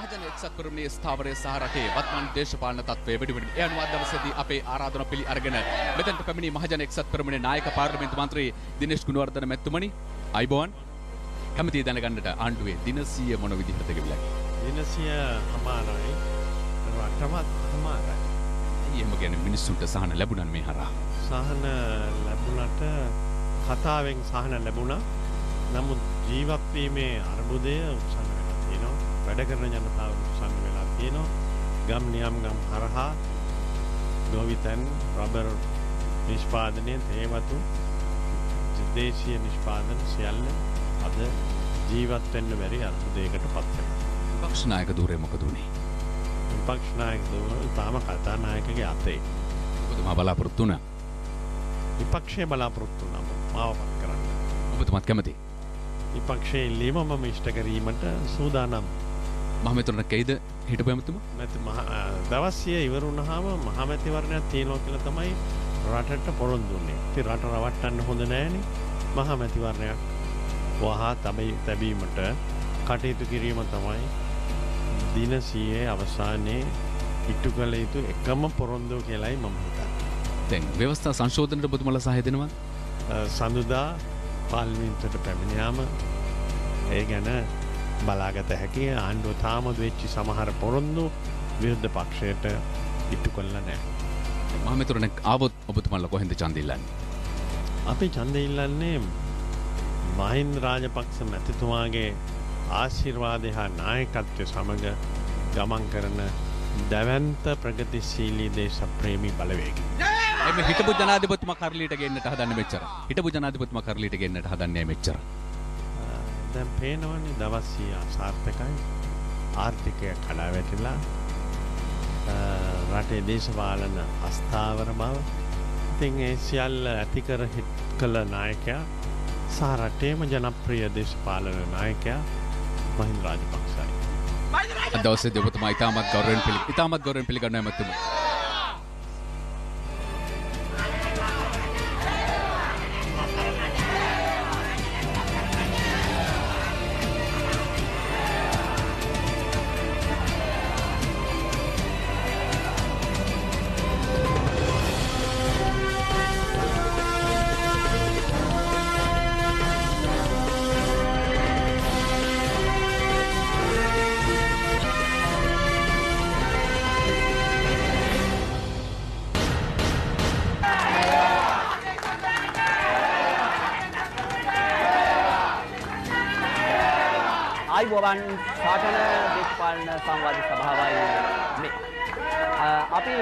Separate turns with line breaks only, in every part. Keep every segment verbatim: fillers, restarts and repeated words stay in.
මහජන එක්සත් පෙරමුණේ ස්ථාවරයේ සහ රටේ වත්මන් දේශපාලන තත්ත්වය වෙඩි ඒ අනුව දවසේදී අපේ ආරාධනා පිළි අරගෙන මෙතනට පැමිණි මහජන එක්සත් පෙරමුණේ නායක පාර්ලිමේන්තු මන්ත්‍රී දිනේෂ් ගුණවර්ධන මැතිතුමනි අයිබෝන් කැමතියි දැනගන්නට ආණ්ඩුවේ දිනසිය මොන විදිහටද කියලා.
දිනසිය අමාරුයි. රටමත් අමාරුයි.
එහෙම කියන්නේ මිනිස්සුන්ට සහන ලැබුණා මේ හරහා.
සහන ලැබුණට කතාවෙන් සහන ලැබුණා. නමුත් ජීවත් වීමේ අර්බුදය උත්සන්න වෙලා තියෙනවා. වැඩ කරන ජනතාව උත්සන්න වෙලා තියෙනවා. ගම් නියම් ගම් හරහා ගෝවිතන් රබර් නිෂ්පාදනයේ තේවතු දේශීය නිෂ්පාදන සියල්ල අද ජීවත් වෙන්න බැරි අර්බුදයකට පත් වෙනවා.
විපක්ෂ නායක ධූරය මොකද උනේ?
විපක්ෂ නායක ධූරය තාම කතා නායකගේ අතේ.
ඔබතුමා බලාපොරොත්තු වුණා?
විපක්ෂයේ බලාපොරොත්තු වුණා මාවපත් කරන්න.
ඔබතුමාත් කැමතියි?
විපක්ෂයේ ඉල්ලීම මම ඉෂ්ට කිරීමට සූදානම්.
මහමැතිවරණ කැයිද හිටපු ඇමතුමා?
මැති දවස්සිය ඉවර වුණාම මහමැතිවරණයක් තියෙනවා කියලා තමයි රටට පොරොන්දු දුන්නේ. ඉතින් රට රවට්ටන්න හොඳ නැහැනේ. මහමැතිවරණයක් වහා තබයි තැබීමට කටයුතු කිරීම තමයි දිනසියේ අවසානයේ ඉටු කළ යුතු එකම පොරොන්දුව කියලායි මම හිතන්නේ.
දැන් ව්‍යවස්ථා සංශෝධනයට ඔබතුමාලා සහාය දෙනවද?
සඳුදා පාර්ලිමේන්තුවට පැමිණියාම ඒ ගැන බලාගත හැකි. ආණ්ඩුව තාම වෙච්ච සමහර පොරොන්දු විරුද්ධ පක්ෂයට ඉටු කළා නැහැ.
මහමෙතුරණ ආවොත් ඔබතුමාලා කොහෙන්ද ඡන්ද ඉල්ලන්නේ?
අපි ඡන්ද ඉල්ලන්නේ මහින්ද රාජපක්ෂ මැතිතුමාගේ ආශිර්වාදය හා නායකත්වය සමග ගමන් කරන දැවැන්ත ප්‍රගතිශීලී දේශප්‍රේමී බලවේගය.
එමෙ හිටපු ජනාධිපතිතුමා කරලියට ගෙන්නට හදන්නේ මෙච්චර. හිටපු ජනාධිපතිතුමා කරලියට ගෙන්නට හදන්නේ මෙච්චර.
දැන් පේනවනේ දවස් සිය අසාර්ථකයි. ආර්ථිකය කඩා වැටිලා රටේ දේශපාලන අස්ථාවර බව. ඉතින් ඒ සියල්ල ඇති කර කළ නායකයා සහ රටේම ජනප්‍රිය දේශපාලන නායකයා මහින්ද රාජපක්ෂයි.
අද දවසේදී ඔබතුමා ඉතාමත් ගෞරවයෙන් පිළි ඉතාමත් ගෞරවයෙන් පිළිගන්නවා එමෙතුමා.
ආයිබෝවන් සාටන දේශපාලන සංවාද සභාවයි මේ. අපි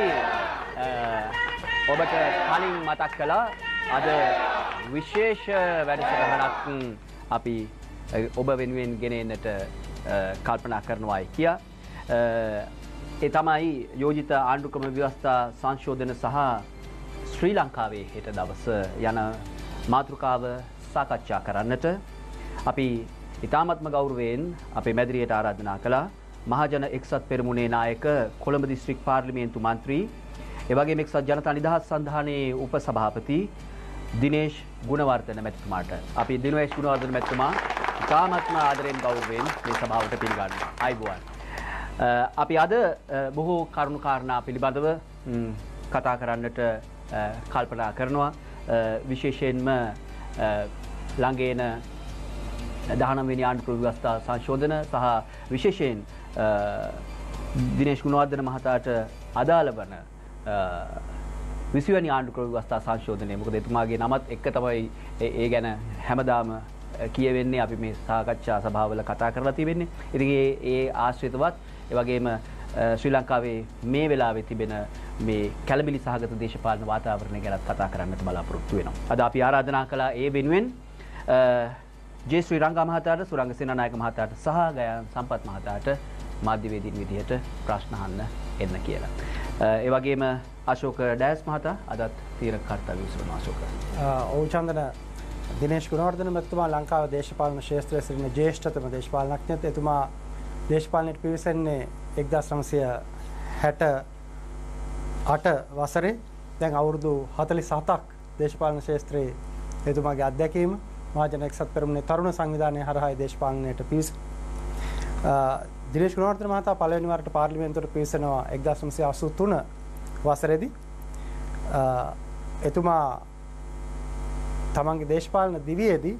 ඔබට කලින් මතක් කළා අද විශේෂ වැඩසටහනක් අපි ඔබ වෙනුවෙන් ගෙනෙන්නට කල්පනා කරනවායි කියා. ඒ තමයි යෝජිත ආණ්ඩුක්‍රම ව්‍යවස්ථා සංශෝධන සහ ශ්‍රී ලංකාවේ හෙට දවස යන මාතෘකාව සාකච්ඡා කරන්නට අපි ඉතාමත්ම ගෞරවයෙන් අපේ මැදිරියට ආරාධනා කළා මහජන එක්සත් පෙරමුණේ නායක කොළඹ දිස්ත්‍රික් පාර්ලිමේන්තු මන්ත්‍රී එවැගේම එක්සත් ජනතා නිදහස් සන්ධානයේ උපසභාපති දිනේෂ් ගුණවර්ධන මැතිතුමාට අපි දිනේෂ් ගුණවර්ධන මැතිතුමා ඉතාමත්ම ආදරයෙන් ගෞරවයෙන් මේ සභාවට පිළිගන්නවා. ආයිබෝවන්. අපි අද බොහෝ කරුණු කාරණා පිළිබඳව කතා කරන්නට කල්පනා කරනවා. විශේෂයෙන්ම ළඟේන දහනව වෙනි ආණ්ඩුක්‍රම ව්‍යවස්ථා සංශෝධන සහ විශේෂයෙන් දිනේෂ් ගුණවර්ධන මහතාට අදාළ වන විසි වෙනි ආණ්ඩුක්‍රම ව්‍යවස්ථා සංශෝධනය. මොකද එතුමාගේ නමත් එක්ක තමයි ඒ ගැන හැමදාම කියවෙන්නේ අපි මේ සාකච්ඡා සභාවල කතා කරලා තියෙන්නේ. ඉතින් ඒ ඒ ආශ්‍රිතවත් ඒ වගේම ශ්‍රී ලංකාවේ මේ වෙලාවේ තිබෙන මේ කැළඹිලි සහගත දේශපාලන වාතාවරණය ගැන කතා කරන්නට බලාපොරොත්තු වෙනවා. අද අපි ආරාධනා කළා ඒ වෙනුවෙන් ජේ ශ්‍රී රංගා මහතාට, සුරංග සේනානායක මහතාට සහ ගයාන් සම්පත් මහතාට මාධ්‍යවේදීන් විදිහට ප්‍රශ්න අහන්න එන්න කියලා. ඒ වගේම අශෝක ඩයස් මහතා අදත් තීරක කර්තව්‍ය විසුරුන අශෝක.
ඔව් චන්දන දිනේෂ් ගුණවර්ධන මහත්මයා ලංකාවේ දේශපාලන ක්ෂේත්‍රයේ සිටින ජ්‍යෙෂ්ඨතම දේශපාලනඥයෙක්. එතුමා දේශපාලනයට පිවිසෙන්නේ එක්දාස් නවසිය හැට අට වසරේ. දැන් අවුරුදු හතළිස් හතක් දේශපාලන ක්ෂේත්‍රයේ එතුමාගේ අත්දැකීම මහජන එක්සත් පෙරමුණේ තරුණ සංවිධානයේ හරහා දේශපාලනයට පිවිස දිනේෂ් ගුණවර්ධන මහතා පළවෙනි වරට පාර්ලිමේන්තුවට පිවිසෙනවා එක්දාස් නවසිය අසූ තුන වසරේදී. එතුමා තමන්ගේ දේශපාලන දිවියේදී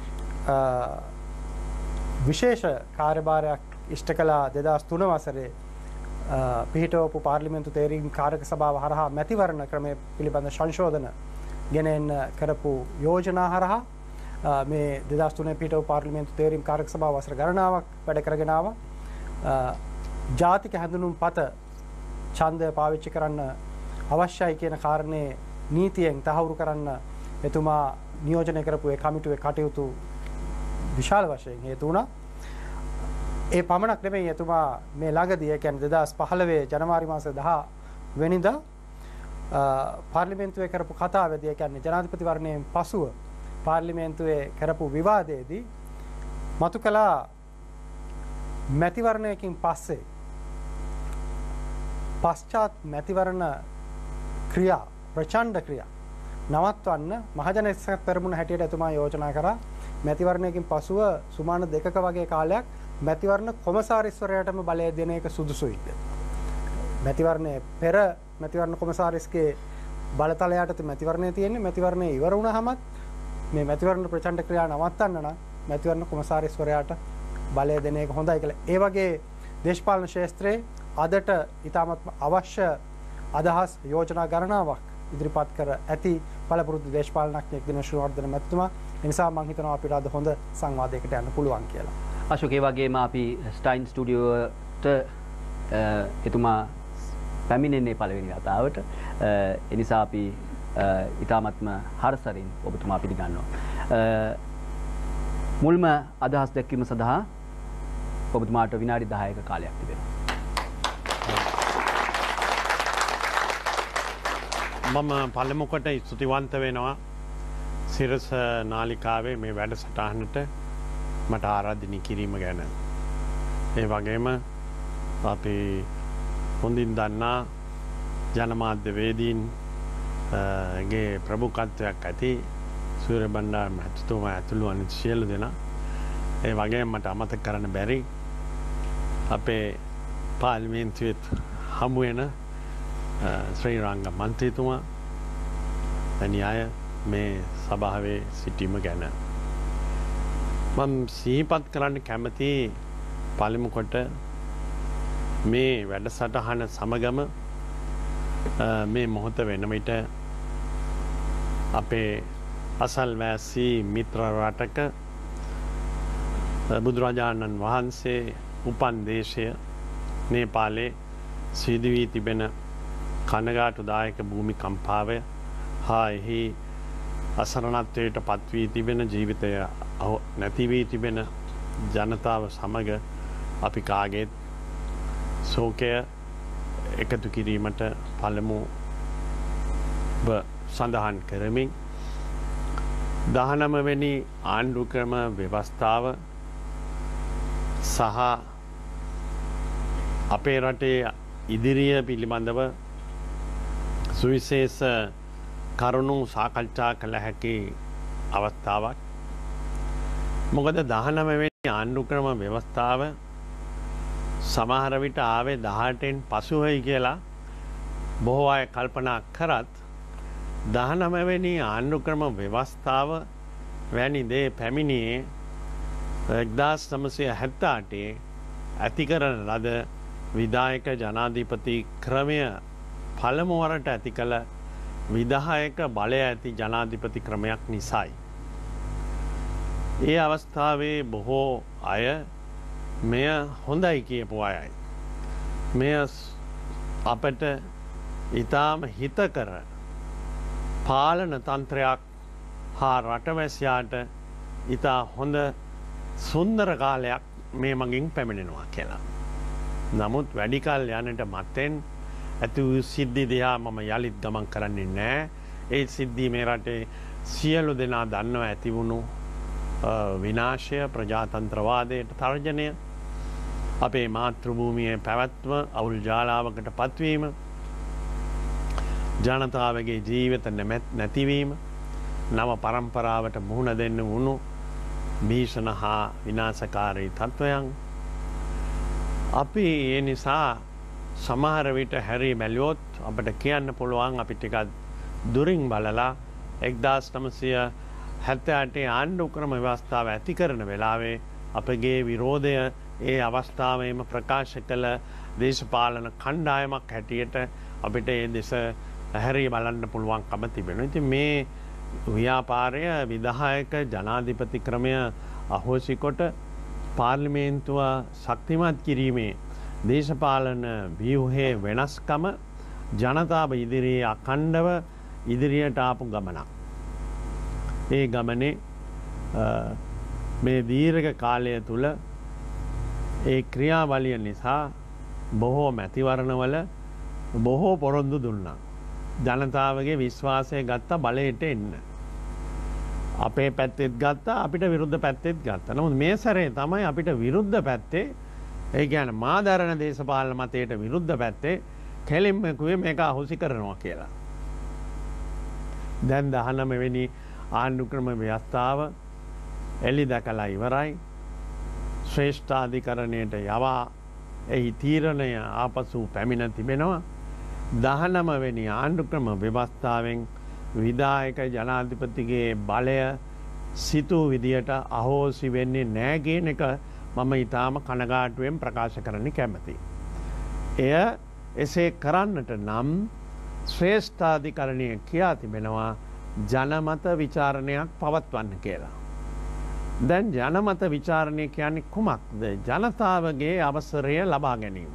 විශේෂ කාර්යභාරයක් ඉෂ්ට කළා දෙදහස් තුන වසරේ පිහිටවපු පාර්ලිමේන්තු තේරීම් කාරක සභාව හරහා මැතිවරණ ක්‍රමය පිළිබඳ සංශෝධන ගෙන එන්න කරපු යෝජනා හරහා මේ දෙදහස් තුනේ පිහිටවපු පාර්ලිමේන්තු තේරීම් කාරක සභාව වසර ගණනාවක් වැඩ කරගෙන ආවා. ජාතික හැඳුනුම්පත ඡන්දය පාවිච්චි කරන්න අවශ්‍යයි කියන කාරණේ නීතියෙන් තහවුරු කරන්න එතුමා නියෝජනය කරපු ඒ කමිටුවේ කටයුතු විශාල වශයෙන් හේතු වුණා. ඒ පමණක් නෙමෙයි එතුමා මේ ළඟදී ඒ කියන්නේ දෙදහස් පහළොව ජනවාරි මාසේ දහ වෙනිදා පාර්ලිමේන්තුවේ කරපු කතාවේදී ඒ කියන්නේ ජනාධිපතිවරණයෙන් පසුව පාර්ලිමේන්තුවේ කරපු විවාදයේදී මතු කළා මැතිවරණයකින් පස්සේ පශ්චාත් මැතිවරණ ක්‍රියා ප්‍රචණ්ඩ ක්‍රියා නවත්වන්න මහජන එක්සත් පෙරමුණ හැටියට එතුමා යෝජනා කරා. මැතිවරණයකින් පසුව සුමාන දෙකක වගේ කාලයක් මැතිවරණ කොමසාරිස්වරයාටම බලය දෙන එක සුදුසුයි. මැතිවරණයේ පෙර මැතිවරණ කොමසාරිස්ගේ බලතලයට මැතිවරණය තියෙන්නේ. මැතිවරණය ඉවර වුණාමත් මේ මැතිවරණ ප්‍රචණ්ඩ ක්‍රියා නවත්තන්න නම් මැතිවරණ කොමසාරිස්වරයාට බලය දෙන එක හොඳයි කියලා. ඒ වගේ දේශපාලන ක්ෂේත්‍රයේ අදට ඉතාමත් අවශ්‍ය අදහස් යෝජනා ගණනාවක් ඉදිරිපත් කර ඇති පළපුරුදු දේශපාලනඥයෙක් දිනේෂ් ගුණවර්ධන මැතිතුමා. ඒ නිසා මම හිතනවා අපිට අද හොඳ සංවාදයකට යන්න පුළුවන් කියලා.
අශෝක, ඒ වගේම අපි ස්ටයින් ස්ටුඩියෝට එතුමා පැමිණෙන්නේ පළවෙනි වතාවට. ඒ නිසා අපි ඉතාමත්ම හරසරින් ඔබතුමා පිළිගන්නවා. මුල්ම අදහස් දැක්වීම සඳහා ඔබතුමාට විනාඩි දහයක කාලයක් තිබෙනවා.
මම පළමුකොට ස්තුතිවන්ත වෙනවා සිරස නාලිකාවේ මේ වැඩසටහනට මට ආරාධනය කිරීම ගැන. ඒ වගේම අපි හොඳින් දන්නා ජනමාධ්‍යවේදීන්ගේ ප්‍රමුඛත්වයක් ඇති සූර්ය බණ්ඩාර මහත්මයා ඇතුළු අනිත් සියලු දෙනා. ඒ වගේම මට අමතක කරන්න බැරි අපේ පාර්ලිමේන්තුවේ හමු වෙන ශ්‍රී රංග මන්ත්‍රීතුමා වැනි අය මේ සභාවේ සිටීම ගැන මම සිහිපත් කරන්න කැමති. පළමු කොට මේ වැඩසටහන සමගම මේ මොහොත වෙන විට අපේ අසල්වැසි මිත්‍ර රටක බුදුරජාණන් වහන්සේ උපන් දේශය නේපාලයේ සිදු වී තිබෙන කනගාටුදායක භූමිකම්පාව හා එහි අසරණත්වයට පත්වී තිබෙන ජීවිතය නැති වී තිබෙන ජනතාව සමග අපි කාගේත් ශෝකය එකතු කිරීමට පළමු සඳහන් කරමින් දහනව වෙනි ආණ්ඩුක්‍රම ව්‍යවස්ථාව සහ අපේ රටේ ඉදිරිය පිළිබඳව සුවිශේෂ කරුණු සාකච්ඡා කළ හැකි අවස්ථාවක්. මොකද දහනව වෙනි ආණ්ඩුක්‍රම ව්‍යවස්ථාව සමහර විට ආවේ දහඅටෙන් පසුවයි කියලා බොහෝ අය කල්පනා කරත් දහනව වෙනි ආණ්ඩුක්‍රම ව්‍යවස්ථාව වැනි දේ පැමිණියේ එක්දාස් නවසිය හැත්තෑ අටේ ඇති කරන ලද විධායක ජනාධිපති ක්‍රමය පළමු වරට ඇති කළ විධායක බලය ඇති ජනාධිපති ක්‍රමයක් නිසායි. ඒ අවස්ථාවේ බොහෝ අය මෙය හොඳයි කියපු අයයි. මෙය අපට ඉතාම හිතකර පාලන තන්ත්‍රයක් හා රටවැසියාට ඉතා හොඳ සුන්දර කාලයක් මේ මගින් පැමිණෙනවා කියලා. නමුත් වැඩිකල් යනට මත්තෙන් ඇති වූ සිද්ධි දෙයා මම යළිත් ගමන් කරන්නේ නෑ. ඒ සිද්ධි මේ රටේ සියලු දෙනා දන්නව ඇති වුණු විනාශය, ප්‍රජාතන්ත්‍රවාදයට තර්ජනය, අපේ මාතෘභූමියේ පැවැත්ම අවුල් ජාලාවකට පත්වීම, ජනතාවගේ ජීවිත නැතිවීම, නව පරම්පරාවට මුහුණ දෙන්න වුණු භීෂණ හා විනාශකාරී තත්ත්වයන්, අපි ඒ නිසා සමහර විට හැරී බැලුවොත් අපිට කියන්න පුළුවන් අපි ටිකක් දුරින් බලලා එක්දාස් නවසිය හැත්තෑ අටේ ආණ්ඩු ක්‍රම ව්‍යවස්ථාව ඇති කරන වෙලාවේ අපගේ විරෝධය ඒ අවස්ථාවේම ප්‍රකාශ කළ දේශපාලන කණ්ඩායමක් හැටියට අපිට ඒ දෙස හැරී බලන්න පුළුවන්කම තිබෙනවා. ඉතින් මේ ව්‍යාපාරය විධායක ජනාධිපති ක්‍රමය අහෝසි කොට පාර්ලිමේන්තුව ශක්තිමත් කිරීමේ දේශපාලන ව්‍යුහයේ වෙනස්කම ජනතාව ඉදිරියේ අඛණ්ඩව ඉදිරියට ආපු ගමනක්. ඒ ගමනේ මේ දීර්ඝ කාලය තුල ඒ ක්‍රියාවලිය නිසා බොහෝ මැතිවරණවල බොහෝ පොරොන්දු දුන්නා. ජනතාවගේ විශ්වාසය ගත්ත බලයට එන්න. අපේ පැත්තෙත් ගත්තා අපිට විරුද්ධ පැත්තෙත් ගත්තා. නමුත් මේ සැරේ තමයි අපිට විරුද්ධ පැත්තේ ඒ කියන්නේ මාදරණ දේශපාලන මතයට විරුද්ධ පැත්තේ කෙලින්ම කිව්වේ මේක අහෝසි කරනවා කියලා. දැන් දහනව වෙනි ආණ්ඩු ක්‍රම ව්‍යවස්ථාව එළි දැකලා ඉවරයි. ශ්‍රේෂ්ඨාධිකරණයට යවා එහි තීරණය ආපසු පැමිණ තිබෙනවා. දහනව වෙනි ආණ්ඩු ක්‍රම ව්‍යවස්ථාවෙන් විධායක ජනාධිපතිගේ බලය සිතූ විදියට අහෝසි වෙන්නේ නැහැ කියන එක මම ඊටාම කනගාටුවෙන් ප්‍රකාශ කරන්න කැමතියි. එය එසේ කරන්නට නම් ශ්‍රේෂ්ඨාධිකරණය කියා තිබෙනවා ජනමත විචාරණයක් පවත්වන්න කියලා. දැන් ජනමත විචාරණය කියන්නේ කුමක්ද? ජනතාවගේ අවසරය ලබා ගැනීම.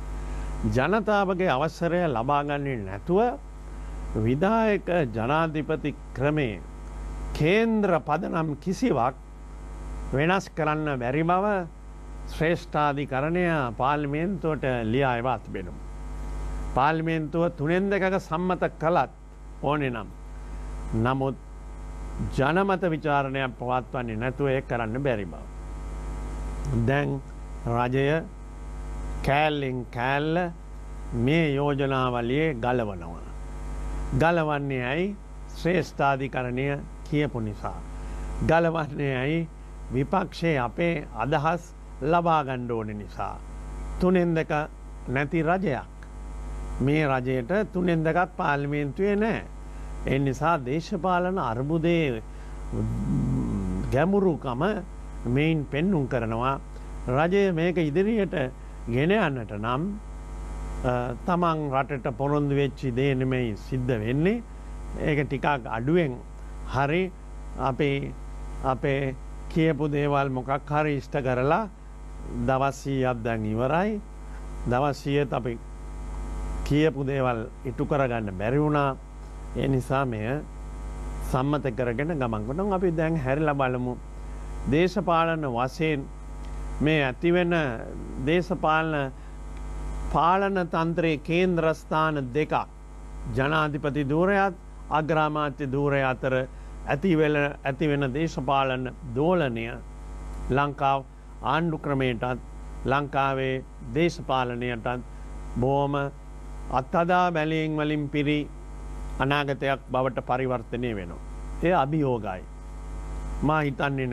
ජනතාවගේ අවසරය ලබා ගන්නේ නැතුව විධායක ජනාධිපති ක්‍රමේ කේන්ද්‍ර පදනම් කිසිවක් වෙනස් කරන්න බැරි බව ශ්‍රේෂ්ඨාධිකරණය පාර්ලිමේන්තුවට ලියා එවා තිබෙනවා. පාර්ලිමේන්තුව තුනෙන් දෙකක සම්මත කළත් ඕනේ නම් නමුත් ජනමත විචාරණයක් පවත්වන්නේ නැතුව ඒක කරන්න බැරි බව. දැන් රජය කෑල්ලෙන් කෑල්ල මේ යෝජනාවලියේ ගලවනවා. ගලවන්නේ ඇයි? ශ්‍රේෂ්ඨාධිකරණය කියපු නිසා. ගලවන්නේ ඇයි? විපක්ෂයේ අපේ අදහස් ලබා ගන්න ඕන නිසා. තුනෙන් දෙක නැති රජයක්. මේ රජයට තුනෙන් දෙකක් පාර්ලිමේන්තුවේ නැහැ. ඒ නිසා දේශපාලන අර්බුදයේ ගැඹුරුකම මේන් පෙන්눔 කරනවා. රජය මේක ඉදිරියට ගෙන යන්නට නම් තමන් රටට පොරොන්දු වෙච්ච දේ නෙමෙයි සිද්ධ වෙන්නේ. ඒක ටිකක් අඩුවෙන් හරි අපේ අපේ කියපු දේවල් මොකක් හරි ඉෂ්ට කරලා දවස් සීයක් දැන් ඉවරයි. දවස් සීයත් අපි කියපු දේවල් ඉටු කරගන්න බැරි වුණා. ඒ නිසා මෙය සම්මත කරගෙන ගමන් කරනවා. අපි දැන් හැරිලා බලමු දේශපාලන වශයෙන් මේ ඇතිවෙන දේශපාලන පාලන තන්ත්‍රයේ කේන්ද්‍රස්ථාන දෙකක් ජනාධිපති ධූරයත් අග්‍රාමාත්‍ය ධූරය අතර ඇතිවෙල ඇතිවෙන දේශපාලන දෝලනය ලංකාව ආණ්ඩු ක්‍රමයටත් ලංකාවේ දේශපාලනයටත් බොහොම අත්හදා බැලීම් වලින් පිරි අනාගතයක් බවට පරිවර්තනය වෙනවා. ඒ අභියෝගයි. මා හිතන්නේ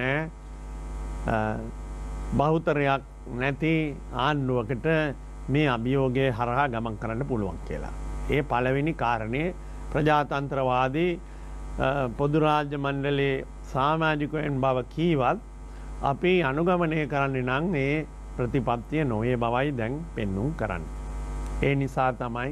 නෑ බහුතරයක් නැති ආණ්ඩුවකට මේ අභියෝගය හරහා ගමන් කරන්න පුළුවන් කියලා. ඒ පළවෙනි කාරණේ ප්‍රජාතන්ත්‍රවාදී පොදු රාජ්‍ය මණ්ඩලයේ සමාජිකයන් බව කීවත් අපි අනුගමනය කරන්නේ නම් ඒ ප්‍රතිපත්තිය නොවේ බවයි දැන් පෙන්눔 කරන්නේ. ඒ නිසා තමයි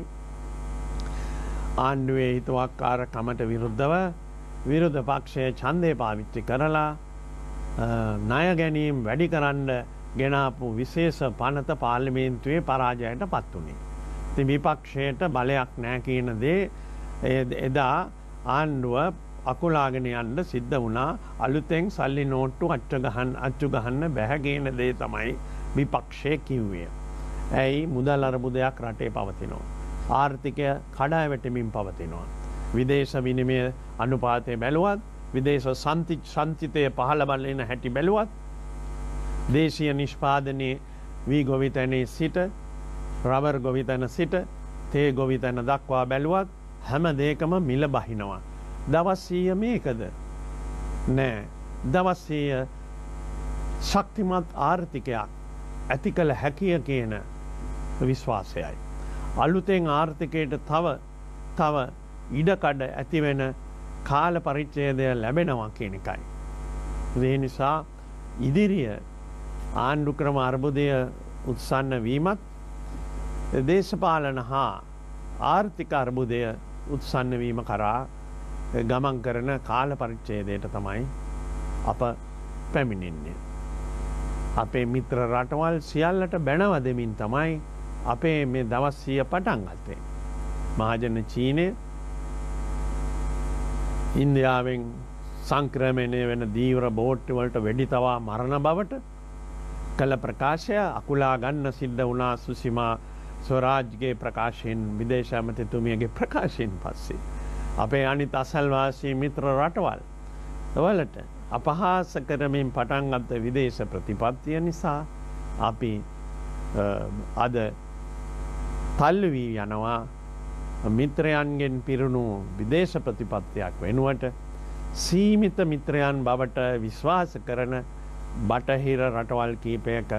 ආණ්ඩුවේ හිතුවක්කාරකමට විරුද්ධව විරුද්ධ පක්ෂයේ ඡන්දය පාවිච්චි කරලා ණය ගැනීම වැඩි කරන්න ගෙනාපු විශේෂ පනත පාර්ලිමේන්තුවේ පරාජයට පත් වුණේ. ඉතින් විපක්ෂයට බලයක් නැහැ කියන දේ එදා ආණ්ඩුව අකුලාගෙන යන්න සිද්ධ වුණා. අලුතෙන් සල්ලි නෝට්ටු අච්චු ගහන්න අච්චු ගහන්න බැහැ කියන දේ තමයි විපක්ෂය කිව්වේ. ඇයි? මුදල් අරමුදයක් රටේ පවතිනවා. ආර්ථිකය කඩා වැටෙමින් පවතිනවා. විදේශ විනිමය අනුපාතය බැලුවත්, විදේශ සංචිතය පහළ බලන හැටි බැලුවත්, දේශීය නිෂ්පාදනයේ වී ගොවිතැනේ සිට රබර් ගොවිතැන සිට තේ ගොවිතැන දක්වා බැලුවත් හැම දෙයකම මිල බහිනවා. දවස් සීය මේකද? නෑ. දවස් සීය ශක්තිමත් ආර්ථිකයක් ඇති කළ හැකිය කියන විශ්වාසයයි. අලුතෙන් ආර්ථිකයට තව තව ඉඩකඩ ඇතිවෙන කාල පරිච්ඡේදය ලැබෙනවා කියන එකයි. ඒ නිසා ඉදිරිය ආණ්ඩු ක්‍රම අර්බුදය උත්සන්න වීමත් දේශපාලන හා ආර්ථික අර්බුදය උත්සන්න වීම කරා ගමන් කරන කාල පරිච්ඡේදයට තමයි අප පැමිණෙන්නේ. අපේ මිත්‍ර රටවල් සියල්ලට බැනව දෙමින් තමයි අපේ මේ දවස් සිය පටන් ගත්තේ. මහජන චීනය ඉන්දියාවෙන් සංක්‍රමණය වෙන දීව්‍ර බෝට්ටු වලට වෙඩි තවා මරණ බවට කළ ප්‍රකාශය අකුලා ගන්න සිද්ධ වුණා සුසිමා ස්වරාජ්ගේ ප්‍රකාශයෙන් විදේශ ඇමතිතුමියගේ ප්‍රකාශයෙන් පස්සේ. අපේ අනිත් අසල්වාසී මිත්‍ර රටවල් වලට අපහාස කරමින් පටන් ගත්ත විදේශ ප්‍රතිපත්තිය නිසා අපි අද තල්ලු වී යනවා මිත්‍රයන්ගෙන් පිරුණු විදේශ ප්‍රතිපත්තියක් වෙනුවට සීමිත මිත්‍රයන් බවට විශ්වාස කරන බටහිර රටවල් කීපයක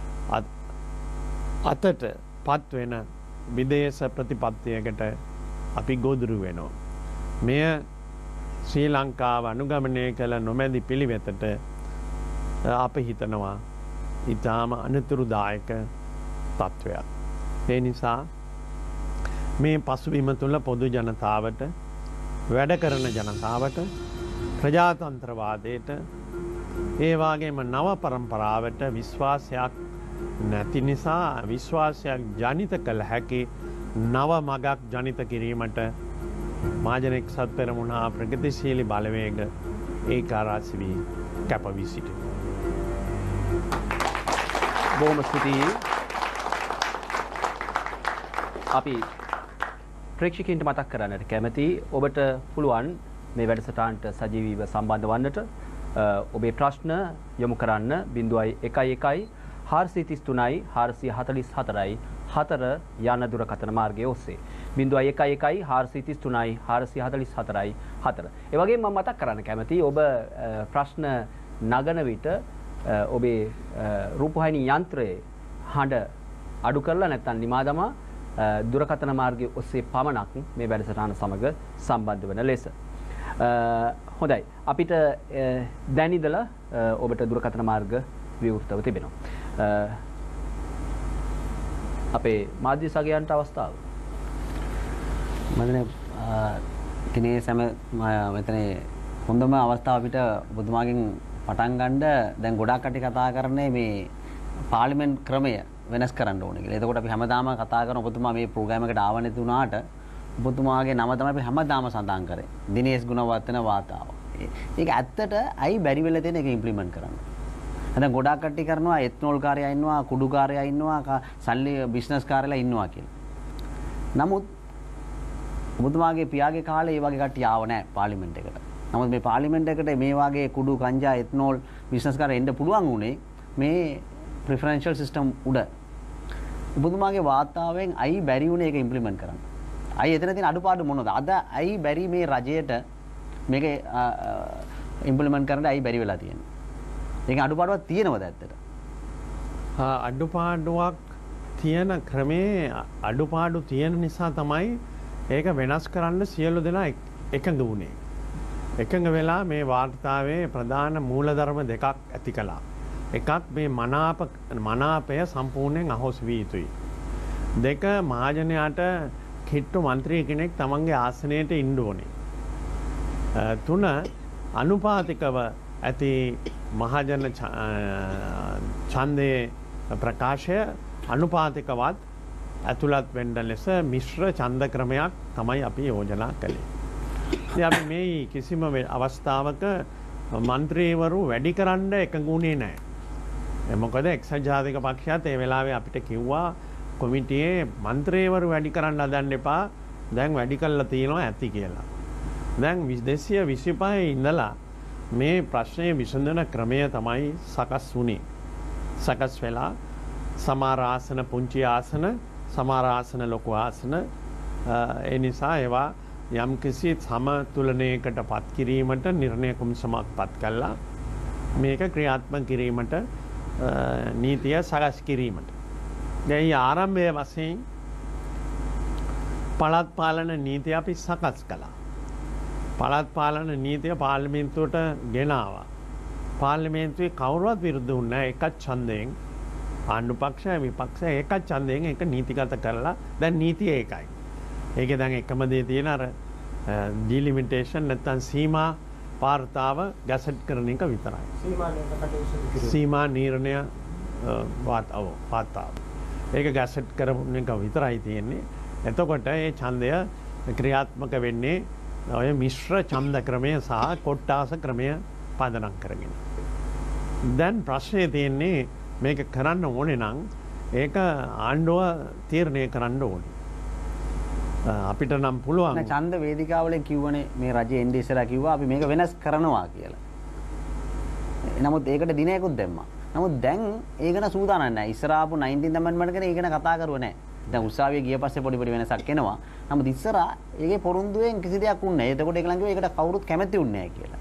අතට පත්වෙන විදේශ ප්‍රතිපත්තියකට අපි ගොදුරු වෙනවා. මෙය ශ්‍රී ලංකාව අනුගමනය කළ නොමැදි පිළිවෙතට අප හිතනවා ඉතාම අනතුරුදායක තත්ත්වයක්. ඒ නිසා මේ පසුබිම තුළ පොදු ජනතාවට වැඩ කරන ජනතාවට ප්‍රජාතන්ත්‍රවාදයට ඒ වගේම නව පරම්පරාවට විශ්වාසයක් නැති නිසා විශ්වාසයක් ජනිත කළ හැකි නව මගක් ජනිත කිරීමට මහජන එක්සත් පෙරමුණ හා ප්‍රගතිශීලී බලවේග ඒකාරාශී වී කැප වී සිටිනවා.
බොහොම ස්තුතියි. අපි ප්‍රේක්ෂකයන්ට මතක් කරන්නට කැමැති ඔබට පුළුවන් මේ වැඩසටහනට සජීවීව සම්බන්ධ වන්නට ඔබේ ප්‍රශ්න යොමු කරන්න ज़ीरो एक एक හාරසිය තිස් තුනයි හාරසිය හතළිස් හතරයි හතර යන දුරකථන මාර්ගය ඔස්සේ ज़ीरो एक एक හාරසිය තිස් තුනයි හාරසිය හතළිස් හතරයි හතර. ඒ වගේම මම මතක් කරන්න කැමැති ඔබ ප්‍රශ්න නගන විට ඔබේ රූපවාහිනී යන්ත්‍රයේ හඬ අඩු කරලා නැත්නම් නිමා දමා දුරකථන මාර්ගය ඔස්සේ පමණක් මේ වැඩසටහන සමග සම්බන්ධ වන ලෙස. හොඳයි. අපිට දැන් ඉඳලා ඔබට දුරකථන මාර්ග විවෘතව තිබෙනවා. අපේ මාධ්‍ය සගයන්ට අවස්ථාව.
මම දිනේ සම මෙතන හොඳම අවස්ථාව අපිට ඔබතුමාගෙන් පටන් ගන්න දැන් ගොඩක් කටි කතා කරන්නේ මේ පාර්ලිමේන්තු ක්‍රමය වෙනස් කරන්න ඕනේ කියලා. එතකොට අපි හැමදාම කතා කරන ඔබතුමා මේ ප්‍රෝග්‍රෑම් එකට ආව නැති වුණාට ඔබතුමාගේ නම තමයි අපි හැමදාම සඳහන් කරේ. දිනේෂ් ගුණවර්ධන වාතාව. ඒක ඇත්තට අයි බැරි වෙලා තියෙන එක ඉම්ප්ලිමන්ට් කරන්න. දැන් ගොඩාක් කට්ටිය කරනවා එත්නෝල් කාර්යය ඉන්නවා, කුඩු කාර්යය ඉන්නවා, සල්ලි බිස්නස් කාර්යලා ඉන්නවා කියලා. නමුත් ඔබතුමාගේ පියාගේ කාලේ මේ වගේ කට්ටිය ආව නැහැ පාර්ලිමේන්තු එකට. නමුත් මේ පාර්ලිමේන්තු එකට මේ වගේ කුඩු කංජා එත්නෝල් බිස්නස් කාර්යය එන්න පුළුවන් උනේ මේ ප්‍රෙෆරන්ෂල් සිස්ටම් උඩ. ඔබතුමාගේ වාතාවෙන් අයි බැරි වුණේ ඒක ඉම්ප්ලිමන්ට් කරන්න. අයි එතන තියෙන අඩුපාඩු මොනවද? අද අයි බැරි මේ රජයට මේක ඉම්ප්ලිමන්ට් කරන්න අයි බැරි වෙලා තියෙන්නේ. ඒක අඩුපාඩුවක් තියෙනවද ඇත්තට?
අඩුපාඩුවක් තියෙන ක්‍රමේ අඩුපාඩු තියෙන නිසා තමයි ඒක වෙනස් කරන්න සියලු දෙනා එකඟ වුණේ. එකඟ වෙලා මේ වාර්තාවේ ප්‍රධාන මූලධර්ම දෙකක් ඇති කළා. එකක් මේ මනාප මනාපය සම්පූර්ණයෙන් අහෝස් විය යුතුයි. දෙක මහජනයාට කිට්ටු මන්ත්‍රී කෙනෙක් තමන්ගේ ආසනයට ඉන්න ඕනේ. තුන අනුපාතිකව ඇති මහජන ඡන්දයේ ප්‍රකාශය අනුපාතිකවත් ඇතුළත් වෙන්න ලෙස මිශ්‍ර ඡන්ද ක්‍රමයක් තමයි අපි යෝජනා කළේ. ඉතින් අපි මේ කිසිම අවස්ථාවක මන්ත්‍රීවරු වැඩි කරන්න එකඟුනේ නැහැ. මොකද එක්සත් ජාතික පක්ෂයත් ඒ වෙලාවේ අපිට කිව්වා කොමිටියේ මන්ත්‍රීවරු වැඩි කරන්න හදන්න එපා. දැන් වැඩි කළා තියෙනවා ඇති කියලා. දැන් දෙසිය විසිපහේ ඉඳලා මේ ප්‍රශ්නය විසඳන ක්‍රමය තමයි සකස් වුණේ. සකස් වෙලා සමහර ආසන පුංචි ආසන, සමහර ආසන ලොකු ආසන, ඒ නිසා ඒවා යම්කිසි සමතුලනයකට පත් කිරීමට නිර්ණය කුම්සමක් පත් කළා. මේක ක්‍රියාත්මක කිරීමට නීතිය සකස් කිරීමට. දැන් ආරම්භයේ වශයෙන් පළාත් පාලන නීතිය අපි සකස් කළා. පළාත් පාලන නීතිය පාර්ලිමේන්තුවට ගෙනාවා. පාර්ලිමේන්තුවේ කවුරුවත් විරුද්ධ වුණේ නැහැ. එක ඡන්දයෙන් ආණ්ඩු පක්ෂය විපක්ෂය එක ඡන්දයෙන් ඒක නීතිගත කරලා දැන් නීතිය ඒකයි. ඒකේ දැන් එකම දේ තියෙන අර ඩිලිමිටේෂන් නැත්නම් සීමා වාර්තාව ගැසට් කරන එක විතරයි.
සීමා නිර්ණය
සීමා නිර්ණය වාර්තාව වාර්තාව. ඒක ගැසට් කරන එක විතරයි තියෙන්නේ. එතකොට මේ ඡන්දය ක්‍රියාත්මක වෙන්නේ ඔය මිශ්‍ර ඡන්ද ක්‍රමය සහ කොට්ටාස ක්‍රමය පදනම් කරගෙන. දැන් ප්‍රශ්නේ තියෙන්නේ මේක කරන්න ඕනේ නම් ඒක ආණ්ඩුව තීරණය කරන්න ඕනේ. අපිට නම් පුළුවන්
ඡන්ද වේදිකාවලින් කිව්වනේ මේ රජේ එන්නේ ඉස්සරහා කිව්වා අපි මේක වෙනස් කරනවා කියලා. නමුත් ඒකට දිනයකුත් දැම්මා. නමුත් දැන් ඒකන සූදානම් නැහැ. ඉස්සරහා ආපු nineteenth amendment ගැන ඒකන කතා කරුවේ නැහැ. දැන් උසාවියේ ගිය පස්සේ පොඩි පොඩි වෙනසක් එනවා. නමුත් ඉස්සරහා ඒකේ පොරොන්දුවෙන් කිසි දෙයක් වුන්නේ නැහැ. එතකොට ඒකලන් කිව්වා ඒකට කවුරුත් කැමති වුන්නේ නැහැ කියලා.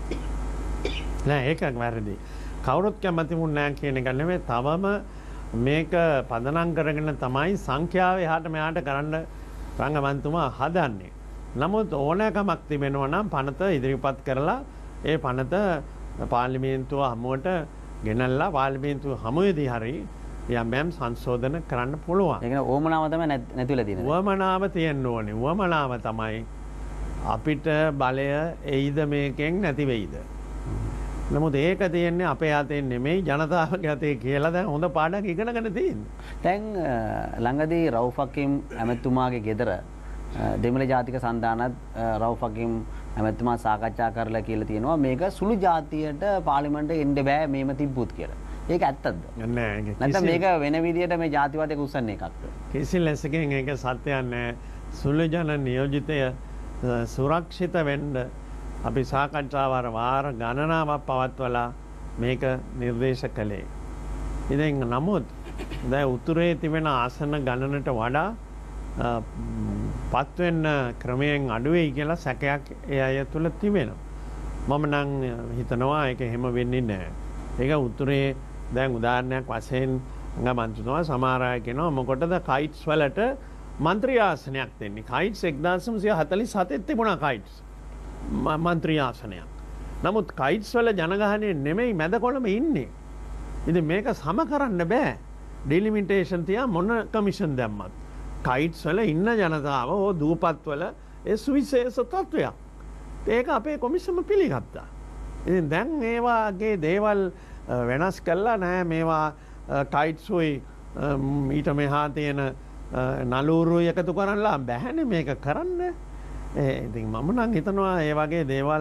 නෑ ඒක වැරදි. කවුරුත් කැමති වුන්නේ නැහැ කියන එක නෙමෙයි. තවම මේක පදනම් කරගෙන තමයි සංඛ්‍යාව එහාට මෙහාට කරන්න රංගමන්තුමා හදන්නේ. නමුත් ඕනෑකමක් තිබෙනවා නම් පනත ඉදිරිපත් කරලා ඒ පනත පාර්ලිමේන්තුව හමුවට ගෙනල්ලා පාර්ලිමේන්තුව හමුවේදී හරි යම් යම් සංශෝධන කරන්න පුළුවන්.
ඒ කියන්නේ ඕමනාව තමයි නැතිලා තියෙන්නේ.
වමනාව තියෙන්න ඕනේ. වමනාව තමයි අපිට බලය එයිද මේකෙන් නැති වෙයිද. නමුත් ඒක තියෙන්නේ අපේ අතේ නෙමෙයි ජනතාවගේ අතේ කියලා දැන් හොඳ පාඩක් ඉගෙනගෙන තියෙනවා.
දැන් ළඟදී රවුෆ් හකීම් ඇමතුමාගේ ගෙදර දෙමළ ජාතික සන්ධානත් රවුෆ් හකීම් ඇමතුමා සාකච්ඡා කරලා කියලා තියෙනවා මේක සුළු ජාතියට පාර්ලිමේන්තුවේ එන්න බෑ මේම තිබ්බුත් කියලා. ඒක ඇත්තද?
නෑ ඒක.
නැත්නම් මේක වෙන විදියට මේ ජාතිවාදයක උස්සන්නේ එකක්ද?
කිසි ලෙසකින් ඒක සත්‍යයක් නෑ. සුළු ජන නියෝජිතය සුරක්ෂිත වෙන්න අපි සාකච්ඡාව වාර ගණනාවක් පවත්වලා මේක නිර්දේශ කළේ. ඉතින් නමුත් දැන් උතුරේ තිබෙන ආසන ගණනට වඩා පත්වෙන්න ක්‍රමයෙන් අඩු වෙයි කියලා සැකයක් ඒ අය තුල තිබෙනවා. මම නම් හිතනවා ඒක එහෙම වෙන්නේ නැහැ. ඒක උතුරේ දැන් උදාහරණයක් වශයෙන් ගමන්තුනවා සමහර අය කියනවා මොකටද කයිට්ස් වලට മന്ത്രി ආසනයක් දෙන්නේ. කයිට්ස් එක්දාස් නවසිය හතළිස් හතේ තිබුණා කයිට්ස්. මන්ත්‍රී ආසනයක්. නමුත් කයිට්ස් වල ජනගහනය නෙමෙයි මැද කොළම ඉන්නේ. ඉතින් මේක සම කරන්න බෑ. ඩිලිමිටේෂන් තියා මොන කමිෂන් දැම්මත්. කයිට්ස් වල ඉන්න ජනතාව ඕ දූපත් වල ඒ සුවිශේෂ තත්වයක්. ඒක අපේ කොමිෂම පිළිගත්තා. ඉතින් දැන් මේ වාගේ දේවල් වෙනස් කළා නෑ මේවා කයිට්ස් උයි ඊට මෙහා තියෙන නලූරු එකතු කරන්නලා බැහැනේ මේක කරන්න. ඉතින් මම නම් හිතනවා ඒ වගේ දේවල්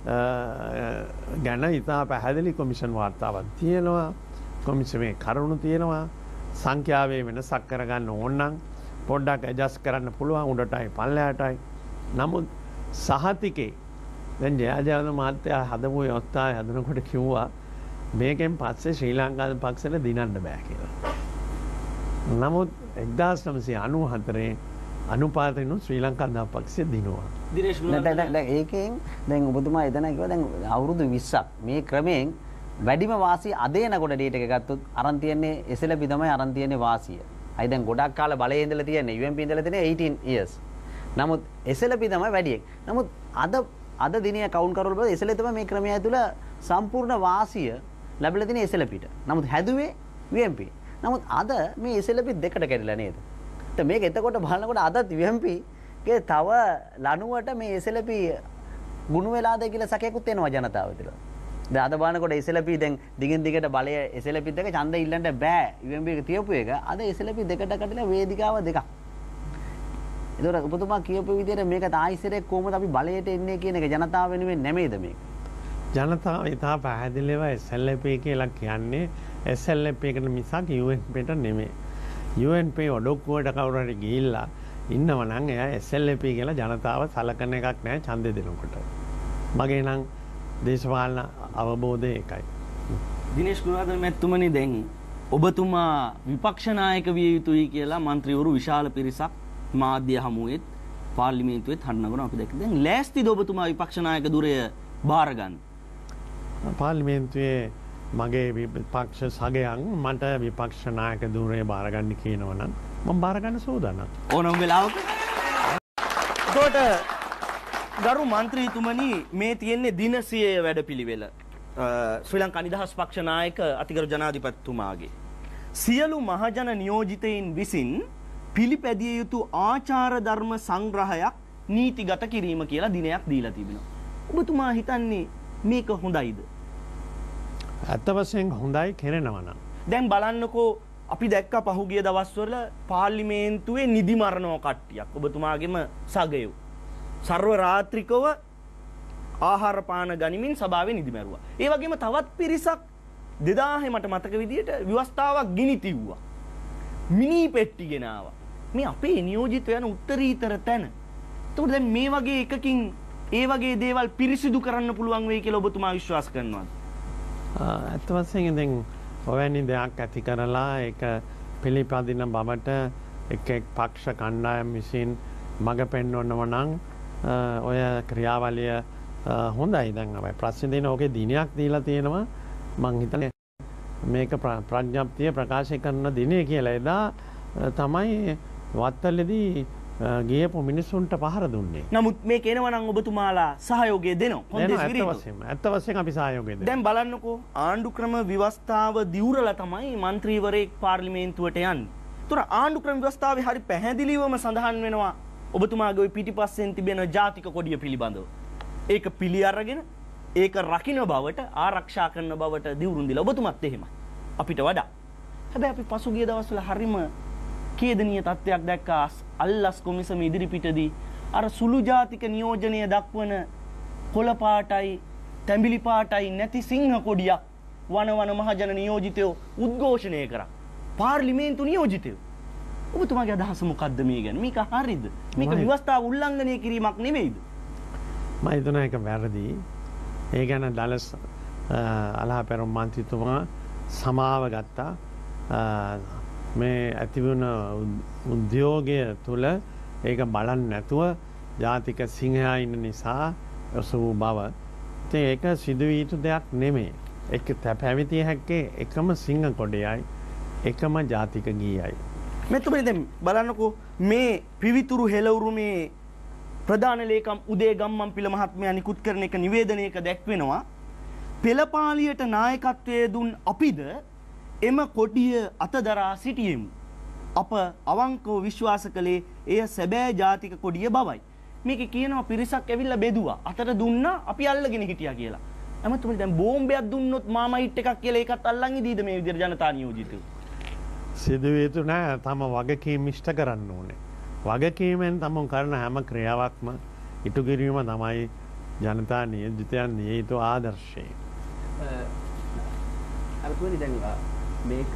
ගැන ඉතා පැහැදිලි කොමිෂන් වාර්තාවක් තියෙනවා. කොමිෂමේ කරුණු තියෙනවා. සංඛ්‍යාවේ වෙනසක් කරගන්න ඕන නම් පොඩ්ඩක් ඇඩ්ජස්ට් කරන්න පුළුවන් උඩටයි පල්ලෙහාටයි. නමුත් සහතිකේ දැන් ජයජයවර්ධන මහත්තයා හදපු අවස්ථාවේ හදනකොට කිව්වා මේකෙන් පස්සේ ශ්‍රී ලංකාවේ පක්ෂයට දිනන්න බෑ කියලා. නමුත් එක්දාස් නවසිය අනූ හතරේ අනුපාතෙනු ශ්‍රී ලංකා පක්ෂය දිනුවා.
දිනේෂ්
දැන් ඒකෙන් දැන් ඔබතුමා එදන කිව්වා දැන් අවුරුදු විස්සක් මේ ක්‍රමයෙන් වැඩිම වාසිය අදේනකොට ඩේට් එක ගත්තොත් අරන් තියන්නේ එසෙලපි තමයි අරන් තියන්නේ වාසිය. අයි දැන් ගොඩක් කාල බලයේ ඉඳලා තියන්නේ යූ එම් පී ඉඳලා තියන්නේ eighteen years. නමුත් එසෙලපි තමයි වැඩි එක. නමුත් අද අද දිනේ කවුන්ට් කරවල බලද්දී එසෙල තමයි මේ ක්‍රමය ඇතුළ සම්පූර්ණ වාසිය ලැබිලා තියෙන්නේ එසෙලපිට. නමුත් හැදුවේ යූ එම් පී. නමුත් අද මේ එසෙලපි දෙකට කැඩිලා නේද? මේක එතකොට බලනකොට අදත් යූ එම් පී ගේ තව ලණුවට මේ එසෙලපි ගුණ වෙලාද කියලා සැකයක්ත් එනවා ජනතාව තුළ. දැන් අද බලනකොට එසෙලපි දැන් දිගින් දිගට බලය එසෙලපි දෙක ඡන්ද ඉල්ලන්න බෑ යූ එම් පී එක තියපු එක අද එසෙලපි දෙකට කඩලා වේදිකාව දෙකක්. ඒතකොට ඔබතුමා කියපු විදිහට මේක තායිසරේ කොහොමද අපි බලයට එන්නේ කියන එක ජනතාව වෙනුවෙන් නෙමෙයිද මේක?
ජනතාව ඉතා පැහැදිලිව එස් එල් පී කියලා කියන්නේ එස් එල් පී එකට මිසක් යූ එන් පීට නෙමෙයි. යූ එන් පී ඔඩොක්කුවට කවුරු හරි ගිහිල්ලා ඉන්නව නම් එයා එස් එල් පී කියලා ජනතාව සලකන එකක් නෑ ඡන්දෙ දෙනකොට. මගේ නම් දේශපාලන අවබෝධය ඒකයි.
දිනේෂ් ගුණවර්ධන මැතිතුමනි දැන් ඔබතුමා විපක්ෂ නායක විය යුතුයි කියලා മന്ത്രിවරු විශාල පිරිසක් මාධ්‍ය හමුවෙත් පාර්ලිමේන්තුවෙත් හඬනගනවා අපි දැක්කේ. දැන් ලෑස්තිද ඔබතුමා විපක්ෂ නායක ධුරය බාර ගන්න?
පාර්ලිමේන්තුවේ මගේ විපක්ෂ සගයන් මට විපක්ෂ නායක ධූරය බාරගන්න කියනවා නම් මම බාරගන්න සූදානම්.
ඕනම වෙලාවක. එතකොට ගරු මන්ත්‍රීතුමනි මේ තියෙන්නේ දින සියය වැඩපිළිවෙල. ශ්‍රී ලංකා නිදහස් පක්ෂ නායක අතිගරු ජනාධිපතිතුමාගේ සියලු මහජන නියෝජිතයින් විසින් පිළිපැදිය යුතු ආචාර ධර්ම සංග්‍රහයක් නීතිගත කිරීම කියලා දිනයක් දීලා තිබෙනවා. ඔබතුමා හිතන්නේ මේක හොඳයිද?
ඇත්ත වශයෙන් හොඳයි කරනවා නම්.
දැන් බලන්නකෝ අපි දැක්ක පහුගිය දවස්වල පාර්ලිමේන්තුවේ නිදි මරණව කට්ටියක් ඔබතුමාගේම සගයෝ සර්ව රාත්‍රිකව ආහාර පාන ගනිමින් සභාවේ නිදි මැරුවා. ඒ වගේම තවත් පිරිසක් දෙදාහේ මට මතක විදියට ව්‍යවස්ථාවක් ගිනි තිව්වා. මිනි පෙට්ටි ගෙනාවා. මේ අපේ නියෝජිත යන උත්තරීතර තැන. එතකොට දැන් මේ වගේ එකකින් ඒ වගේ දේවල් පිරිසිදු කරන්න පුළුවන් වෙයි කියලා ඔබතුමා විශ්වාස කරනවද?
ඇත්ත වශයෙන් දැන් ඔවැනි දෙයක් ඇති කරලා ඒක පිළිපදින බවට එක් එක් පක්ෂ කණ්ඩායම් විසින් මඟ පෙන්වන්නව නම් ඔය ක්‍රියාවලිය හොඳයි. දැන් අපි ප්‍රශ්න දෙන ඕකේ දිනයක් දීලා තියෙනවා. මං හිතන්නේ මේක ප්‍රඥප්තිය ප්‍රකාශ කරන දිනේ කියලා. එදා තමයි වත්තලේදී ගියපු මිනිසුන්ට පහර දුන්නේ.
නමුත් මේ කියනවා නම් ඔබතුමාලා සහයෝගය දෙනවා. කොන්දේසි විරීතු.
ඇත්ත වශයෙන්ම ඇත්ත වශයෙන් අපි සහයෝගය දෙනවා.
දැන් බලන්නකෝ ආණ්ඩු ක්‍රම ව්‍යවස්ථාව දියුරලා තමයි മന്ത്രിවරයෙක් පාර්ලිමේන්තුවට යන්නේ. ඒතර ආණ්ඩු ක්‍රම ව්‍යවස්ථාවේ හරි පැහැදිලිවම සඳහන් වෙනවා ඔබතුමාගේ ওই පිටිපස්සෙන් තිබෙන ජාතික කොඩිය පිළිබඳව. ඒක පිළි අරගෙන ඒක රකින්න බවට ආරක්ෂා කරන බවට දියුරුම් දීලා ඔබතුමත් එහෙමයි. අපිට වඩා. හැබැයි අපි පසුගිය දවස්වල හරිම කේදනීය තත්ත්වයක් දැක්කා. අල්ලස් කොමිසම ඉදිරිපිටදී අර සුළු ජාතික නියෝජනය දක්වන කොළ පාටයි තැඹිලි පාටයි නැති සිංහ කොඩියක් වන වන මහජන නියෝජිතයෝ උද්ඝෝෂණය කරා. පාර්ලිමේන්තු නියෝජිතයෝ. ඔබතුමාගේ අදහස මොකද්ද මේ ගැන? මේක හරිද? මේක ව්‍යවස්ථාව උල්ලංඝනය කිරීමක් නෙවෙයිද?
මම හිතනවා ඒක වැරදි. ඒ ගැන දලස් අලහපැරම් මන්ත්‍රීතුමා සමාව ගත්තා. මේ ඇතිවුණ උද්‍යෝගය තුළ ඒක බලන්න නැතුව ජාතික සිංහයා ඉන්න නිසා ඔසවූ බව. ඉතින් ඒක සිදුවිය යුතු දෙයක් නෙමෙයි. ඒක පැවතිය හැක්කේ එකම සිංහ කොඩයයි එකම ජාතික ගීයයි.
මෙතුමනි දැන් බලන්නකෝ මේ පිවිතුරු හෙළවුරු මේ ප්‍රධාන ලේකම් උදේ ගම්මන්පිල මහත්මයා නිකුත් කරන එක නිවේදනයක දැක්වෙනවා. පෙළපාලියට නායකත්වයේ දුන් අපිද එම කොඩිය අතදරා සිටියෙමු. අප අවංකව විශ්වාස කළේ එය සැබෑ ජාතික කොඩිය බවයි. මේක කියනවා පිරිසක් ඇවිල්ලා බෙදුවා. අතට දුන්නා අපි අල්ලගෙන හිටියා කියලා. එමතුමනි දැන් බෝම්බයක් දුන්නොත් මාමයිට් එකක් කියලා ඒකත් අල්ලන් ඉදීද මේ විදිහට ජනතා නියෝජිතයෝ?
සිදුවිය යුතු නෑ. තම වගකීම් ඉෂ්ට කරන්න ඕනේ. වගකීමෙන් තමුන් කරන හැම ක්‍රියාවක්ම ඉටු කිරීම තමයි ජනතා නියෝජිතයන් නිය යුතු ආදර්ශය.
අරතුමනි දැන් මේක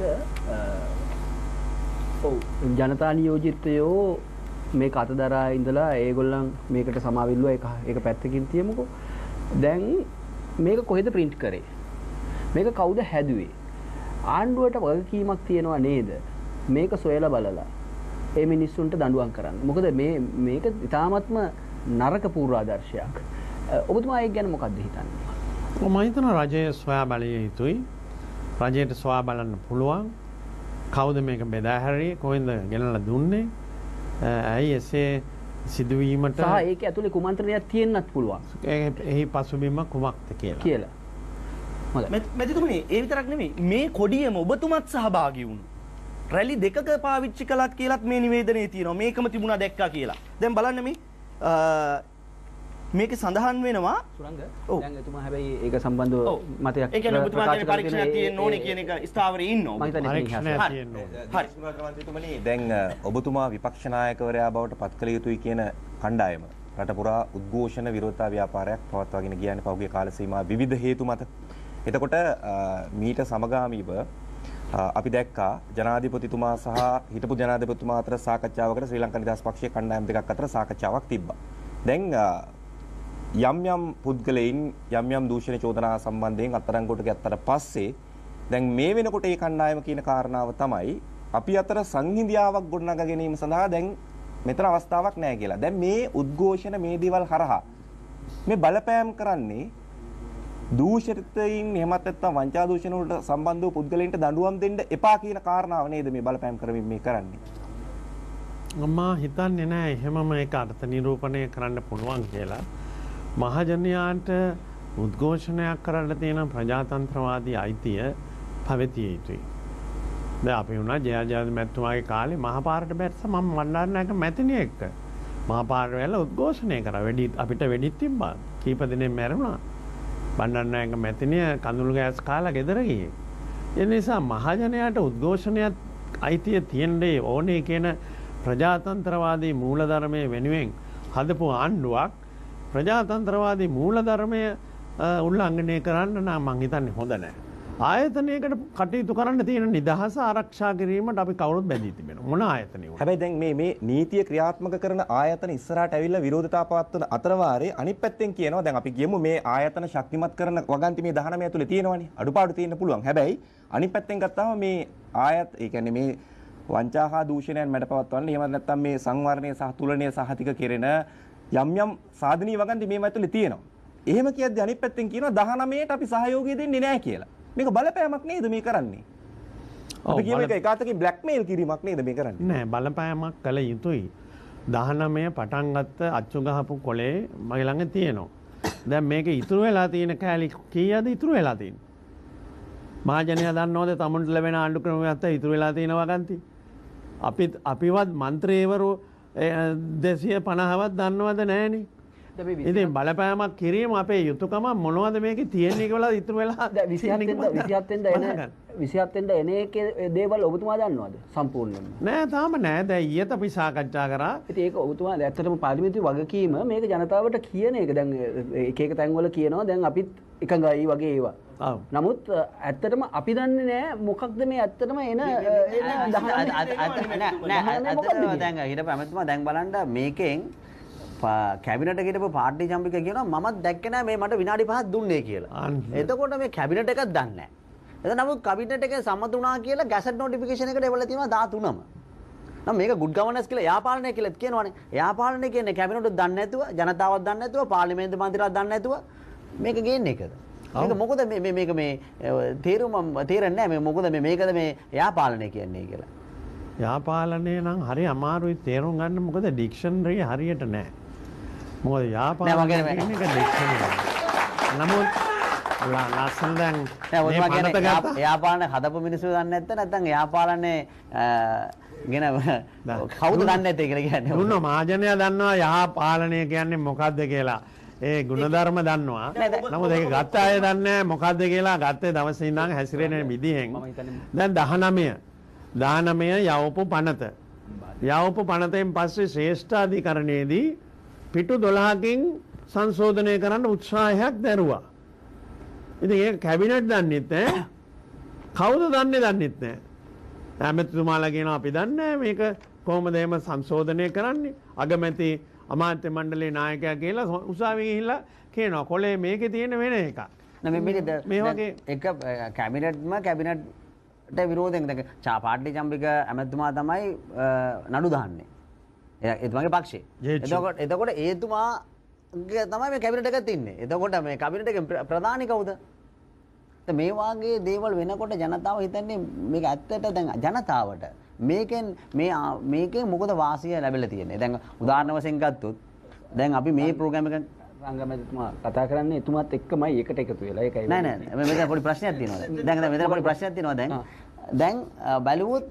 ඔව් ජනතා නියෝජිතයෝ මේක අතදරා ඉඳලා ඒගොල්ලන් මේකට සමාවිල්ලුවා. ඒක ඒක පැත්තකින් තියමුකෝ. දැන් මේක කොහෙද print කරේ? මේක කවුද හැදුවේ? ආණ්ඩුවට වගකීමක් තියෙනවා නේද? මේක සොයලා බලලා ඒ මිනිස්සුන්ට දඬුවම් කරන්න. මොකද මේ මේක ඉතාමත්ම නරක පූර්වාදර්ශයක්. ඔබතුමා ඒක ගැන මොකක්ද හිතන්නේ?
මම හිතනවා රජය සොයා බැලිය යුතුයි. රජයට සොයා බලන්න පුළුවන්. කවුද මේක බෙදා හැරියේ? කොහෙන්ද ගෙනල්ලා දුන්නේ? ඇයි එසේ සිදුවීමට
සහ ඒක ඇතුලේ කුමන්ත්‍රණයක් තියෙන්නත් පුළුවන්.
එහි පසුබිම කුමක්ද කියලා.
කියලා.
හොඳයි. මෙතුමනි ඒ විතරක් නෙමෙයි මේ කොඩියම ඔබතුමත් සහභාගී වුණා. රැලි දෙකක පාවිච්චි කළත් කියලාත් මේ නිවේදනයේ තියෙනවා. මේකම තිබුණා දැක්කා කියලා. දැන් බලන්න මේ මේකේ සඳහන් වෙනවා
සුරංග දැන් එතුමා හැබැයි ඒක සම්බන්ධව මතයක්
ඒ කියන්නේ ඔබතුමා කියන්නේ පරීක්ෂණයක් තියෙන්න ඕනේ කියන එක ස්ථාවරේ ඉන්නවා.
මම හිතන්නේ
පරීක්ෂණයක් තියෙන්න ඕනේ.
හරි.
හරි. දැන් ඔබතුමා විපක්ෂ නායකවරයා බවට පත් කළ යුතුයි කියන කණ්ඩායම රට පුරා උද්ඝෝෂණ විරෝධතා ව්‍යාපාරයක් පවත්වාගෙන ගියානේ පහුගිය කාල සීමාව විවිධ හේතු මත. එතකොට මීට සමගාමීව අපි දැක්කා ජනාධිපතිතුමා සහ හිටපු ජනාධිපතිතුමා අතර සාකච්ඡාවකට ශ්‍රී ලංකා නිදහස් පක්ෂයේ කණ්ඩායම් දෙකක් අතර සාකච්ඡාවක් තිබ්බා. දැන් යම් යම් පුද්ගලයන් යම් යම් දූෂණ චෝදනා සම්බන්ධයෙන් අත්අඩංගුවට ගත්තට පස්සේ දැන් මේ වෙනකොට මේ කණ්ඩායම කියන කාරණාව තමයි අපි අතර සංහිඳියාවක් ගොඩනගා ගැනීම සඳහා දැන් මෙතන අවස්ථාවක් නැහැ කියලා. දැන් මේ උද්ඝෝෂණ මේ දේවල් හරහා මේ බලපෑම් කරන්නේ දූෂිතයින් එහෙමත් නැත්නම් වංචා දූෂණ වලට සම්බන්ධ වූ පුද්ගලයන්ට දඬුවම් දෙන්න එපා කියන කාරණාව නේද මේ බලපෑම් කරමින් මේ කරන්නේ.
මම හිතන්නේ නෑ එහෙමම ඒක අර්ථ නිරූපණය කරන්න පුළුවන් කියලා. මහජනයාට උද්ඝෝෂණයක් කරන්න තියෙන ප්‍රජාතන්ත්‍රවාදී අයිතිය පැවතිය යුතුයි. දැන් අපි වුණා ජයජාත මැතිතුමාගේ කාලේ මහපාරට බැස්ස මම මණ්ඩාරනායක මැතිණිය එක්ක මහපාරට වෙලා උද්ඝෝෂණය කරා. වෙඩි අපිට වෙඩිත් තිබ්බා. කීප දෙනෙක් මැරුණා. බණ්ඩාරනායක මැතිණිය කඳුළු ගෑස් කාලා ගෙදර ගියේ. ඒ නිසා මහජනයාට උද්ඝෝෂණයක් අයිතිය තියෙන්නේ ඕනේ කියන ප්‍රජාතන්ත්‍රවාදී මූලධර්මයේ වෙනුවෙන් හදපු ආණ්ඩුවක් ප්‍රජාතන්ත්‍රවාදී මූලධර්මය උල්ලංඝනය කරන්න නම් මං හිතන්නේ හොඳ නැහැ. ආයතනයකට කටයුතු කරන්න තියෙන නිදහස ආරක්ෂා කිරීමට අපි කවුරුත් බැඳී තිබෙනවා. මොන ආයතනය වුණත්.
හැබැයි දැන් මේ මේ නීතිය ක්‍රියාත්මක කරන ආයතන ඉස්සරහට ඇවිල්ලා විරෝධතා පවත්වන අතරවාරේ අනිත් පැත්තෙන් කියනවා දැන් අපි කියමු මේ ආයතන ශක්තිමත් කරන වගන්ති මේ දහනවය ඇතුලේ තියෙනවනේ. අඩුපාඩු තියෙන්න පුළුවන්. හැබැයි අනිත් පැත්තෙන් ගත්තාම මේ ආයත ඒ කියන්නේ මේ වංචා හා දූෂණයන් මැඩ පවත්වන්න එහෙම නැත්නම් මේ සංවර්ණය සහ තුලණය සහතික කෙරෙන යම් යම් සාධනීය වගන්ති මේව ඇතුලේ තියෙනවා. එහෙම කියද්දී අනිත් පැත්තෙන් කියනවා දහනවයට අපි සහයෝගය දෙන්නේ නැහැ කියලා. මේක බලපෑමක් නේද මේ කරන්නේ? අපි කියමු ඒක එකාතකින් බ්ලැක්මේල් කිරීමක් නේද මේ කරන්නේ?
නෑ බලපෑමක් කළ යුතුයි. දහනවය පටන් ගත්ත අච්චු ගහපු කොලේ මගේ ළඟ තියෙනවා. දැන් මේක ඉතුරු වෙලා තියෙන කෑලි කීයද ඉතුරු වෙලා තියෙන්නේ? මහජනයා දන්නවද තමුන්ට ලැබෙන ආණ්ඩු ක්‍රමයට ඉතුරු වෙලා තියෙන වගන්ති? අපි අපිවත් മന്ത്രിවරු දෙසිය පනහවත් දන්නවද නැහනේ. ඉතින් බලපෑමක් කිරීම අපේ යුතුයකම මොනවද මේකේ තියෙන්නේ කියලා ඉතුරු වෙලා
විසිහත් වෙනිදා එන විසිහත් වෙනිදා එන එකේ දේවල් ඔබතුමා දන්නවද සම්පූර්ණයෙන්ම?
නෑ තාම නෑ. දැන් ඊයේත් අපි සාකච්ඡා කරා.
ඉතින් ඒක ඔබතුමා ඇත්තටම පාර්ලිමේන්තුවේ වගකීම මේක ජනතාවට කියන එක. දැන් එක එක තැන්වල කියනවා දැන් අපිත් එකඟයි වගේ ඒවා.
ඔව්.
නමුත් ඇත්තටම අපි දන්නේ නෑ මොකක්ද මේ ඇත්තටම එන
නෑ දැන් හිටපු ඇමතුමා දැන් බලන්න මේකෙන් කැබිනට ගිහපු පාර්ටි චම්පික කියනවා මමත් දැක්කේ නෑ මේ මට විනාඩි පහක් දුන්නේ කියලා. එතකොට මේ කැබිනට් එකක් දන්නේ නෑ. එතන නමුත් කැබිනට් එකේ සම්මත වුණා කියලා ගැසට් නොටිෆිකේෂන් එකට එවලා තියෙනවා දාතුනම. නම් මේක ගුඩ් ගවර්නන්ස් කියලා යාපාලනය කියලා කියනවනේ. යාපාලනය කියන්නේ කැබිනට් දන්නේ නැතුව, ජනතාවක් දන්නේ නැතුව, පාර්ලිමේන්තු මන්ත්‍රීලා දන්නේ නැතුව මේක ගේන්නේ එකද? මේක මොකද මේ මේක මේ තේරුම තේරෙන්නේ නෑ මේ මොකද මේ මේකද මේ යාපාලනය කියන්නේ කියලා.
යාපාලනය නම් හරි අමාරුයි තේරුම් ගන්න මොකද ඩික්ෂනරි හරියට නෑ. මොකද යාපාලනය කියන්නේ ඩික්ෂනරි. නමුත් ලස්සන දැන්
යාපාලන හදපු මිනිස්සු දන්නේ නැත්නම් නැත්නම් යාපාලනේ ගෙන කවුද දන්නේ නැත්තේ කියලා කියන්නේ.
දුන්න මහජනයා දන්නවා යාපාලනය කියන්නේ මොකද්ද කියලා. ඒ ගුණධර්ම දන්නවා. නමුත් ඒක ගත්ත අය දන්නේ නැහැ මොකද්ද කියලා. ගත්තේ දවසේ ඉඳන් හැසිරෙන විදිහෙන්. දැන් දහනවය දහනවය යවපු පනත. යවපු පනතෙන් පස්සේ ශ්‍රේෂ්ඨාධිකරණයේදී පිටු දොළහකින් සංශෝධනය කරන්න උත්සාහයක් දැරුවා. ඉතින් ඒක කැබිනට් දන්නෙත් නැහැ. කවුද දන්නේ දන්නෙත් නැහැ. ඇමතිතුමාලා කියනවා අපි දන්නේ නැහැ මේක කොහොමද එහෙම සංශෝධනය කරන්නේ. අගමැති අමාත්‍ය මණ්ඩලයේ නායකයා කියලා උසාවියේ ගිහිල්ලා කියනවා කොලේ මේකේ තියෙන වෙන එකක්.
නෑ මේක
මේ වගේ
එක කැබිනට්ම කැබිනට්ට විරෝධයෙන් දැන් චා පාර්ටි චම්පික ඇමතිතුමා තමයි නඩු දාන්නේ. එතුමාගේ පක්ෂේ. එතකොට එතකොට ඒතුමාගේ තමයි මේ කැබිනට් එකත් ඉන්නේ. එතකොට මේ කැබිනට් එකේ ප්‍රධානී කවුද? දැන් මේ වාගේ දේවල් වෙනකොට ජනතාව හිතන්නේ මේක ඇත්තට දැන් ජනතාවට මේකෙන් මේ මේකෙන් මොකද වාසිය ලැබිලා තියෙන්නේ. දැන් උදාහරණ වශයෙන් ගත්තොත් දැන් අපි මේ ප්‍රෝග්‍රෑම් එක
රංගමැතිතුමා කතා කරන්නේ එතුමාත් එක්කමයි එකට එකතු වෙලා. ඒකයි.
නෑ නෑ මෙතන පොඩි ප්‍රශ්නයක් තියෙනවා. දැන් දැන් මෙතන පොඩි ප්‍රශ්නයක් තියෙනවා දැන්. දැන් බැලුවොත්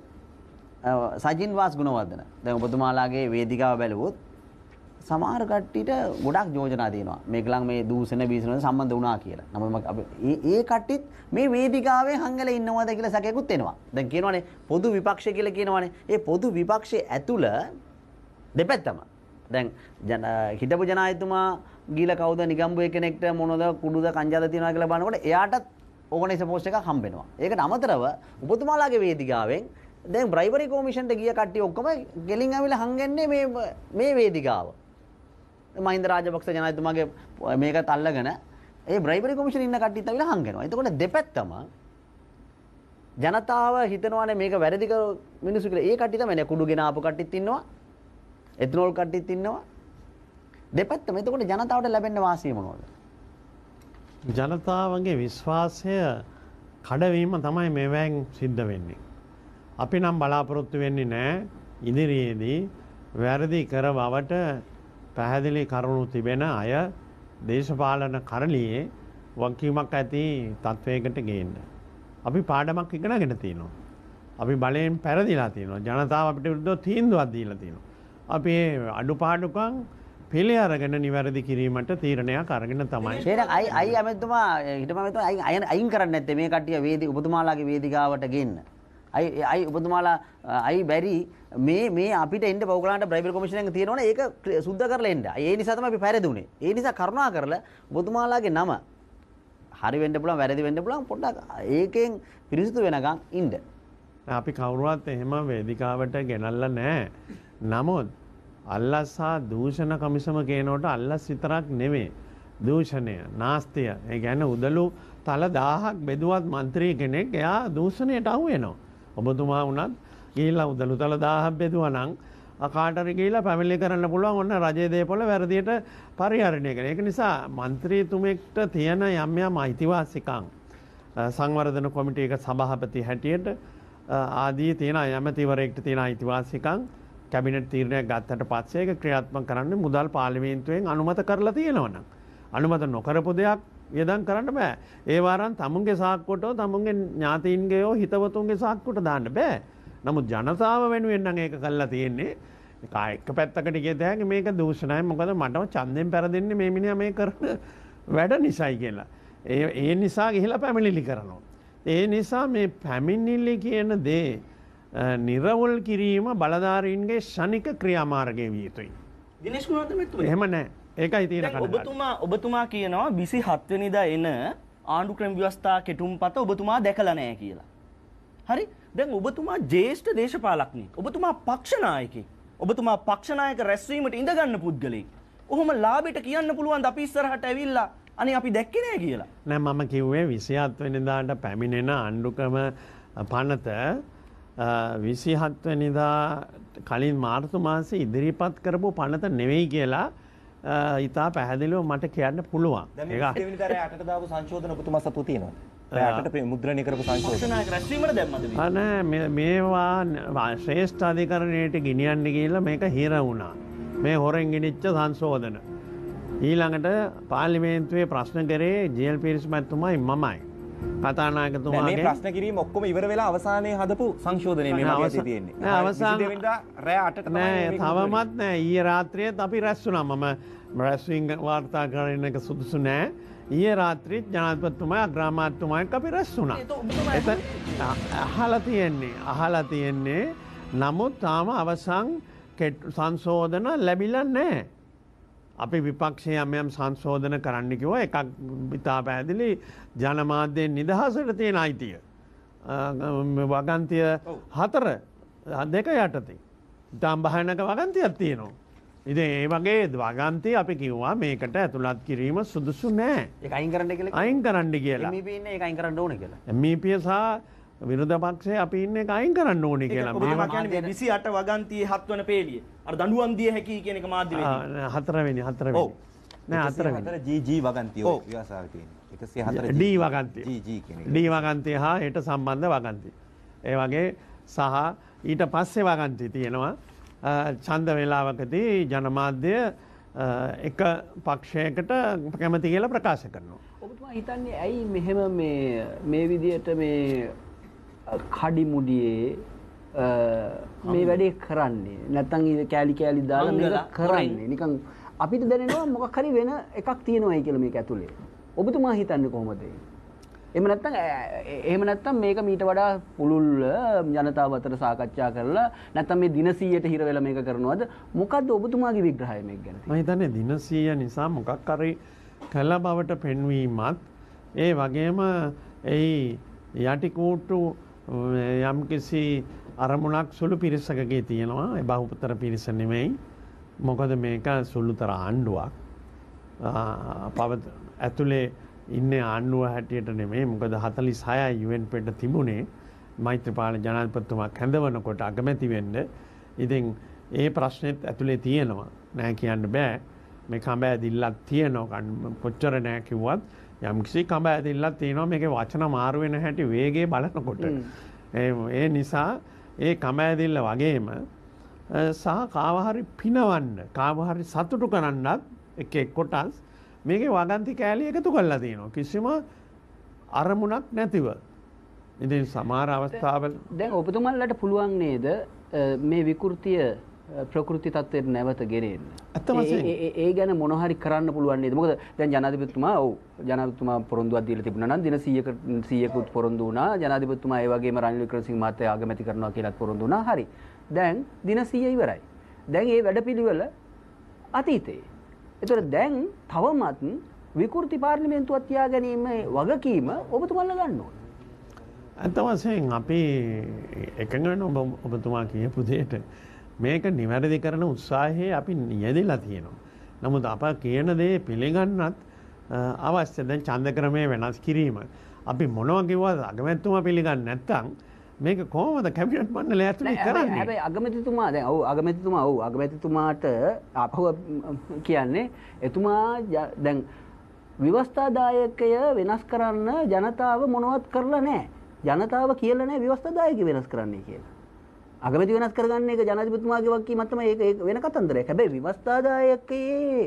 සජින් වාස් ගුණවර්ධන දැන් ඔබතුමාලාගේ වේදිකාව බැලුවොත් සමහර කට්ටියට ගොඩක් යෝජනා තියෙනවා මේක ළඟ මේ දූෂණ බීසන සම්බන්ධ වුණා කියලා. නමුත් අපි ඒ කට්ටිත් මේ වේදිකාවේ හංගලා ඉන්නවද කියලා සැකයක්ත් එනවා. දැන් කියනවානේ පොදු විපක්ෂ කියලා කියනවානේ. ඒ පොදු විපක්ෂයේ ඇතුළ දෙපැත්තම දැන් හිටපු ජනාධිපතිතුමා ගිහලා කවුද නිගම්බුවේ කෙනෙක්ට මොනවද කුඩුද කංජාද තියනවා කියලා බලනකොට එයාටත් ඕගනයිසර් පෝස්ට් එකක් හම්බ වෙනවා. ඒකට අමතරව ඔබතුමාලාගේ වේදිකාවෙන් දැන් බ්‍රයිබරි කොමිෂන්ට ගිය කට්ටිය ඔක්කොම ගෙලින් ඇවිල්ලා හංගන්නේ මේ මේ වේදිකාව. මහින්ද රාජපක්ෂ ජනාධිපතිතුමාගේ මේකත් අල්ලගෙන ඒ බ්‍රයිබරි කොමිෂන් ඉන්න කට්ටියත් ඇවිල්ලා හංගනවා. එතකොට දෙපැත්තම ජනතාව හිතනවානේ මේක වැරදි කර මිනිස්සු කියලා. ඒ කට්ටිය තමයි නේ කුඩු ගෙන ආපු කට්ටියත් ඉන්නවා. එතනෝල් කට්ටියත් ඉන්නවා. දෙපැත්තම. එතකොට ජනතාවට ලැබෙන්න වාසිය මොනවද?
ජනතාවගේ විශ්වාසය කඩවීම තමයි මෙවැන් සිද්ධ වෙන්නේ. අපි නම් බලාපොරොත්තු වෙන්නේ නැහැ ඉදිරියේදී වැරදි කර බවට පැහැදිලි කරුණු තිබෙන අය දේශපාලන කරලියේ වගකීමක් ඇති තත්වයකට ගේන්න. අපි පාඩමක් ඉගෙනගෙන තියෙනවා. අපි බලයෙන් පැරදිලා තියෙනවා. ජනතාව අපිට විරුද්ධව තීන්දුවක් දීලා තියෙනවා. අපි අඩුපාඩුකම් පිළි අරගෙන නිවැරදි කිරීමට තීරණයක් අරගෙන තමයි.
එහෙනම් අයි අයි ඇමතුමා හිටපම ඇමතුමා අයි අයින් අයින් කරන්නේ නැත්තේ මේ කට්ටිය වේදි ඔබතුමාලාගේ වේදිකාවට ගෙන්න. අයි අයි ඔබතුමාලා අයි බැරි මේ මේ අපිට එන්න පෞගලන්ට බ්‍රයිබල් කොමිෂන් එක තියෙනවනේ ඒක සුද්ධ කරලා එන්න. ඒ නිසා තමයි අපි පැරදුනේ. ඒ නිසා කරුණා කරලා ඔබතුමාලාගේ නම හරි වෙන්න පුළුවන් වැරදි වෙන්න පුළුවන් පොඩ්ඩක් ඒකෙන් පිරිසිදු වෙනකන් ඉන්න.
අපි කවුරුවත් එහෙම වේදිකාවට ගෙනල්ලා නැහැ. නමුත් අල්ලස් හා දූෂණ කමිසම කියනකොට අල්ලස් විතරක් නෙමෙයි. දූෂණය, නාස්තිය. ඒ කියන්නේ උදළු තල දහයක් බෙදුවත් മന്ത്രി කෙනෙක් එයා දූෂණයට අහු වෙනවා. ඔබතුමා වුණත් ගිහිල්ලා උදළු තල දහයක් බෙදුවා නම් අකාටරි ගිහිල්ලා පැමිණිලි කරන්න පුළුවන් ඔන්න රජයේ දේපොළ වැරදියට පරිහරණය කරන. ඒක නිසා മന്ത്രിතුමෙක්ට තියෙන යම් යම් අයිතිවාසිකම් සංවර්ධන කොමිටියක සභාපති හැටියට ආදී තියෙන ඇමතිවරයෙක්ට තියෙන අයිතිවාසිකම් කැබිනට් තීරණයක් ගත්තට පස්සේ ඒක ක්‍රියාත්මක කරන්න මුදල් පාර්ලිමේන්තුවෙන් අනුමත කරලා තියෙනවා නම් අනුමත නොකරපු දෙයක් වියදම් කරන්න බෑ. ඒ වාරන් තමුන්ගේ සාක්කුවටෝ තමුන්ගේ ඥාතීන්ගේෝ හිතවතුන්ගේ සාක්කුවට දාන්න බෑ. නමුත් ජනතාව වෙනුවෙන් නම් ඒක කළා තියෙන්නේ. ඒක එක පැත්තකට ගිය තැනක මේක දූෂණයි. මොකද මටම ඡන්දෙන් පෙරදෙන්නේ මේ මිනිහා මේ කරන වැඩ නිසායි කියලා. ඒ ඒ නිසා ගිහිලා පැමිණිලි කරනවා. ඒ නිසා මේ පැමිණිලි කියන දේ නිර්වුල් කිරීම බලධාරීන්ගේ ශනික ක්‍රියාමාර්ගයේ විය යුතුයි.
දිනේෂ් කුමාරතුමා මෙතුමා.
එහෙම නැහැ. ඒකයි තියෙන කඩ.
ඔබතුමා ඔබතුමා කියනවා විසිහත් වෙනිදා එන ආණ්ඩු ක්‍රම ව්‍යවස්ථා කෙටුම්පත ඔබතුමා දැකලා නැහැ කියලා. හරි? දැන් ඔබතුමා ජ්‍යෙෂ්ඨ දේශපාලඥයෙක්. ඔබතුමා පක්ෂ නායකයෙක්. ඔබතුමා පක්ෂ නායක රැස්වීමට ඉඳ ගන්න පුද්ගලෙක්. ඔහොම ලාභයට කියන්න පුළුවන් ද අපි ඉස්සරහට ඇවිල්ලා අනේ අපි දැක්කේ නැහැ කියලා.
නෑ මම කිව්වේ විසිහත් වෙනිදාට පැමිණෙන ආණ්ඩුක්‍රම පනත විසිහත් වෙනිදා කලින් මාර්තු මාසේ ඉදිරිපත් කරපු පනත නෙවෙයි කියලා ඉතා පැහැදිලිව මට කියන්න පුළුවන්.
දැන් මේ විසිහත් වෙනිදා රෑ අටට දාපු සංශෝධන ඔබතුමා සතු තියෙනවා. රෑ අටට මුද්‍රණය කරපු සංශෝධන.
පක්ෂ නායක රැස්වීමට දැම්මද මේ?
අනේ මේවා ශ්‍රේෂ්ඨ අධිකරණයට ගෙනියන්න ගිහිල්ලා මේක හිර වුණා. මේ හොරෙන් ගෙනිච්ච සංශෝධන. ඊළඟට පාර්ලිමේන්තුවේ ප්‍රශ්න කරේ ජී.එල්. පීරිස් මහත්මයායි මමයි. කතානායකතුමාගේ
මේ ප්‍රශ්න කිරීම ඔක්කොම ඉවර වෙලා අවසානයේ හදපු සංශෝධනය මේ මගේ තියෙන්නේ.
නෑ අවසාන
වෙනිදා රෑ අටට තමයි
නෑ
මේක
තවමත් නෑ ඊයේ රාත්‍රියේත් අපි රැස් වුණා. මම රැස්වීම වාර්තා කරන එක සුදුසු නෑ. ඊයේ රාත්‍රියේ ජනාධිපතිතුමා අග්‍රාමාත්‍යතුමා එක්ක අපි රැස් වුණා. එතන අහලා තියෙන්නේ අහලා තියෙන්නේ නමුත් තාම අවසන් සංශෝධන ලැබිලා නෑ. අපි විපක්ෂයේ යම් යම් සංශෝධන කරන්න කිව්වා. එකක් ඉතා පැහැදිලි ජනමාධ්‍යයෙන් නිදහසට තියෙන අයිතිය. වගන්තිය හතර දෙක යටතේ. ඉතාම භයානක වගන්තියක් තියෙනවා. ඉතින් ඒ වගේ වගන්තිය අපි කිව්වා මේකට ඇතුළත් කිරීම සුදුසු නෑ.
ඒක අයින් කරන්න කියලා.
අයින් කරන්න කියලා.
එම් ඊ පී ඉන්නේ ඒක අයින් කරන්න ඕනේ කියලා.
එම් ඊ පී සහ විරුද්ධ පක්ෂයේ අපි ඉන්නේ ඒක අයින් කරන්න ඕනේ කියලා.
ඔබතුමා කියන්නේ මේ විසිඅට වගන්තියේ හත් වන පේළිය. අර දඬුවම් දිය හැකි කියන එක මාධ්‍යවේදී.
හතරවෙනි හතරවෙනි.
ඔව්.
නෑ හතරවෙනි.
හතර ජී ජී වගන්තිය ඔය ව්‍යවසාවේ තියෙන්නේ. එකසිය හතර
ඩී වගන්තිය.
ජී ජී කියන එක.
ඩී වගන්තිය හා ඊට සම්බන්ධ වගන්තිය. ඒ වගේ සහ ඊට පස්සේ වගන්තිය තියෙනවා. ඡන්ද වේලාවකදී ජනමාධ්‍ය එක පක්ෂයකට කැමති කියලා ප්‍රකාශ කරනවා.
ඔබතුමා හිතන්නේ ඇයි මෙහෙම මේ මේ විදියට මේ කඩිමුඩියේ මේ වැඩේ කරන්නේ නැත්තම් කෑලි කෑලි දාලා මේක කරන්නේ නිකන් අපිට දැනෙනවා මොකක් හරි වෙන එකක් තියෙනවායි කියලා මේක ඇතුලේ. ඔබතුමා හිතන්නේ කොහොමද? එහෙම නැත්තම් එහෙම නැත්තම් මේක මීට වඩා පුළුල් ජනතාව අතර සාකච්ඡා කරලා නැත්තම් මේ දින සීයට හිර වෙලා මේක කරනවද? මොකද්ද ඔබතුමාගේ විග්‍රහය මේක ගැන?
මම හිතන්නේ දින සීය නිසා මොකක් හරි කළ බවට පෙන්වීමත් ඒ වගේම ඒ යටිකූට්ටු යම්කිසි අරමුණක් සුළු පිරිසකගේ තියෙනවා. ඒ බහුතර පිරිස නෙමෙයි. මොකද මේක සුළුතර ආණ්ඩුවක්. පවත ඇතුලේ ඉන්නේ ආණ්ඩුව හැටියට නෙමෙයි. මොකද හතළිස් හයයි යු එන් පෙට තිබුණේ මෛත්‍රීපාල ජනාධිපතිතුමා කැඳවනකොට අගමැති වෙන්න. ඉතින් ඒ ප්‍රශ්නෙත් ඇතුලේ තියෙනවා. නෑ කියන්න බෑ. මේ කඹ ඇදිල්ලක් තියෙනවා. කොච්චර නෑ කිව්වත් යම්කිසි කඹ ඇතිල්ලක් තියෙනවා මේකේ වචන මාරු වෙන හැටි වේගයේ බලනකොට. ඒ නිසා ඒ කඹ ඇතිල්ල වගේම සහ කාව හරි පිනවන්න කාව හරි සතුටු කරන්නත් එක එක් කොටස් මේකේ වගන්ති කෑලි එකතු කරලා තියෙනවා. කිසිම අරමුණක් නැතිව. ඉතින් සමහර අවස්ථාවල
දැන් ඔබතුමන්ලට පුළුවන් නේද මේ විකෘතිය ප්‍රකෘති තත්ත්වයට නැවත ගෙනෙන්න? ඒ ගැන මොන හරි කරන්න පුළුවන් නේද? මොකද දැන් ජනාධිපතිතුමා ඔව් ජනාධිපතිතුමා පොරොන්දුවක් දීලා තිබුණා නම් දින සීයක සීයකුත් පොරොන්දු වුණා. ජනාධිපතිතුමා ඒ වගේම රනිල් වික්‍රමසිංහ මහත්තයා අගමැති කරනවා කියලාත් පොරොන්දු වුණා. හරි. දැන් දින සීය ඉවරයි. දැන් මේ වැඩපිළිවෙල අතීතේ. ඒතර දැන් තවමත් විකෘති පාර්ලිමේන්තුවක් තියාගැනීමේ වගකීම ඔබතුමන්ලා ගන්න ඕන.
අත වශයෙන් අපි එකඟ වෙන ඔබතුමා කියපු දෙයට මේක නිවැරදි කරන උත්සාහයේ අපි යෙදලා තියෙනවා. නමුත් අප කියන දේ පිළිගන්නත් අවශ්‍ය. දැන් ඡන්ද ක්‍රමය වෙනස් කිරීම අපි මොනවා කිව්වද අගමැතිතුමා පිළිගන්නේ නැත්නම් මේක කොහොමද කැබිනට් මණ්ඩලය ඇතුලේ කරන්නේ?
හැබැයි අගමැතිතුමා දැන් ඔව් අගමැතිතුමා ඔව් අගමැතිතුමාට අපව කියන්නේ එතුමා දැන් ව්‍යවස්ථාදායකය වෙනස් කරන්න ජනතාව මොනවත් කරලා නැහැ. ජනතාව කියලා නැහැ ව්‍යවස්ථාදායකය වෙනස් කරන්නයි කියලා. අගමැති වෙනස් කරගන්න එක ජනාධිපතිතුමාගේ වගකීමක් තමයි. ඒක ඒක වෙන කතන්දරයක්. හැබැයි ව්‍යවස්ථාදායකයේ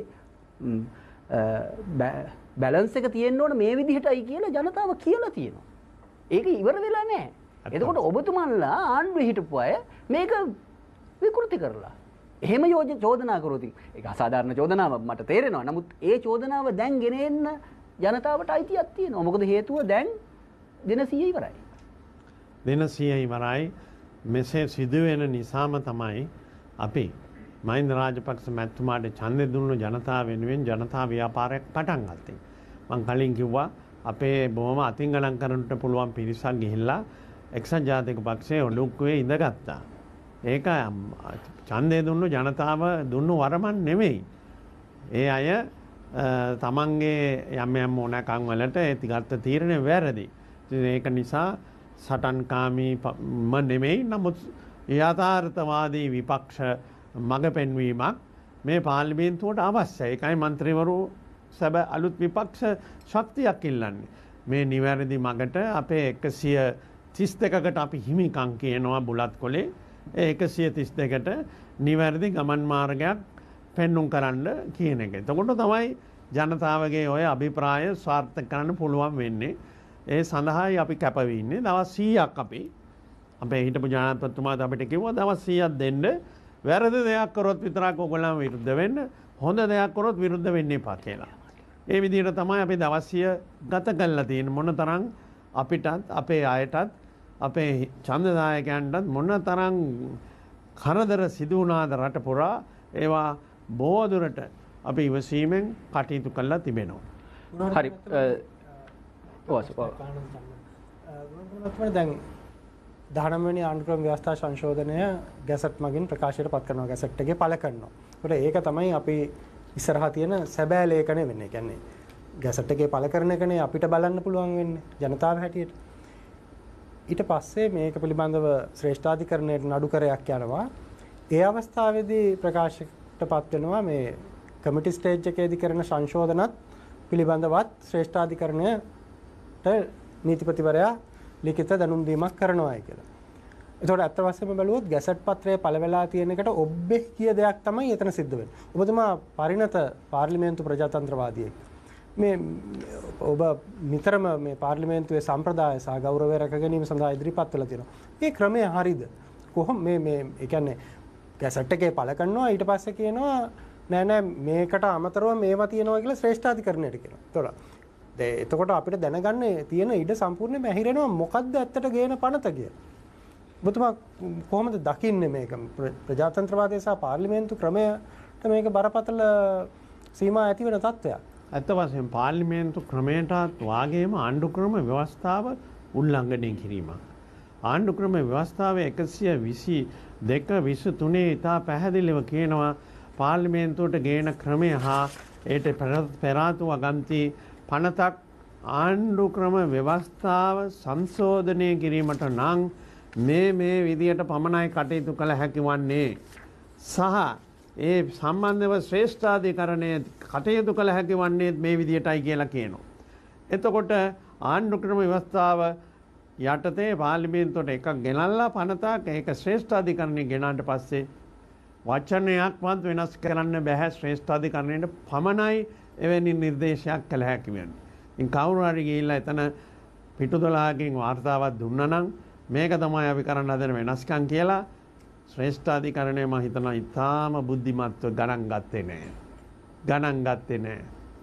බැලන්ස් එක තියෙන්න ඕන මේ විදිහටයි කියලා ජනතාව කියලා තියෙනවා. ඒක ඉවර වෙලා නැහැ. එතකොට ඔබතුමන්ලා ආණ්ඩුවේ හිටපු අය මේක විකෘති කරලා එහෙම චෝදනා කරොත් ඒක අසාධාරණ චෝදනාවක් මට තේරෙනවා. නමුත් ඒ චෝදනාව දැන් ගෙනෙන්න ජනතාවට අයිතියක් තියෙනවා. මොකද හේතුව දැන් දින සීය ඉවරයි.
දින සීය ඉවරයි. මෙසේ සිදුවෙන නිසාම තමයි අපි මහින්ද රාජපක්ෂ මැතිතුමාට ඡන්දෙ දුන්නු ජනතාව වෙනුවෙන් ජනතා ව්‍යාපාරයක් පටන් ගත්තේ. මම කලින් කිව්වා අපේ බොහොම අතින් ගණන් කරන්නට පුළුවන් පිරිසක් ගිහිල්ලා එක්සත් ජාතික පක්ෂයේ ඔලුක්කුවේ ඉඳගත්තා. ඒක ඡන්දය දුන්නු ජනතාව දුන්නු වරමන් නෙමෙයි. ඒ අය තමන්ගේ යම් යම් ඕනෑකම් වලට ඒතිගත්ත තීරණය වැරදි. ඒක නිසා සටන්කාමීම නෙමෙයි. නමුත් යථාර්ථවාදී විපක්ෂ මඟ පෙන්වීමක් මේ පාර්ලිමේන්තුවට අවශ්‍යයි. ඒකයි මන්ත්‍රීවරු සැබෑ අලුත් විපක්ෂ ශක්තියක් ඉල්ලන්නේ. මේ නිවැරදි මඟට අපේ එකසිය තිස් දෙකකට අපි හිමිකම් කියනවා බුලත් කොලේ. ඒ එකසිය තිස් දෙකට නිවැරදි ගමන් මාර්ගයක් පෙන්눔 කරන්න කියන එක. එතකොට තමයි ජනතාවගේ ඔය අභිප්‍රාය ස්වාර්ථක කරන්න පුළුවන් වෙන්නේ. ඒ සඳහායි අපි කැපවී ඉන්නේ. දවස් සීයක් අපි අපේ හිටපු ජනාධිපතිතුමාත් අපිට කිව්වා දවස් සීයක් දෙන්න. වැරදි දෙයක් කරොත් විතරක් ඔයගොල්ලන් විරුද්ධ වෙන්න. හොඳ දෙයක් කරොත් විරුද්ධ වෙන්න එපා කියලා. ඒ විදිහට තමයි අපි දවස් සීය ගත කරලා තියෙන්නේ. මොනතරම් අපිටත් අපේ අයටත් අපේ ඡන්දදායකයන්ටත් මොනතරම් කරදර සිදු වුණාද රට පුරා ඒවා බොහෝ දුරට අපි ඉවසීමෙන් කටයුතු කරලා තිබෙනවා.
හරි.
දැන් දහනවය වෙනි ආණ්ඩුක්‍රම ව්‍යවස්ථා සංශෝධනය ගැසට් මගින් ප්‍රකාශයට පත් කරනවා. ගැසට් එකේ පළ කරනවා. ඒක තමයි අපි ඉස්සරහා තියෙන සැබෑ ලේඛනය වෙන්නේ. කියන්නේ ගැසට් එකේ පළ කරන එකනේ අපිට බලන්න පුළුවන් වෙන්නේ ජනතාව හැටියට. ඊට පස්සේ මේක පිළිබඳව ශ්‍රේෂ්ඨාධිකරණයට නඩුකරයක් යනවා. ඒ අවස්ථාවේදී ප්‍රකාශයට පත් වෙනවා මේ කමිටි ස්ටේජ් එකේදී කරන සංශෝධනත් පිළිබඳවත් ශ්‍රේෂ්ඨාධිකරණයට නීතිපතිවරයා ලිඛිත දැනුම් දීමක් කරනවායි කියලා. ඒතකොට අත්ත වශයෙන්ම බැලුවොත් ගැසට් පත්‍රයේ පළ වෙලා තියෙන එකට ඔබ්බේ කිය දෙයක් තමයි එතන සිද්ධ වෙන්නේ. ඔබතුමා පරිණත පාර්ලිමේන්තු ප්‍රජාතන්ත්‍රවාදියෙක්. මේ ඔබ නිතරම මේ පාර්ලිමේන්තුවේ සම්ප්‍රදාය සහ ගෞරවය රැක ගැනීම සඳහා ඉදිරිපත් වෙලා තියෙනවා. මේ ක්‍රමය හරියද? කොහොම මේ මේ ඒ කියන්නේ ගැසට් එකේ පළ කරනවා ඊට පස්සේ කියනවා නෑ නෑ මේකට අමතරව මේවා තියෙනවා කියලා ශ්‍රේෂ්ඨාධිකරණයට කියනවා. ඒතකොට එතකොට අපිට දැනගන්න තියෙන ඉඩ සම්පූර්ණයෙන්ම ඇහිරෙනවා මොකද්ද ඇත්තට ගේන පනත කියලා. ඔබතුමා කොහොමද දකින්නේ මේක ප්‍රජාතන්ත්‍රවාදය සහ පාර්ලිමේන්තු ක්‍රමයට මේක බරපතල සීමා ඇති වෙන තත්ත්වයක්?
ඇත්ත වශයෙන් පාර්ලිමේන්තු ක්‍රමයටත් වාගේම ආණ්ඩු ක්‍රම ව්‍යවස්ථාව උල්ලංඝනය කිරීමක්. ආණ්ඩු ක්‍රම ව්‍යවස්ථාවේ එකසිය විසි දෙක විසි තුනේ ඉතා පැහැදිලිව කියනවා පාර්ලිමේන්තුවට ගේන ක්‍රමය හා ඒට පෙරාතු වගන්ති පනතක් ආණ්ඩු ක්‍රම ව්‍යවස්ථාව සංශෝධනය කිරීමට නම් මේ මේ විදියට පමණයි කටයුතු කළ හැකි වන්නේ සහ ඒ සම්බන්ධව ශ්‍රේෂ්ඨාධිකරණය කටයුතු කළ හැකි වන්නේ මේ විදියටයි කියලා කියනවා. එතකොට ආණ්ඩු ක්‍රම ව්‍යවස්ථාව යටතේ පාර්ලිමේන්තුවට එකක් ගෙනල්ලා පනතක් ඒක ශ්‍රේෂ්ඨාධිකරණය ගෙනාට පස්සේ වචනයක්වත් වෙනස් කරන්න බැහැ ශ්‍රේෂ්ඨාධිකරණයට පමණයි එවැනි නිර්දේශයක් කළ හැකි වෙන්නේ. ඉතින් කවුරු හරි ගිහිල්ලා එතන පිටු දොළහකින් වාර්තාවක් දුන්නා නම් මේක තමයි අපි කරන්න හදන වෙනස්කම් කියලා ශ්‍රේෂ්ඨාධිකරණය මම හිතනවා ඉතාම බුද්ධිමත්ව ගණන් ගත්තේ නැහැ. ගණන් ගත්තේ නැහැ.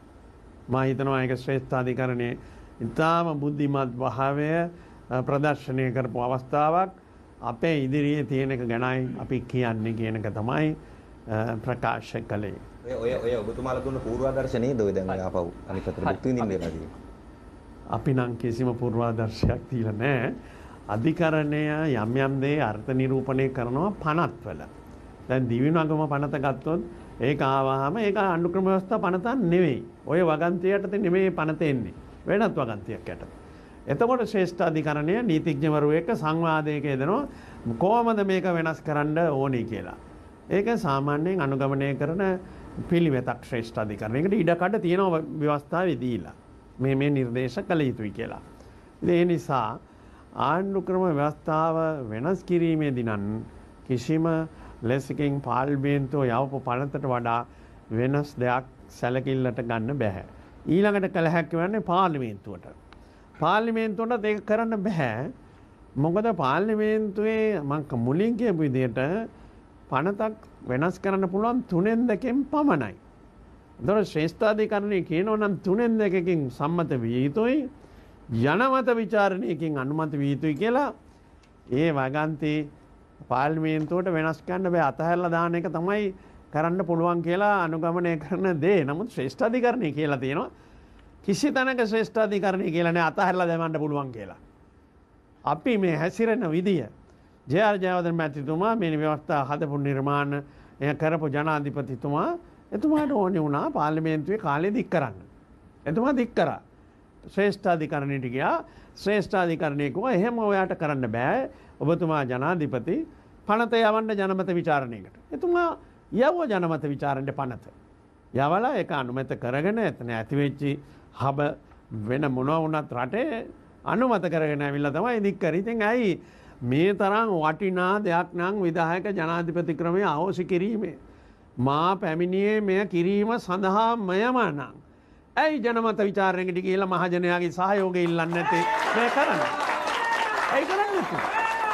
මම හිතනවා ඒක ශ්‍රේෂ්ඨාධිකරණයේ ඉතාම බුද්ධිමත් භාවය ප්‍රදර්ශනය කරපු අවස්ථාවක්. අපේ ඉදිරියේ තියෙන එක ගැනයි අපි කියන්නේ කියන එක තමයි ප්‍රකාශ කළේ.
ඔය ඔය ඔබතුමාලා දුන්න පූර්වාදර්ශ නේද ඔය දැන් ආපහු අනිත් පැත්තට භුක්ති විඳින්න වෙලා තියෙන්නේ.
අපි නම් කිසිම පූර්වාදර්ශයක් දීලා නැහැ. අධිකරණය යම් යම් දේ අර්ථ නිරූපණය කරනවා පනත්වල. දැන් දිවිනගම පනත ගත්තොත් ඒක ආවහම ඒක ආණ්ඩු ක්‍රම ව්‍යවස්ථා පනතක් නෙවෙයි. ඔය වගන්තිය යටතේ නෙමෙයි පනත එන්නේ. වෙනත් වගන්තියක් යටතේ. එතකොට ශ්‍රේෂ්ඨාධිකරණය නීතිඥවරු එක්ක සංවාදයක යෙදෙනවා කොහොමද මේක වෙනස් කරන්න ඕනේ කියලා. ඒක සාමාන්‍යයෙන් අනුගමනය කරන පිළිවෙතක් ශ්‍රේෂ්ඨාධිකරණයකට ඉඩකඩ තියෙනවා ව්‍යවස්ථාවේ දීලා. මේ මේ නිර්දේශ කළ යුතුයි කියලා. ඒ නිසා ආණ්ඩු ක්‍රම ව්‍යවස්ථාව වෙනස් කිරීමේදී නම් කිසිම ලෙසකින් පාර්ලිමේන්තුව යවපු පනතට වඩා වෙනස් දෙයක් සැලකිල්ලට ගන්න බෑ. ඊළඟට කළ හැකි වන්නේ පාර්ලිමේන්තුවට. පාර්ලිමේන්තුවට ඒක කරන්න බෑ. මොකද පාර්ලිමේන්තුවේ මම මුලින් කියපු විදිහට පනතක් වෙනස් කරන්න පුළුවන් තුනෙන් දෙකෙන් පමණයි. ඒතර ශ්‍රේෂ්ඨාධිකරණය කියනවා නම් තුනෙන් දෙකකින් සම්මත විය යුතුයි. ජනමත විචාරණයකින් අනුමත විය යුතුයි කියලා ඒ වගන්ති පාර්ලිමේන්තුවට වෙනස් කරන්න බෑ. අතහැරලා දාන එක තමයි කරන්න පුළුවන් කියලා අනුගමනය කරන දේ. නමුත් ශ්‍රේෂ්ඨාධිකරණය කියලා තියෙනවා කිසි තැනක ශ්‍රේෂ්ඨාධිකරණය කියලා නෑ අතහැරලා දැමන්න පුළුවන් කියලා. අපි මේ හැසිරෙන විදිය ජේ.ආර්. ජයවර්ධන මැතිතුමා මේ ව්‍යවස්ථා හදපු නිර්මාණ එය කරපු ජනාධිපතිතුමා එතුමාට ඕනේ වුණා පාර්ලිමේන්තුවේ කාලය දික් කරන්න. එතුමා දික් කරා. ශ්‍රේෂ්ඨාධිකරණයට ගියා. ශ්‍රේෂ්ඨාධිකරණය කිව්වා එහෙම ඔයාට කරන්න බෑ. ඔබතුමා ජනාධිපති පනත යවන්න ජනමත විචාරණයකට. එතුමා යවුව ජනමත විචාරණයට පනත. යවලා ඒක අනුමත කරගෙන එතන ඇතිවෙච්චි හබ වෙන මොනවා වුණත් රටේ අනුමත කරගෙන ඇවිල්ලා තමයි දික් කරේ. ඉතින් ඇයි මේ තරම් වටිනා දෙයක් නම් විධායක ජනාධිපති ක්‍රමය අවශ්‍ය කිරීමේ මා පැමිණියේ මෙය කිරීම සඳහා මයම නම් ඇයි ජනමත විචාරණයකට ගිහිල්ලා මහජනයාගේ සහයෝගය ඉල්ලන්නේ නැත්තේ මේ කරන්නේ? ඇයි කරන්නේ නැත්තේ?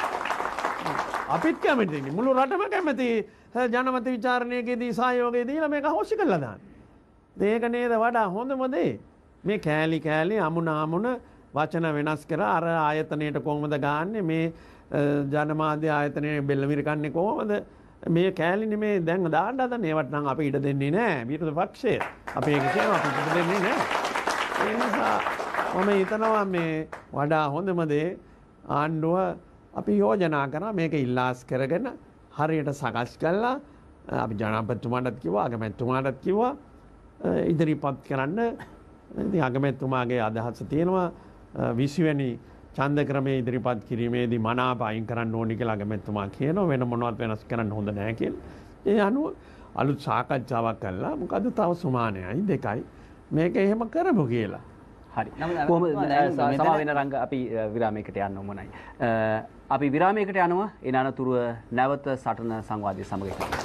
අපිත් කැමතිනේ මුළු රටම කැමති ජනමත විචාරණයකදී සහයෝගය දීලා මේක අවශ්‍ය කරලා දාන්න. මේක නේද වඩා හොඳම දේ. මේ කෑලි කෑලි අමුණ අමුණ වචන වෙනස් කර අර ආයතනයට කොහොමද ගාන්නේ මේ ජනමාධ්‍ය ආයතනයේ බෙල්ල මිරිකන්නේ කොහොමද මේ කෑලි නෙමේ දැන් දාන්න හදන්නේ. ඒවට නම් අපි ඉඩ දෙන්නේ නැහැ විරුද්ධ පක්ෂය. අපි ඒක කියනවා අපි ඉඩ දෙන්නේ නැහැ. ඒ නිසා මම හිතනවා මේ වඩා හොඳම දේ ආණ්ඩුව අපි යෝජනා කරා මේක ඉල්ලාස් කරගෙන හරියට සකස් කළා. අපි ජනාධිපතිතුමාටත් කිව්වා අගමැතිතුමාටත් කිව්වා ඉදිරිපත් කරන්න. ඉතින් අගමැතිතුමාගේ අදහස තියෙනවා විසි වෙනි ඡන්ද ක්‍රමයේ ඉදිරිපත් කිරීමේදී මනාප අයින් කරන්න ඕනි කියලා අගමැතිතුමා කියනවා. වෙන මොනවත් වෙනස් කරන්න හොඳ නැහැ කියලා. ඒ අනුව අලුත් සාකච්ඡාවක් කළා. මොකද තව සුමානයයි දෙකයි මේක එහෙම කරමු කියලා.
හරි. කොහොමද සමා වෙන රංග අපි විරාමයකට යන්න ඕමනයි. අපි විරාමයකට යනවා. ඒ අනතුරුව නැවත සටන සංවාදයේ සමග එකතු වෙනවා.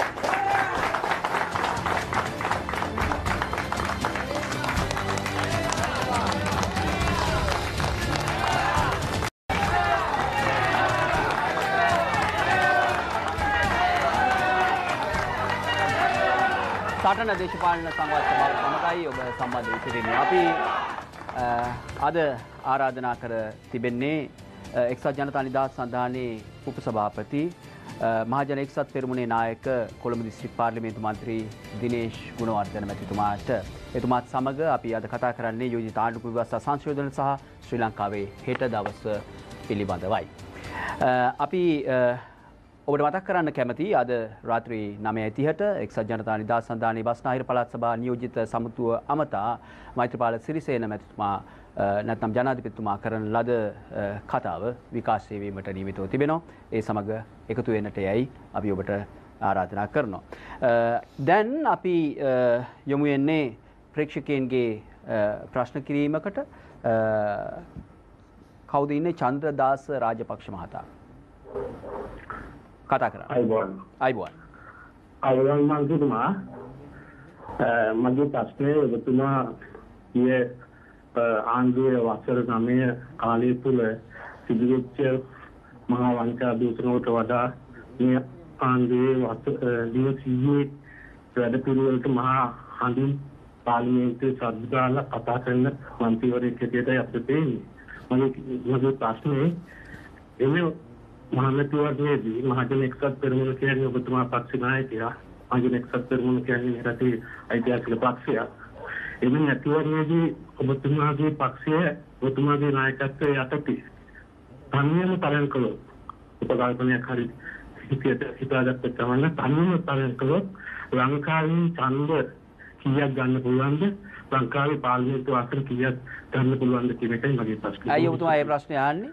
සටන දේශපාලන සංවාද සභාව සමගයි ඔබ සම්බන්ධ වී සිටින්නේ. අපි අද ආරාධනා කර තිබෙන්නේ එක්සත් ජනතා නිදහස් සන්ධානයේ උපසභාපති මහජන එක්සත් පෙරමුණේ නායක කොළඹ දිස්ත්‍රික් පාර්ලිමේන්තු මන්ත්‍රී දිනේෂ් ගුණවර්ධන මැතිතුමාට එතුමාත් සමග අපි අද කතා කරන්නේ යෝජිත ආණ්ඩුක්‍රම ව්‍යවස්ථා සංශෝධන සහ ශ්‍රී ලංකාවේ හෙට දවස පිළිබඳවයි. අපි ඔබට මතක් කරන්න කැමති අද රාත්‍රී නවය තිහට එක්සත් ජනතා නිදහස් සන්ධානයේ බස්නාහිර පළාත් සභා නියෝජිත සමුතුව අමතා මෛත්‍රීපාල සිරිසේන මැතිතුමා නැත්නම් ජනාධිපතිතුමා කරන ලද කතාව විකාශය වීමට නියමිතව තිබෙනවා. ඒ සමග එකතු වෙන්නට යයි අපි ඔබට ආරාධනා කරනවා. දැන් අපි යොමු වෙන්නේ ප්‍රේක්ෂකයන්ගේ ප්‍රශ්න කිරීමකට. කවුද ඉන්නේ? චන්ද්‍රදාස රාජපක්ෂ මහතා කතා කරා.
අයිබෝන්.
අයිබෝන්.
අයිබෝන් මන්තුමා මගේ ප්‍රශ්නේ ඔබතුමා ඊයේ ආන්දෝලන වසර නවය කාලය තුල සිදුවෙච්ච මහා වංචා දූෂණයට වඩා මේ ආන්දෝලන දිවසීයේ වැඩපිළිවෙලට මහා හඳින් පාර්ලිමේන්තුවේ සද්දාලා කතා කරන මන්ත්‍රීවරයෙක් හැටියට අපිට තේන්නේ. මගේ මගේ ප්‍රශ්නේ එන්නේ මහමැතිවරණයේදී මහජන එක්සත් පෙරමුණ කියන්නේ ඔබතුමා පක්ෂ naayකයා. මහජන එක්සත් පෙරමුණ කියන්නේ රටේ ඓතිහාසික පක්ෂයක්. එන්නේ මැතිවරණයේදී ඔබතුමාගේ පක්ෂය ඔබතුමාගේ නායකත්වයේ යටතේ තනියම තරඟ කළොත් උපකල්පනයක් හරි හිතට හිතාගත්ත ගමන් තනියම තරඟ කළොත් ලංකාවේ ඡන්ද කීයක් ගන්න පුළුවන්ද? ලංකාවේ පාර්ලිමේන්තු ආසන කීයක් ගන්න පුළුවන්ද කියන එකයි මගේ ප්‍රශ්නේ.
ඇයි ඔබතුමා මේ ප්‍රශ්නේ අහන්නේ?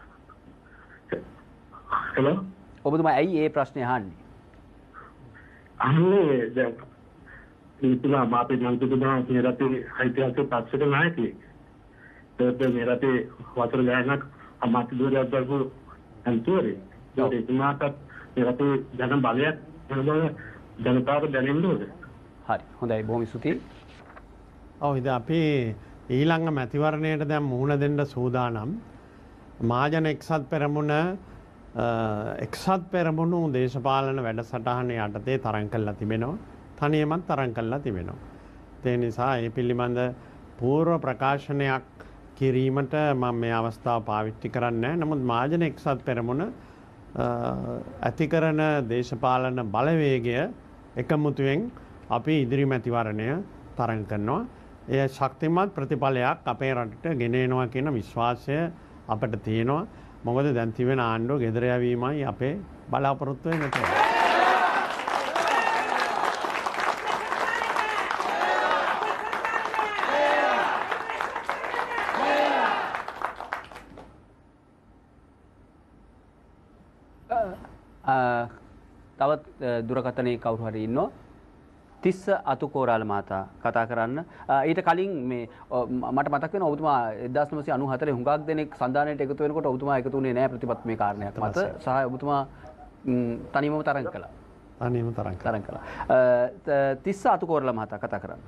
හෙලෝ
ඔබතුමා ඇයි මේ ප්‍රශ්නේ අහන්නේ?
අහන්නේ දැන් ඉතිලා මාපේ මන්ත්‍රීතුමා මේ රටේ ඓතිහාසික පක්ෂයක නායකයෙක්. ඒත් මේ රටේ වසර ගානක් අමාත්‍යවරයෙක් වගේ අන්තිමේ ඒ තුමාට මේ රටේ ජන බලයක් වෙනවා ජනතාවට දැනෙන්න ඕනේ.
හරි හොඳයි බොහොම ස්තුතියි.
ඔව් ඉතින් අපි ඊළඟ මැතිවරණයට දැන් මුහුණ දෙන්න සූදානම්. මහජන එක්සත් පෙරමුණ එක්සත් පෙරමුණු දේශපාලන වැඩසටහන යටතේ තරඟ කළා තිබෙනවා. තනියමත් තරඟ කළා තිබෙනවා. ඒ නිසා මේ පිළිබඳ පූර්ව ප්‍රකාශනයක් කිරීමට මම මේ අවස්ථාව පාවිච්චි කරන්නේ නැහැ. නමුත් මහජන එක්සත් පෙරමුණ ඇති කරන දේශපාලන බලවේගය එකමුතුවෙන් අපි ඉදිරි මැතිවරණය තරඟ කරනවා. එය ශක්තිමත් ප්‍රතිඵලයක් අපේ රටට ගෙන එනවා කියන විශ්වාසය අපට තියෙනවා. මොකද දැන් තිබෙන ආණ්ඩුව ගෙදර යවීමයි අපේ බලාපොරොත්තු වෙන්නේ.
තවත් දුරකථනයේ කවුරු හරි ඉන්නවා? තිස්ස අතුකෝරාල මහතා කතා කරන්න. ඊට කලින් මේ මට මතක් වෙනවා ඔබතුමා එක්දාස් නවසිය අනූහතරේ හුඟක් දෙනෙක් සන්ධානයට එකතු වෙනකොට ඔබතුමා එකතු වුණේ නැහැ ප්‍රතිපත්තිමය කාරණයක් මත සහ ඔබතුමා තනියම තරඟ කළා.
තනියම තරඟ
තරඟ කළා. තිස්ස අතුකෝරාල මහතා කතා කරන්න.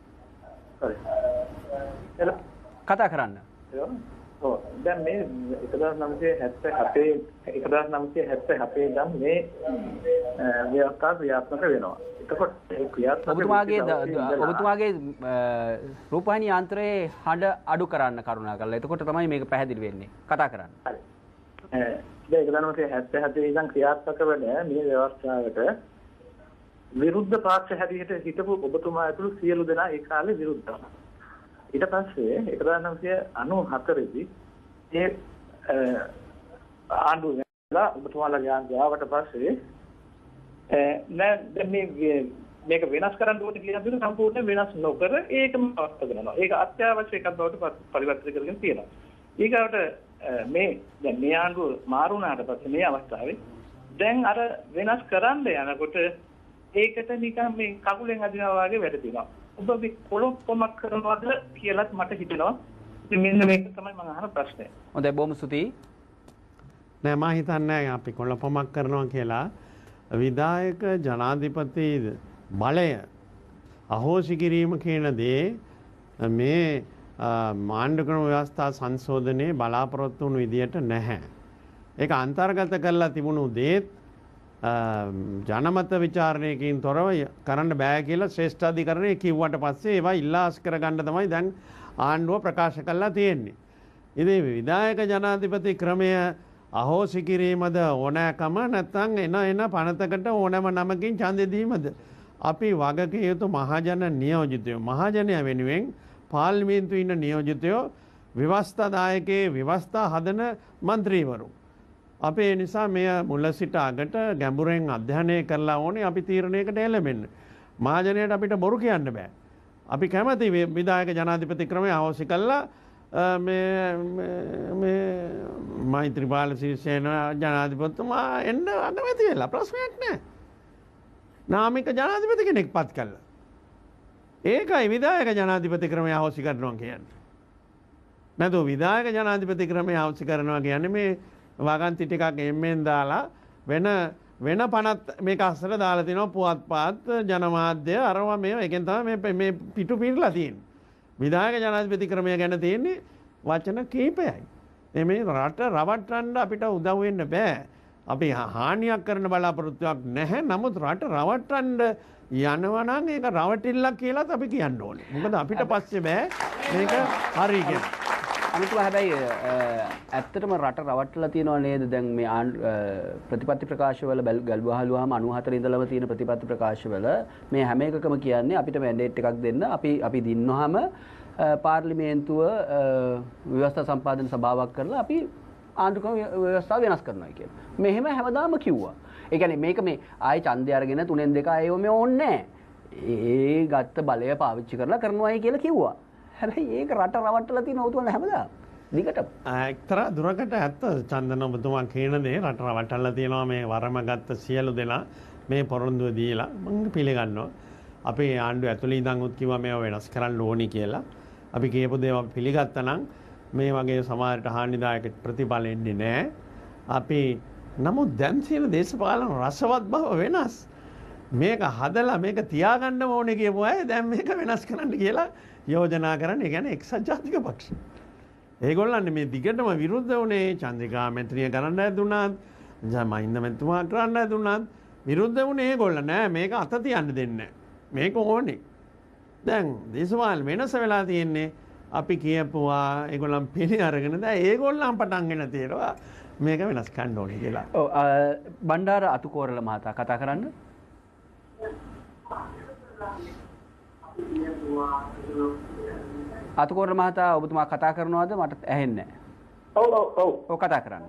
කතා කරන්න.
ඔව් දැන් මේ එක්දාස් නවසිය හැත්තෑ හතේ එක්දාස් නවසිය හැත්තෑ හතේ ඉඳන් මේ ව්‍යවස්ථා ක්‍රියාත්මක වෙනවා. එතකොට ඒ ක්‍රියාත්මක
ඔබතුමාගේ ඔබතුමාගේ රූපවාහිනී යාන්ත්‍රයේ හඬ අඩු කරන්න කරුණා කරලා. එතකොට තමයි මේක පැහැදිලි වෙන්නේ. කතා කරන්න.
හරි. දැන් එක්දාස් නවසිය හැත්තෑ හතේ ඉඳන් ක්‍රියාත්මක වෙන මේ ව්‍යවස්ථාවට විරුද්ධ පාක්ෂ හැටියට හිටපු ඔබතුමා ඇතුළු සියලු දෙනා ඒ කාලේ විරුද්ධ වුණා. ඊට පස්සේ එක්දාස් නවසිය අනූහතරේ දී ඒ ආණ්ඩුව වෙලා ඔබතුමාලා ගාවට පස්සේ නෑ දැන් මේ මේක වෙනස් කරන්න ඕනේ කියලා දුන්න සම්පූර්ණ වෙනස් නොකර ඒකම අවස්ථා කරනවා. ඒක අත්‍යවශ්‍ය එකක් බවට පරිවර්තනය කරගෙන තියෙනවා. ඊගාවට මේ දැන් මේ ආණ්ඩුව මාරු වුණාට පස්සේ මේ අවස්ථාවේ දැන් අර වෙනස් කරන්න යනකොට ඒකට නිකන් මේ කකුලෙන් අදිනවා වගේ වැඩ තියෙනවා. ඔබ මේ කොළොප්පමක් කරනවද කියලාත් මට හිතෙනවා. ඉතින් මෙන්න මේක තමයි මම අහන ප්‍රශ්නේ.
හොඳයි බොහොම ස්තුතියි.
නෑ මම හිතන්නේ අපි කොළොප්පමක් කරනවා කියලා විධායක ජනාධිපති බලය අහෝසි කිරීම කියන දේ මේ මාණ්ඩුක්‍රම ව්‍යවස්ථා සංශෝධනයේ බලාපොරොත්තු වුණු විදියට නැහැ. ඒක අන්තර්ගත කරලා තිබුණු දේත් ජනමත විචාරණයකින් තොරව කරන්න බෑ කියලා ශ්‍රේෂ්ඨාධිකරණය කිව්වට පස්සේ ඒවා ඉල්ලාස් කරගන්න තමයි දැන් ආණ්ඩුව ප්‍රකාශ කරලා තියෙන්නේ. ඉතින් විධායක ජනාධිපති ක්‍රමය අහෝසි කිරීමද ඕනෑකම නැත්නම් එන එන පනතකට ඕනෑම නමකින් ඡන්දෙ දීමද? අපි වගකිය යුතු මහජන නියෝජිතයෝ මහජනය වෙනුවෙන් පාර්ලිමේන්තුවේ ඉන්න නියෝජිතයෝ ව්‍යවස්ථාදායකේ ව්‍යවස්ථා හදන മന്ത്രിවරු. අපි ඒ නිසා මෙය මුල සිට අගට ගැඹුරෙන් අධ්‍යයනය කරලා ඕනේ අපි තීරණයකට එළඹෙන්න. මහජනයට අපිට බොරු කියන්න බෑ. අපි කැමති විධායක ජනාධිපති ක්‍රමය අහෝසි කළා මේ මේ මෛත්‍රීපාල සිරිසේන ජනාධිපතිතුමා එන්න අගමැති වෙලා ප්‍රශ්නයක් නැහැ. නාමික ජනාධිපති කෙනෙක් පත් කළා. ඒකයි විධායක ජනාධිපති ක්‍රමය අහෝසි කරනවා කියන්නේ. නැතු විධායක ජනාධිපති ක්‍රමය අවශ්‍ය කරනවා කියන්නේ මේ වගන්ති ටිකක් එම්ෙන් දාලා වෙන වෙන පනත් මේක අස්සට දාලා තිනවා පුවත්පත් ජනමාධ්‍ය අරවා මේ එකෙන් තමයි මේ මේ පිටු පිරලා තියෙන්නේ. විධායක ජනාධිපති ක්‍රමය ගැන තියෙන්නේ වචන කීපයයි. මේ රට රවට්ටන්න අපිට උදව් වෙන්න බෑ. අපි හානියක් කරන බලාපොරොත්තුවක් නැහැ. නමුත් රට රවට්ටන්න යනවා නම් ඒක රවටිල්ලක් කියලාත් අපි කියන්න ඕනේ. මොකද අපිට පස්සේ බෑ මේක හරි කියලා.
අනිතුවා හැබැයි ඇත්තටම රට රවට්ටලා තියෙනව නේද? දැන් මේ ප්‍රතිපත්ති ප්‍රකාශවල ගල් බහලුවාම අනූහතර ඉඳලම තියෙන ප්‍රතිපත්ති ප්‍රකාශවල මේ හැම එකකම කියන්නේ අපිට මැන්ඩේට් එකක් දෙන්න අපි අපි දින්වහම පාර්ලිමේන්තුව ව්‍යවස්ථා සම්පාදන සභාවක් කරලා අපි ආණ්ඩුක්‍රම ව්‍යවස්ථාව වෙනස් කරනවා කියලා. මෙහෙම හැමදාම කිව්වා. ඒ කියන්නේ මේක මේ ආයේ ඡන්දය අරගෙන තුනෙන් දෙක ආයෙම මේ ඕනේ නැහැ. ඒ ගත්ත බලය පාවිච්චි කරලා කරනවායි කියලා කිව්වා. හැබැයි ඒක රට රවට්ටලා තියෙන උතුවල හැමදාම දිගටම
එක්තරා දුරකට ඇත්ත චන්දන ඔබතුමා කියන දේ රට රවට්ටලා තියෙනවා මේ වරම ගත්ත සියලු දෙනා මේ පොරොන්දුව දීලා මම පිළිගන්නවා. අපේ ආණ්ඩුව ඇතුළේ ඉඳන් උත් කිව්වා මේව වෙනස් කරන්න ඕනි කියලා. අපි කියපු දේවල් පිළිගත්තා නම් මේ වගේ සමාජයට හානිදායක ප්‍රතිඵල එන්නේ නැහැ. අපි නමුත් දැන් තියෙන දේශපාලන රසවත් බව වෙනස්. මේක හදලා මේක තියාගන්න ඕනේ කියපු අය දැන් මේක වෙනස් කරන්න කියලා යෝජනා කරන්නේ. ඒ කියන්නේ එක්සත් ජාතික පක්ෂ. ඒගොල්ලන් මේ දිගටම විරුද්ධ වුණේ චන්ද්‍රිකා මැතිණිය කරන්න දුන්නාත්, මහින්ද මැතිතුමා කරන්න දුන්නාත් විරුද්ධ වුණේ ඒගොල්ලන් නෑ මේක අත තියන්න දෙන්නේ. මේක ඕනේ. දැන් දේශපාලන වෙනස වෙලා තියෙන්නේ අපි කියපුවා ඒගොල්ලන් පිළි අරගෙන දැන් ඒගොල්ලන් පටන් ගෙන තියෙනවා මේක වෙනස් කරන්න ඕනේ කියලා.
ඔව් බණ්ඩාර අතුකෝරල මහතා කතා කරන්න. අතුකෝරල මහතා ඔබතුමා කතා කරනවද? මට ඇහෙන්නේ නැහැ.
ඔව් ඔව් ඔව්.
ඔව් කතා කරන්න.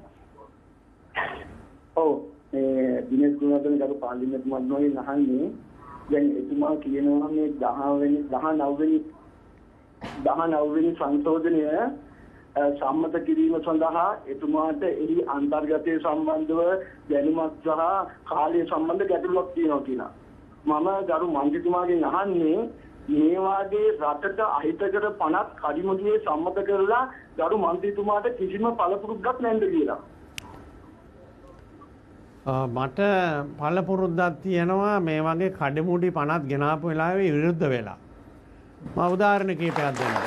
ඔව් මේ දිනේෂ් ගුණවර්ධන ගරු පාර්ලිමේන්තු මන්ත්‍රීවරුන් අහන්නේ දැන් එතුමා කියනවා මේ දහ වෙනි දහනව වෙනි දහනව වෙනි සංශෝධනය සම්මත කිරීම සඳහා එතුමාට එහි අන්තර්ගතයේ සම්බන්ධව දැනුමක් සහ කාලය සම්බන්ධ ගැටලුවක් තියෙනවා කියලා. මම ගරු මන්ත්‍රීතුමාගෙන් අහන්නේ මේ වාගේ රටට අහිතකර පනත් කඩිමුඩියේ සම්මත කරලා ගරු මන්ත්‍රීතුමාට කිසිම පළපුරුද්දක් නැන්ද කියලා.
මට පළපුරුද්දක් තියෙනවා මේ වගේ කඩිමුඩි පනත් ගෙනාපු වෙලාවේ විරුද්ධ වෙලා. මම උදාහරණ කීපයක් දෙන්නම්.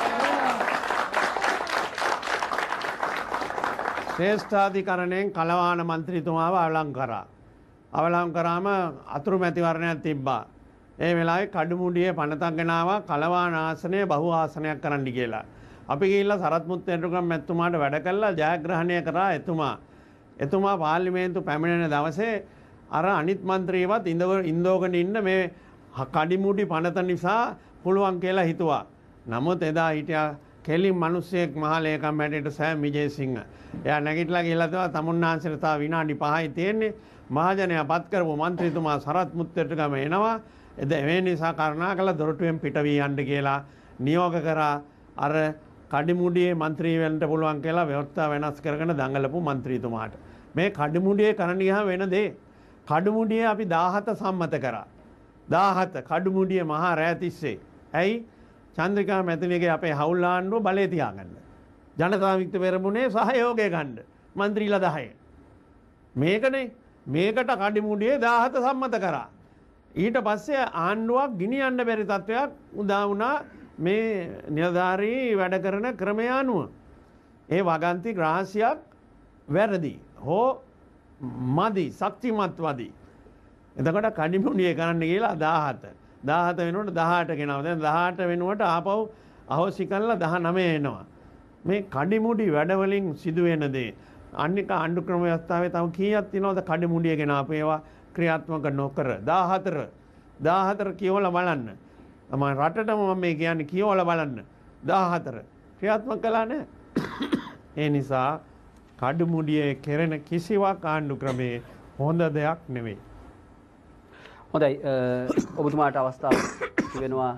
ශ්‍රේෂ්ඨාධිකරණයෙන් කලවාන මන්ත්‍රීතුමාව අවලං කරා. අවලං කරාම අතුරු මැතිවරණයක් තිබ්බා. ඒ වෙලාවේ කඩුමුඩියේ පනතක් ගෙනාවා කලවාන ආසනය බහු ආසනයක් කරන්න කියලා. අපි ගිහිල්ලා සරත් මුත්තේටුගම් මැතිතුමාට වැඩ කළා ජයග්‍රහණය කරා එතුමා. එතුමා පාර්ලිමේන්තු පැමිණෙන දවසේ අර අනිත් මන්ත්‍රීවත් ඉන්දෝගෙන ඉන්න මේ කඩිමුඩි පනත නිසා පුළුවන් කියලා හිතුවා. නමුත් එදා හිටියා කෙලින් මිනිස්සෙක් මහලේකම් හැටියට සෑම් විජේසිංහ. එයා නැගිටලා ගිහලා තව තමුන්නාන්සේට තව විනාඩි පහයි තියෙන්නේ. මහජනයා පත් කරපු මන්ත්‍රීතුමා සරත් මුත්තේටුගම එනවා. එද මේ නිසා කරුණාකරලා දොරටුවෙන් පිට වී යන්න කියලා නියෝග කරා. අර කඩිමුඩියේ මන්ත්‍රී වෙන්න පුළුවන් කියලා ව්‍යවස්ථා වෙනස් කරගෙන දඟලපු මන්ත්‍රීතුමාට. මේ කඩිමුඩියේ කරන්න ගියාම වෙන දේ. කඩිමුඩියේ අපි දාහත සම්මත කරා. දාහත කඩිමුඩියේ මහා රෑ තිස්සේ. ඇයි? චන්ද්‍රිකා මැතිණියගේ අපේ හවුල් ආණ්ඩුව බලය තියාගන්න. ජනතා විමුක්ති පෙරමුණේ සහයෝගය ගන්න. මන්ත්‍රීලා දහය. මේකනේ මේකට කඩිමුඩියේ දාහත සම්මත කරා. ඊට පස්සේ ආණ්ඩුවක් ගිනියන්න බැරි තත්වයක් උදා වුණා මේ නිලධාරී වැඩ කරන ක්‍රමය අනුව. ඒ වගන්ති ග්‍රාහසියක් වැරදි හෝ මදි ශක්තිමත් වදි. එතකොට කඩිමුඩියේ කරන්න කියලා දාහත. දාහත වෙනුවට දහඅට ගෙනාවා. දැන් දහඅට වෙනුවට ආපහු අහෝසි කරලා දහනවය එනවා. මේ කඩිමුඩි වැඩවලින් සිදුවෙන දේ. අනික ආණ්ඩු ක්‍රම ව්‍යවස්ථාවේ තව කීයක් තියෙනවද කඩිමුඩිය ගෙනාපු ඒවා ක්‍රියාත්මක නොකර. දාහතර දාහතර කියවලා බලන්න. තමයි රටටම මම මේ කියන්නේ කියවලා බලන්න. දාහතර ක්‍රියාත්මක කළා නැහැ. ඒ නිසා කඩිමුඩියේ කෙරෙන කිසිවක් ආණ්ඩු ක්‍රමේ හොඳ දෙයක් නෙවෙයි.
හොඳයි ඔබතුමාට අවස්ථාව වෙනවා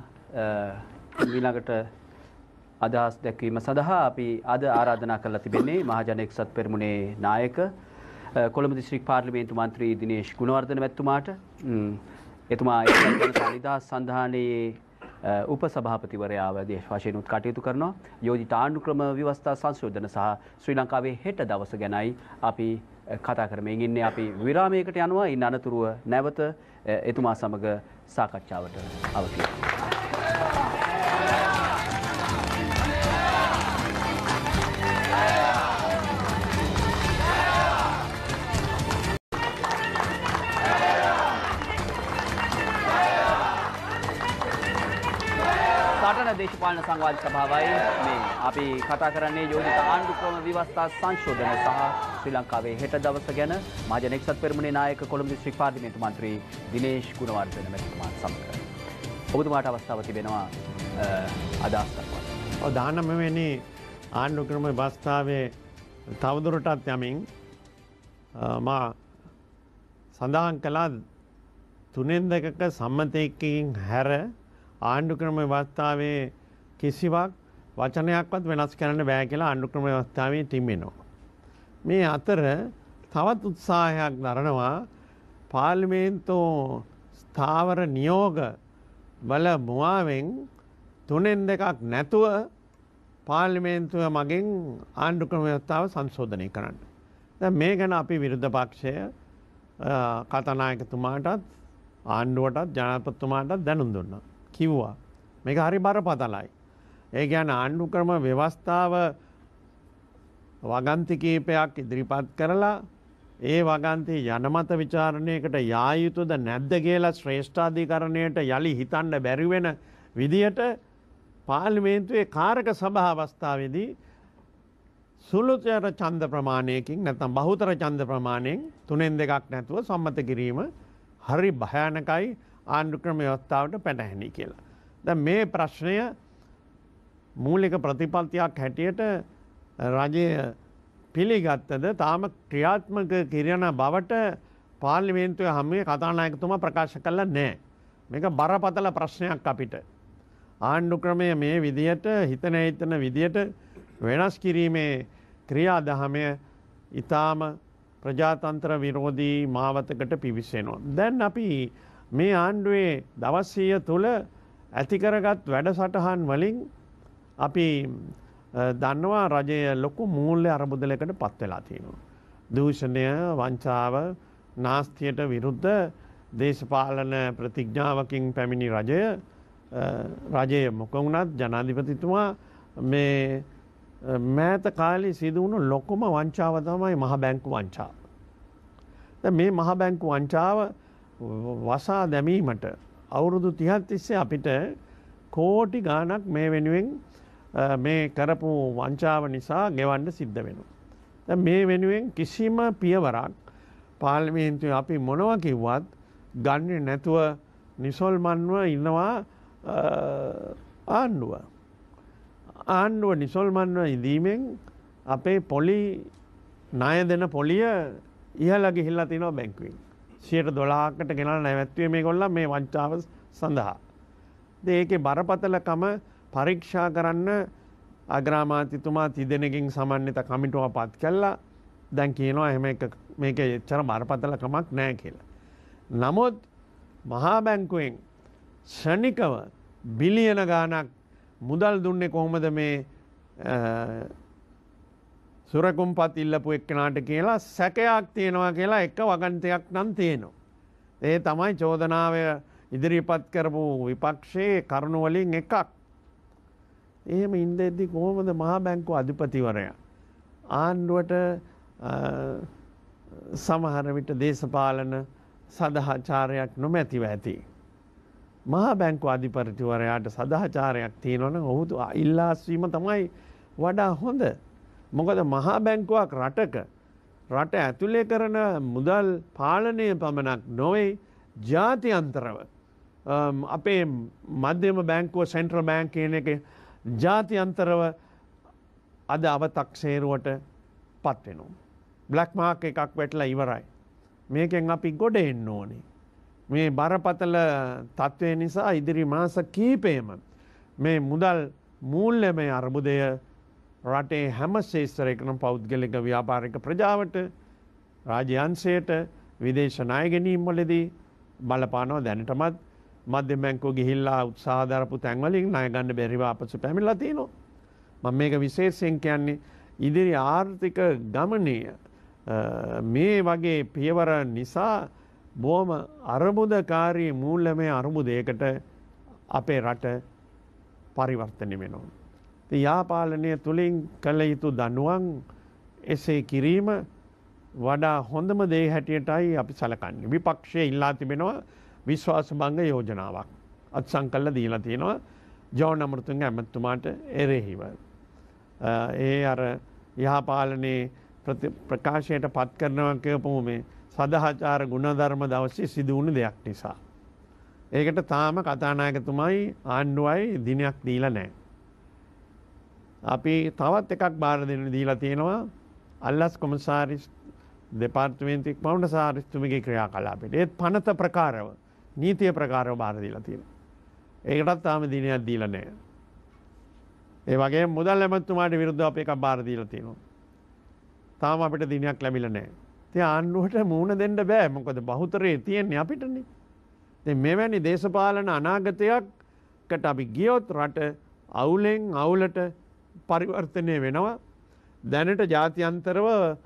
ඊළඟට අදහස් දැක්වීම සඳහා අපි අද ආරාධනා කරලා තිබෙන්නේ මහජන එක්සත් පෙරමුණේ නායක කොළඹ දිස්ත්‍රික් පාර්ලිමේන්තු මන්ත්‍රී දිනේෂ් ගුණවර්ධන මැතිතුමාට. එතුමා එක්සත් ජනතා නිදහස් සන්ධානයේ උපසභාපතිවරයාව දේශ වශයෙන් උත් කටයුතු කරනවා. යෝජිත ආණ්ඩුක්‍රම ව්‍යවස්ථා සංශෝධන සහ ශ්‍රී ලංකාවේ හෙට දවස ගැනයි අපි කතා කරමින් ඉන්නේ. අපි විරාමයකට යනවා. ඉන් අනතුරුව නැවත එතුමා සමග සාකච්ඡාවට අවතී වෙනවා. සටන දේශපාලන සංවාද සභාවයි මේ අපි කතා කරන්නේ යෝජිත ආණ්ඩුක්‍රම ව්‍යවස්ථා සංශෝධන සහ ශ්‍රී ලංකාවේ හෙට දවස ගැන. මහජන එක්සත් පෙරමුණේ නායක කොළඹ දිස්ත්‍රික් පාර්ලිමේන්තු මන්ත්‍රී දිනේෂ් ගුණවර්ධන මැතිතුමාත් සමග. ඔබතුමාට අවස්ථාව තිබෙනවා අදහස් දක්වන්න.
ඔව් දානම වෙන්නේ ආණ්ඩුක්‍රම ව්‍යවස්ථාවේ තවදුරටත් යමින් මා සඳහන් කළා තුනෙන් දෙකක සම්මතයකින් හැර ආණ්ඩුක්‍රම ව්‍යවස්ථාවේ කිසිවක් වචනයක්වත් වෙනස් කරන්න බෑ කියලා ආණ්ඩුක්‍රම ව්‍යවස්ථාවේ තිබෙනවා. මේ අතර තවත් උත්සාහයක් දරනවා පාර්ලිමේන්තු ස්ථාවර නියෝග වල මුවාවෙන් තුනෙන් දෙකක් නැතුව පාර්ලිමේන්තුව මගින් ආණ්ඩුක්‍රම ව්‍යවස්ථාව සංශෝධනය කරන්න. දැන් මේ ගැන අපි විරුද්ධ පක්ෂය කතානායකතුමාටත් ආණ්ඩුවටත් ජනාධිපතිතුමාටත් දැනුම් දුන්නා. කිව්වා මේක හරි බරපතලයි. ඒ කියන්නේ ආණ්ඩුක්‍රම ව්‍යවස්ථාව වගන්ති කීපයක් ඉදිරිපත් කරලා ඒ වගන්ති ජනමත විචාරණයකට යා යුතුද නැද්ද කියලා ශ්‍රේෂ්ඨාධිකරණයට යලි හිතන්න බැරි වෙන විදියට පාර්ලිමේන්තුවේ කාරක සභා අවස්ථාවේදී සුළුතර ඡන්ද ප්‍රමාණයකින් නැත්නම් බහුතර ඡන්ද ප්‍රමාණයෙන් තුනෙන් දෙකක් නැතුව සම්මත කිරීම හරි භයානකයි ආණ්ඩුක්‍රම ව්‍යවස්ථාවට පැටහැනි කියලා. දැන් මේ ප්‍රශ්නය මූලික ප්‍රතිපත්තියක් හැටියට රජය පිළිගත්තද තාම ක්‍රියාත්මක කිරණ බවට පාර්ලිමේන්තුවේ හැමේ කතානායකතුමා ප්‍රකාශ කළා නැහැ. මේක බරපතල ප්‍රශ්නයක් අපිට. ආණ්ඩුක්‍රමය මේ විදියට හිතන හිතන විදියට වෙනස් කිරීමේ ක්‍රියාදහමය ඊටාම ප්‍රජාතන්ත්‍ර විරෝධී මාවතකට පිවිසෙනවා. දැන් අපි මේ ආණ්ඩුවේ දවස්සිය තුළ ඇතිකරගත් වැඩසටහන් වලින් අපි දන්නවා රජය ලොකු මූල්‍ය අරබුදලකට පත් වෙලා තියෙනවා. දූෂණය, වංචාව, නාස්තියට විරුද්ධ දේශපාලන ප්‍රතිඥාවකින් පැමිණි රජය රජය මොක වුණත් ජනාධිපතිතුමා මේ මෑත කාලේ සිදු වුණු ලොකුම වංචාව තමයි මහ බැංකු වංචාව. දැන් මේ මහ බැංකු වංචාව වසා දැමීමට අවුරුදු තිහක් තිස්සේ අපිට කෝටි ගාණක් මේ වෙනුවෙන් මේ කරපු වංචාව නිසා ගෙවන්න සිද්ධ වෙනවා. දැන් මේ වෙනුවෙන් කිසිම පියවරක් පාර්ලිමේන්තුවේ අපි මොනවා කිව්වත් ගන්නේ නැතුව නිසල්මන්ව ඉන්නවා ආණ්ඩුව. ආණ්ඩුව නිසල්මන්ව ඉදීමෙන් අපේ පොලි ණය දෙන පොලිය ඉහළ ගිහිල්ලා තිනවා බැංකුවෙන්. සියයට දොළහකට ගෙනල්ලා නැවැත්තුවේ මේගොල්ලෝ මේ වංචාව සඳහා. ඒකේ බරපතලකම පරීක්ෂා කරන්න අග්‍රාමාත්‍යතුමා තිදෙනකින් සමන්විත කමිටුවක් පත් කළා. දැන් කියනවා එහෙම එක මේක එච්චර බරපතලකමක් නැහැ කියලා. නමුත් මහා බැංකුවෙන් ශනිකව බිලියන ගාණක් මුදල් දුන්නේ කොහොමද මේ සුරකුම්පත් ඉල්ලපු එක්කෙනාට කියලා සැකයක් තියෙනවා කියලා එක වගන්තියක් නම් තියෙනවා. ඒ තමයි චෝදනාව ඉදිරිපත් කරපු විපක්ෂයේ කරුණු වලින් එකක්. එහෙම ඉඳෙද්දි කොහොමද මහා බැංකුව අධිපතිවරයා ආණ්ඩුවට සමහර විට දේශපාලන සදාචාරයක් නොමැතිව ඇති. මහා බැංකුව අධිපතිවරයාට සදාචාරයක් තියෙනවා නම් ඔහු ඉල්ලාස්වීම තමයි වඩා හොඳ. මොකද මහා බැංකුවක් රටක රට ඇතුලේ කරන මුදල් පාලනය පමණක් නොවේ ජාත්‍යන්තරව අපේ මධ්‍යම බැංකුව සෙන්ට්‍රල් බැංක් කියන එක ජාත්‍යන්තරව අද අවතක්සේරුවට පත් වෙනවා. බ්ලැක් මාක් එකක් වැටලා ඉවරයි. මේකෙන් අපි ගොඩ එන්න ඕනේ. මේ බරපතල තත්ත්වය නිසා ඉදිරි මාස කීපෙම මේ මුදල් මූල්‍යමය අර්බුදය රටේ හැම ශේෂ්ත්‍රයකම පෞද්ගලික ව්‍යාපාරික ප්‍රජාවට රාජ්‍ය අංශයට විදේශ ණය ගැනීම් වලදී බලපානවා. දැනටමත් මධ්‍යම බැංකුව ගිහිල්ලා උත්සාහ දරපු තැන්වලින් ණය ගන්න බැරිව අපසු පැමිණලා තියෙනවා. මම මේක විශේෂයෙන් කියන්නේ ඉදිරි ආර්ථික ගමනේ මේ වගේ පියවර නිසා බොහොම අර්බුදකාරී මූල්‍යමය අර්බුදයකට අපේ රට පරිවර්තනය වෙනවා. ඉතින් යාපාලනය තුලින් කළ යුතු දඬුවම් එසේ කිරීම වඩා හොඳම දේ හැටියටයි අපි සැලකන්නේ. විපක්ෂයේ ඉල්ලා තිබෙනවා විශ්වාස භංග යෝජනාවක්. අත්සන් කළා දීලා තියෙනවා ජෝන් අමරතුංග ඇමතුමාට එරෙහිව. ඒ අර යහපාලනයේ ප්‍රකාශයට පත් කරනවා කියපුව මේ සදාචාර ගුණධර්ම දවසේ සිදු වුණු දෙයක් නිසා. ඒකට තාම කතානායකතුමයි ආණ්ඩුවයි දිනයක් දීලා නැහැ. අපි තවත් එකක් බාර දෙන්න දීලා තියෙනවා අල්ලස් කොමසාරිස් දෙපාර්තමේන්තු කොමසාරිස්තුමගේ ක්‍රියාකලාපයට. ඒත් පනත ප්‍රකාරව නීතිය ප්‍රකාරව බාර දීලා තියෙනවා. ඒකටත් තාම දිනයක් දීලා නැහැ. ඒ වගේ මුදල් ඇමතුමාට විරුද්ධව අපි එකක් බාර දීලා තියෙනවා. තාම අපිට දිනයක් ලැබිලා නැහැ. ඉතින් ආණ්ඩුවට මූණ දෙන්න බෑ. මොකද බහුතරයේ තියෙන්නේ අපිටනේ. ඉතින් මෙවැනි දේශපාලන අනාගතයකට අපි ගියොත් රට අවුලෙන් අවුලට පරිවර්තනය වෙනවා. දැනට ජාත්‍යන්තරව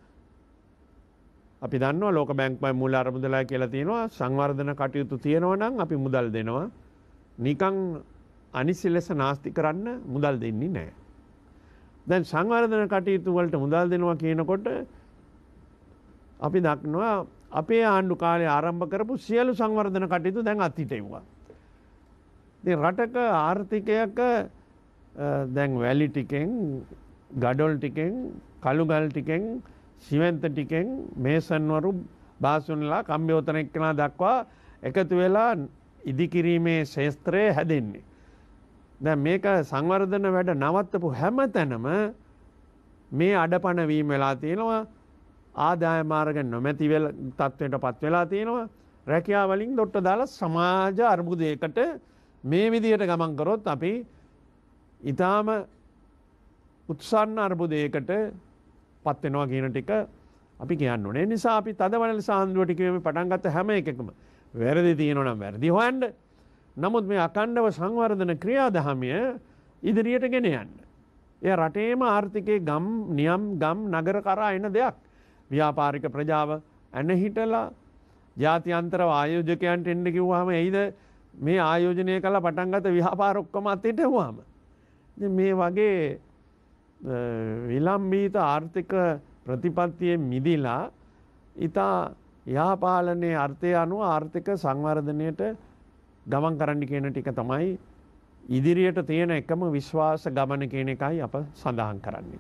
අපි දන්නවා ලෝක බැංකුවයි මූල්‍ය අරමුදලයි කියලා තියෙනවා සංවර්ධන කටයුතු තියෙනවා නම් අපි මුදල් දෙනවා. නිකන් අනිසි ලෙස නාස්ති කරන්න මුදල් දෙන්නේ නැහැ. දැන් සංවර්ධන කටයුතු වලට මුදල් දෙනවා කියනකොට අපි දක්නවා අපේ ආණ්ඩු කාලේ ආරම්භ කරපු සියලු සංවර්ධන කටයුතු දැන් අත්හිටෙව්වා. ඉතින් රටක ආර්ථිකයක දැන් වැලි ටිකෙන් ගඩොල් ටිකෙන් කළු ගල් ටිකෙන් සිමෙන්ත ටිකෙන් මේසන්වරු බාසුන්ලා කම්බියෝතන එක්කලා දක්වා එකතු වෙලා ඉදිකිරීමේ ශේස්ත්‍රය හැදෙන්නේ. දැන් මේක සංවර්ධන වැඩ නවත්තපු හැම තැනම මේ අඩපණ වීම වෙලා තියෙනවා. ආදාය මාර්ග නොමැති වෙල තත්ත්වයට පත් වෙලා තියෙනවා. රැකියාව වලින් දොට්ට දාලා සමාජ අර්බුදයකට මේ විදියට ගමන් කරොත් අපි ඊටාම උත්සන්න අර්බුදයකට පත් වෙනවා කියන ටික අපි කියන්න ඕනේ. ඒ නිසා අපි තදවල සාන්දුව ටිකේ පටන් ගත්ත හැම එකකම වැරදි තියෙනවා නම් වැරදි හොයන්න. නමුත් මේ අකණ්ඩව සංවර්ධන ක්‍රියාදාමය ඉදිරියට ගෙන යන්න. ඒ රටේම ආර්ථිකයේ ගම් නියම් ගම් නගර කරා එන දෙයක්. ව්‍යාපාරික ප්‍රජාව ඇන හිටලා ජාත්‍යන්තර ආයෝජකයන්ට එන්න කිව්වහම එයිද මේ ආයෝජනය කළා පටන් ගත්ත ව්‍යාපාර ඔක්කොම අතට එවුවාම. ඉතින් මේ වගේ විලම්බීත ආර්ථික ප්‍රතිපත්තියේ මිදිලා ඉතා යහපාලනයේ අර්ථය අනුව ආර්ථික සංවර්ධනයට ගමන් කරන්න කියන ටික තමයි ඉදිරියට තියෙන එකම විශ්වාස ගමන කියන එකයි අප සඳහන් කරන්නේ.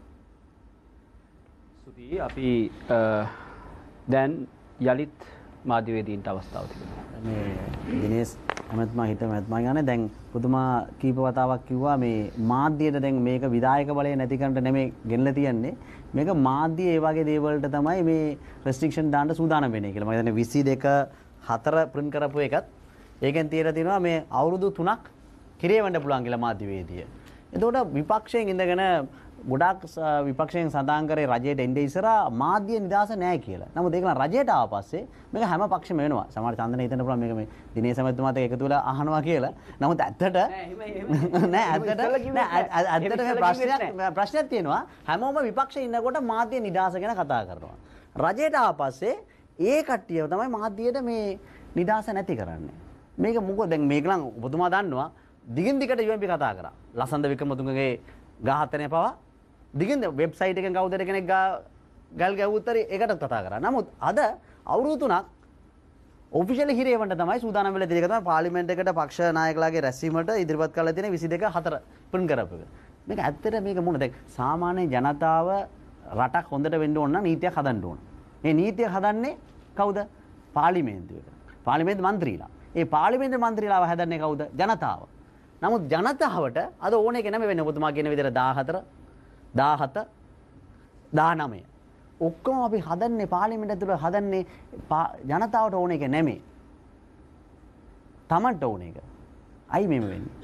සුදී අපි දැන් යලිත් මාධ්‍යවේදීන්ට අවස්ථාව තිබෙනවා.
මේ දිනේෂ් ඇමතුමා හිත මහත්මයා ගානේ දැන් පුදුමා කීප වතාවක් කිව්වා මේ මාධ්‍යයට දැන් මේක විධායක බලය නැති කරන්නට නෙමෙයි ගෙනලා තියන්නේ. මේක මාධ්‍ය ඒ වගේ දේවල්ට තමයි මේ රෙස්ට්‍රික්ෂන් දාන්න සූදානම් වෙන්නේ කියලා. මම හිතන්නේ විසි දෙක හතර print කරපු එකත් ඒකෙන් තියලා තිනවා මේ අවුරුදු තුනක් කිරේවන්න පුළුවන් කියලා මාධ්‍යවේදිය. එතකොට විපක්ෂයෙන් ඉඳගෙන ගොඩාක් විපක්ෂයෙන් සඳහන් කරේ රජයට එන්නේ ඉස්සරහා මාධ්‍ය නිදහස නැහැ කියලා. නමුත් ඒක නම් රජයට ආව පස්සේ මේක හැම පක්ෂෙම වෙනවා. සමහර චන්දන හිතන්න පුළුවන් මේක මේ දිනේෂ් සමතුමාත් එක්ක එකතු වෙලා අහනවා කියලා. නමුත් ඇත්තට නෑ ඇත්තට නෑ ඇත්තට මේ ප්‍රශ්නයක් ප්‍රශ්නයක් තියෙනවා. හැමෝම විපක්ෂයේ ඉන්නකොට මාධ්‍ය නිදහස ගැන කතා කරනවා. රජයට ආව පස්සේ ඒ කට්ටිය තමයි මාධ්‍යයට මේ නිදහස නැති කරන්නේ. මේක මොකද දැන් මේක නම් ඔබතුමා දන්නවා දිගින් දිගට යු එම් පී කතා කරා. ලසන්ද වික්‍රමතුංගගේ ගාහතනය පවා දිගින් වෙබ්සයිට් එකෙන් කවුද කෙනෙක් ගල් ගැව්වුත්තරේ ඒකටත් කතා කරා. නමුත් අද අවුරුදු තුනක් ඔෆිෂියලි හිරේවන්න තමයි සූදානම් වෙලා තියෙන්නේ. ඒක තමයි පාර්ලිමේන්තු එකට පක්ෂ නායකලාගේ රැස්වීමට ඉදිරිපත් කරලා තියෙන විසි දෙක හතර print කරපු එක. මේක ඇත්තට මේක මොන දැන් සාමාන්‍ය ජනතාව රටක් හොඳට වෙන්න ඕන නම් නීතියක් හදන්න ඕන. මේ නීතිය හදන්නේ කවුද? පාර්ලිමේන්තුවක. පාර්ලිමේන්තු මන්ත්‍රීලා. ඒ පාර්ලිමේන්තු මන්ත්‍රීලාව හදන්නේ කවුද? ජනතාව. නමුත් ජනතාවට අද ඕන එක නෙමෙයි වෙන්නේ. ඔබතුමා කියන විදිහට දාහතර දාහත දානමය ඔක්කොම අපි හදන්නේ පාර්ලිමේන්තුව තුළ හදන්නේ ජනතාවට ඕන එක නෙමෙයි. තමන්ට ඕන එක. අයි මෙහෙම වෙන්නේ.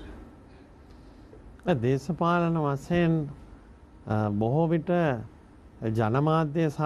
දේශපාලන වශයෙන් බොහෝ විට ජනමාධ්‍ය සහ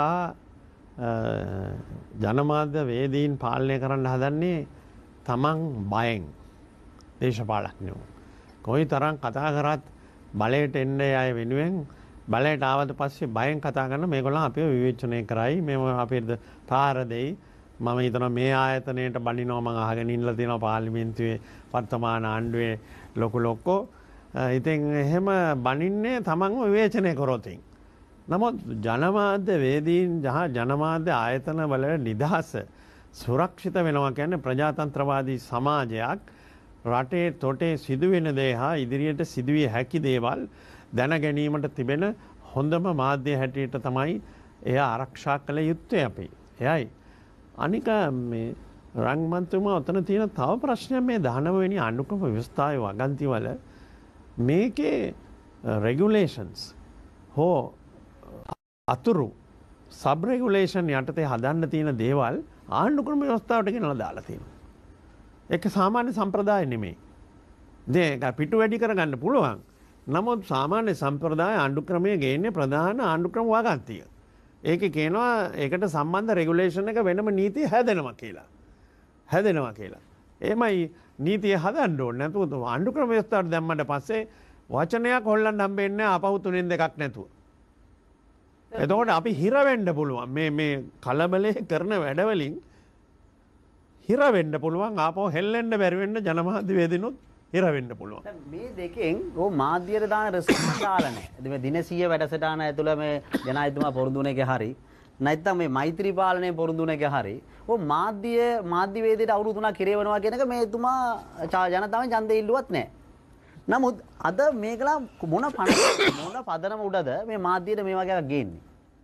ජනමාධ්‍ය වේදීන් පාලනය කරන්න හදන්නේ තමන් බයෙන්. දේශපාලඥයෝ. කොයි තරම් කතා කරත් බලයට එන්න අය වෙනුවෙන් බලයට ආවට පස්සේ බයෙන් කතා කරන මේගොල්ලන් අපිව විවේචනය කරයි. මේව අපිට පාර දෙයි. මම හිතනවා මේ ආයතනයට බණිනවා මම අහගෙන ඉන්නලා තියෙනවා පාර්ලිමේන්තුවේ වර්තමාන ආණ්ඩුවේ ලොකු ලොක්කෝ. ඉතින් එහෙම බණින්නේ තමන්ව විවේචනය කරොත්. නමුත් ජනමාධ්‍ය වේදීන් ජනමාධ්‍ය ආයතන වල නිදහස සුරක්ෂිත වෙනවා කියන්නේ ප්‍රජාතන්ත්‍රවාදී සමාජයක් රටේ තොටේ සිදුවෙන දේ හා ඉදිරියට සිදුවිය හැකි දේවල් දැන ගැනීමට තිබෙන හොඳම මාධ්‍ය හැටියට තමයි එය ආරක්ෂා කළ යුත්තේ අපි. එයයි. අනික මේ රංගමන්තුමා ඔතන තියෙන තව ප්‍රශ්නයක් මේ දහනව වෙනි අනුකම්ප ව්‍යවස්ථාවේ වගන්තිවල මේකේ රෙගුලේෂන්ස් හෝ අතුරු සබ් රෙගුලේෂන් යටතේ හදන්න තියෙන දේවල් ආණ්ඩුක්‍රම ව්‍යවස්ථාවට ගෙනලා දාලා තියෙනවා. ඒක සාමාන්‍ය සම්ප්‍රදාය නෙමෙයි. ඒක පිටු වැඩි කරගන්න පුළුවන්. නමුත් සාමාන්‍ය සම්ප්‍රදාය ආණ්ඩුක්‍රමයේ ගේන්නේ ප්‍රධාන ආණ්ඩුක්‍රම වගන්තිය. ඒකේ කියනවා ඒකට සම්බන්ධ රෙගුලේෂන් එක වෙනම නීතිය හැදෙනවා කියලා. හැදෙනවා කියලා. එහෙමයි නීතිය හදන්න ඕනේ. නැතුව ආණ්ඩුක්‍රම ව්‍යවස්ථාවට දැම්මට පස්සේ වචනයක් හොල්ලන්න හම්බෙන්නේ ආපහු තුනෙන් දෙකක් නැතුව. එතකොට අපි හිර වෙන්න පුළුවන්. මේ මේ කලබලේ කරන වැඩවලින් හිර වෙන්න පුළුවන්. ආපහු හෙල්ලෙන්න බැරි වෙන්න ජනමාධ්‍ය වේදිනුත් හිර වෙන්න පුළුවන්.
මේ දෙකෙන් ඕ මාධ්‍යයට දාන රෙස්පොන්ස් දාලා නැහැ. මේ දිනසිය වැඩසටහන ඇතුළේ මේ ජනාධිපතිතුමා පොරොන්දු වෙන එක හරි නැත්නම් මේ මෛත්‍රී පාලනයේ පොරොන්දු වෙන එක හරි ඕ මාධ්‍ය මාධ්‍ය වේදයට අවුරුදු තුනක් කිරේවනවා කියන එක මේ එතුමා ජනතාවෙන් ඡන්දය ඉල්ලුවත් නැහැ. නමුත් අද මේකලා මොන පණ මොන පදනම උඩද මේ මාධ්‍යයට මේ වගේ එකක් ගේන්නේ?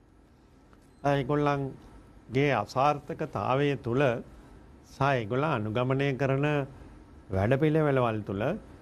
ඒගොල්ලන්ගේ අසාර්ථකතාවය තුල සහ ඒගොල්ලන් අනුගමනය කරන වැඩපිළිවෙළවල් තුල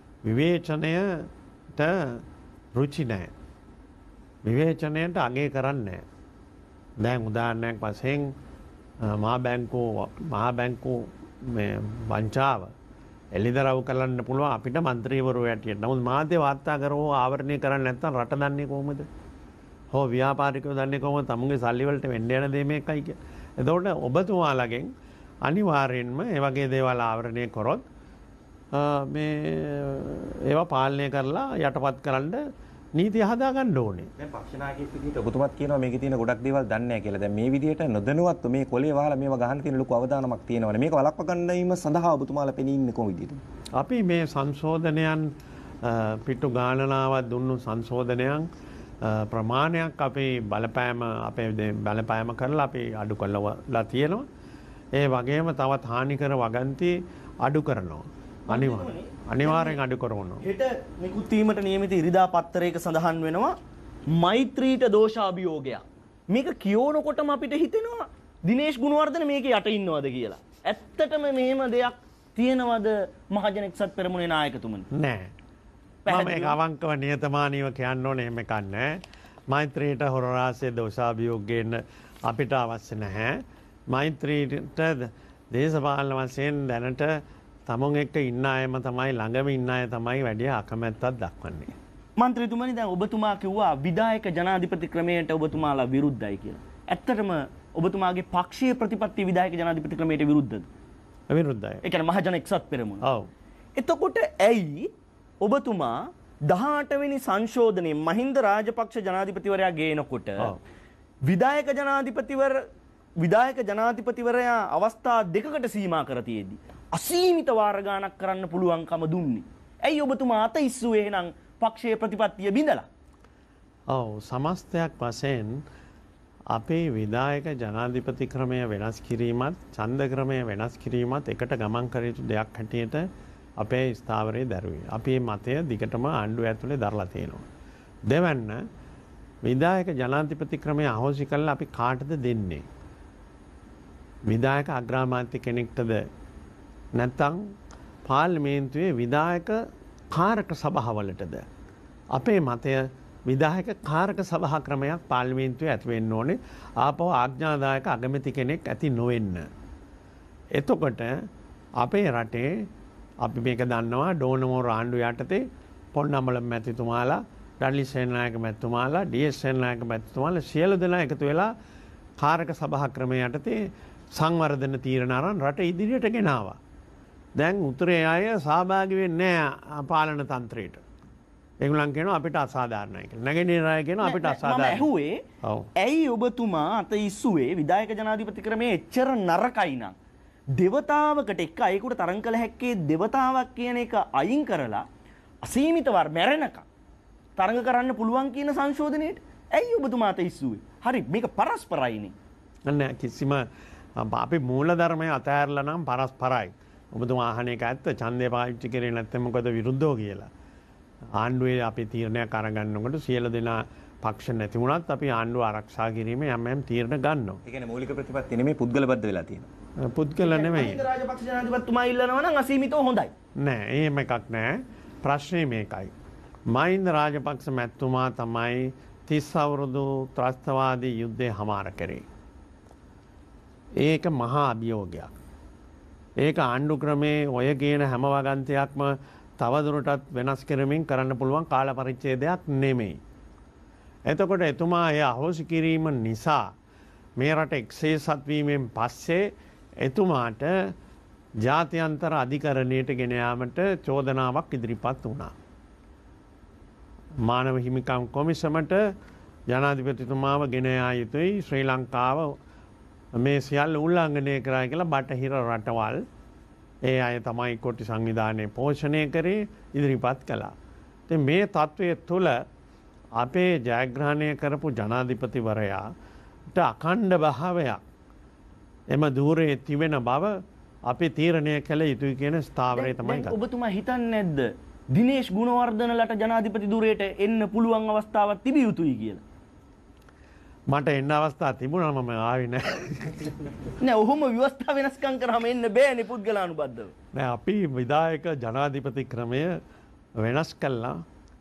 විවේචනයට රුචි නැහැ. විවේචනයට අගය කරන්නේ නැහැ. දැන් උදාහරණයක් වශයෙන් මහා බැංකුව මහා බැංකුව මේ වංචාව එළිදරව් කරන්න පුළුවන් අපිට മന്ത്രിවරු ඇටියට. නමුත් මාධ්‍ය වාර්තා කරවෝ ආවරණය කරන්නේ නැත්නම් රට දන්නේ කොහොමද? හෝ ව්‍යාපාරිකයෝ දන්නේ කොහොමද? තමුන්ගේ සල්ලි වලට වෙන්න යන දේ මේකයි කිය. එතකොට ඔබතුමාලගෙන් අනිවාර්යෙන්ම මේ වගේ දේවල් ආවරණය කරොත් මේ ඒවා පාලනය කරලා යටපත් කරන්න නීතිය හදා ගන්න ඕනේ.
දැන් පක්ෂ නායකයෙක් විදිහට ඔබතුමාත් කියනවා මේකේ තියෙන ගොඩක් දේවල් දන්නේ නැහැ කියලා. දැන් මේ විදිහට නොදැනුවත්ව මේ කොලේ වහලා මේවා ගහන්න තියෙන ලොකු අවදානමක් තියෙනවනේ. මේක වළක්ව ගන්නීම සඳහා ඔබතුමාලා පෙනී ඉන්නේ කොහොම විදිහටද?
අපි මේ සංශෝධනයන් පිටු ගානනාවක් දුන්නු සංශෝධනයන් ප්‍රමාණයක් අපේ බලපෑම අපේ බලපෑම කරලා අපි අඩු කළා තියෙනවා. ඒ වගේම තවත් හානිකර වගන්ති අඩු කරනවා. අනිවාර්යෙන් අනිවාර්යෙන් අඩු කරනවා.
හෙට නිකුත් වීමට නියමිත ඉරිදා පත්තරයක සඳහන් වෙනවා මෛත්‍රීට දෝෂාභියෝගයක්. මේක කියවනකොටම අපිට හිතෙනවා දිනේෂ් ගුණවර්ධන මේකේ යට ඉන්නවද කියලා. ඇත්තටම මෙහෙම දෙයක් තියෙනවද මහජන එක්සත් පෙරමුණේ නායකතුමනි?
නෑ. මම මේක අවංකව නියතමානීව කියන්න ඕනේ එහෙම කන්නේ. මෛත්‍රීට හොරරාසේ දෝෂාභියෝගයෙන් අපිට අවශ්‍ය නැහැ. මෛත්‍රීට දේශපාලන වශයෙන් දැනට තමුන් එක්ක ඉන්න අයම තමයි ළඟම ඉන්න අය තමයි වැඩි අකමැත්තක් දක්වන්නේ.
මන්ත්‍රීතුමනි දැන් ඔබතුමා කිව්වා විධායක ජනාධිපති ක්‍රමයට ඔබතුමාලා විරුද්ධයි කියලා. ඇත්තටම ඔබතුමාගේ පක්ෂීය ප්‍රතිපත්ති විධායක ජනාධිපති ක්‍රමයට විරුද්ධද?
විරුද්ධයි.
ඒ කියන්නේ මහජන එක්සත් පෙරමුණ.
ඔව්.
එතකොට ඇයි ඔබතුමා දහඅට වෙනි සංශෝධනයේ මහින්ද රාජපක්ෂ ජනාධිපතිවරයා ගේනකොට විධායක ජනාධිපතිවර විධායක ජනාධිපතිවරයා අවස්ථා දෙකකට සීමා කර තියෙද්දි අසීමිත වාර ගණනක් කරන්න පුළුවන්කම දුන්නේ. ඇයි ඔබතුමා අත ඉස්සුවේ එහෙනම් පක්ෂයේ ප්‍රතිපත්තිය බිඳලා?
ඔව් සමස්තයක් වශයෙන් අපේ විධායක ජනාධිපති ක්‍රමය වෙනස් කිරීමත් ඡන්ද ක්‍රමය වෙනස් කිරීමත් එකට ගමන් කර යුතු දෙයක් හැටියට අපේ ස්ථාවරයේ දරුවේ. අපි මේ මතය දිගටම ආණ්ඩුව ඇතුලේ දරලා තියෙනවා. දෙවන්න විධායක ජනාධිපති ක්‍රමය අහෝසි කළා අපි කාටද දෙන්නේ? විධායක අග්‍රාමාත්‍ය කෙනෙක්ටද නැත්නම් පාර්ලිමේන්තුවේ විධායක කාරක සභාවලටද? අපේ මතය විධායක කාරක සභා ක්‍රමයක් පාර්ලිමේන්තුවේ ඇති වෙන්න ඕනේ. ආපහු ආඥාදායක අගමැති කෙනෙක් ඇති නොවෙන්න. එතකොට අපේ රටේ අපි මේක දන්නවා ඩෝනමෝර ආණ්ඩුව යටතේ පොන්නම්බලම් මැතිතුමාලා, ඩන්ලි සේනානායක මැතිතුමාලා, ඩී.එස්. සේනානායක මැතිතුමාලා සියලු දෙනා එකතු වෙලා කාරක සභා ක්‍රමය යටතේ සංවර්ධන තීරණ අරන් රට ඉදිරියට ගෙනාවා. දැන් උතුරේ අය සහභාගී වෙන්නේ නැහැ පාලන තන්ත්‍රයට. ඒගොල්ලන් කියනවා අපිට අසාධාරණයි කියලා. නැගෙනහිර අය කියනවා අපිට අසාධාරණයි.
මම ඇහුවේ ඇයි ඔබතුමා අත ඉස්සුවේ විධායක ජනාධිපති ක්‍රමයේ එච්චර නරකයි නම් දෙවතාවකට එක්ක අයෙකුට තරං කළ හැක්කේ දෙවතාවක් කියන එක අයින් කරලා අසීමිත වර මැරෙනකම් තරඟ කරන්න පුළුවන් කියන සංශෝධනයේට ඇයි ඔබතුමා අත ඉස්සුවේ? හරි මේක පරස්පරයිනේ.
නෑ කිසිම අපි මූල ධර්මය අතහැරලා නම් පරස්පරයි. ඔබතුමා අහන එක ඇත්ත. ඡන්දය පාවිච්චි කරේ නැත්නම් මොකද විරුද්ධව කියලා. ආණ්ඩුවේ අපි තීරණයක් අරගන්නකොට සියලු දෙනා පක්ෂ නැති වුණත් අපි ආණ්ඩුව ආරක්ෂා කිරීමේ යම් යම් තීරණ ගන්නවා.
ඒ කියන්නේ මූලික ප්‍රතිපත්ති නෙමෙයි පුද්ගලබද්ධ වෙලා තියෙනවා.
පුද්ගල නෙමෙයි.
මහින්ද රාජපක්ෂ ජනාධිපතිතුමා ඉල්ලනවා නම් අසීමිතව හොඳයි.
නෑ එහෙම එකක් නෑ. ප්‍රශ්නේ මේකයි. මහින්ද රාජපක්ෂ මැතිතුමා තමයි තිස් අවුරුදු ත්‍රස්තවාදී යුද්ධය හමාර කරේ. ඒක මහා අභියෝගයක්. ඒක ආණ්ඩු ක්‍රමේ ඔය කියන හැම වගන්තියක්ම තවදුරටත් වෙනස් කරමින් කරන්න පුළුවන් කාල පරිච්ඡේදයක් නෙමෙයි. එතකොට එතුමා එය අහෝසි කිරීම නිසා මේ රට එක්සේසත් වීමෙන් පස්සේ එතුමාට ජාත්‍යන්තර අධිකරණයට ගෙන යාමට චෝදනාවක් ඉදිරිපත් වුණා. මානව හිමිකම් කොමිසමට ජනාධිපතිතුමාව ගෙන යා යුතුයි ශ්‍රී ලංකාව මේ සියල්ල උල්ලංඝනය කරා කියලා බටහිර රටවල් ඒ අය තමයි කොටි සංවිධානය පෝෂණය කරේ ඉදිරිපත් කළා. ඉතින් මේ තත්ත්වය තුළ අපේ ජයග්‍රහණය කරපු ජනාධිපතිවරයාට අඛණ්ඩ භාවයක් එම ධූරයේ තිබෙන බව අපි තීරණය කළ යුතුයි කියන ස්ථාවරය තමයි ගත්තේ.
ඔබතුමා හිතන්නේ නැද්ද දිනේෂ් ගුණවර්ධනලට ජනාධිපති ධූරයට එන්න පුළුවන් අවස්ථාවක් තිබිය යුතුයි කියලා?
මට එන්න අවස්ථා තිබුණා මම ආවේ නැහැ.
නෑ ඔහොම ව්‍යවස්ථා වෙනස්කම් කරාම එන්න බෑනේ පුද්ගලානුබද්ධව.
නෑ අපි විධායක ජනාධිපති ක්‍රමය වෙනස් කළා.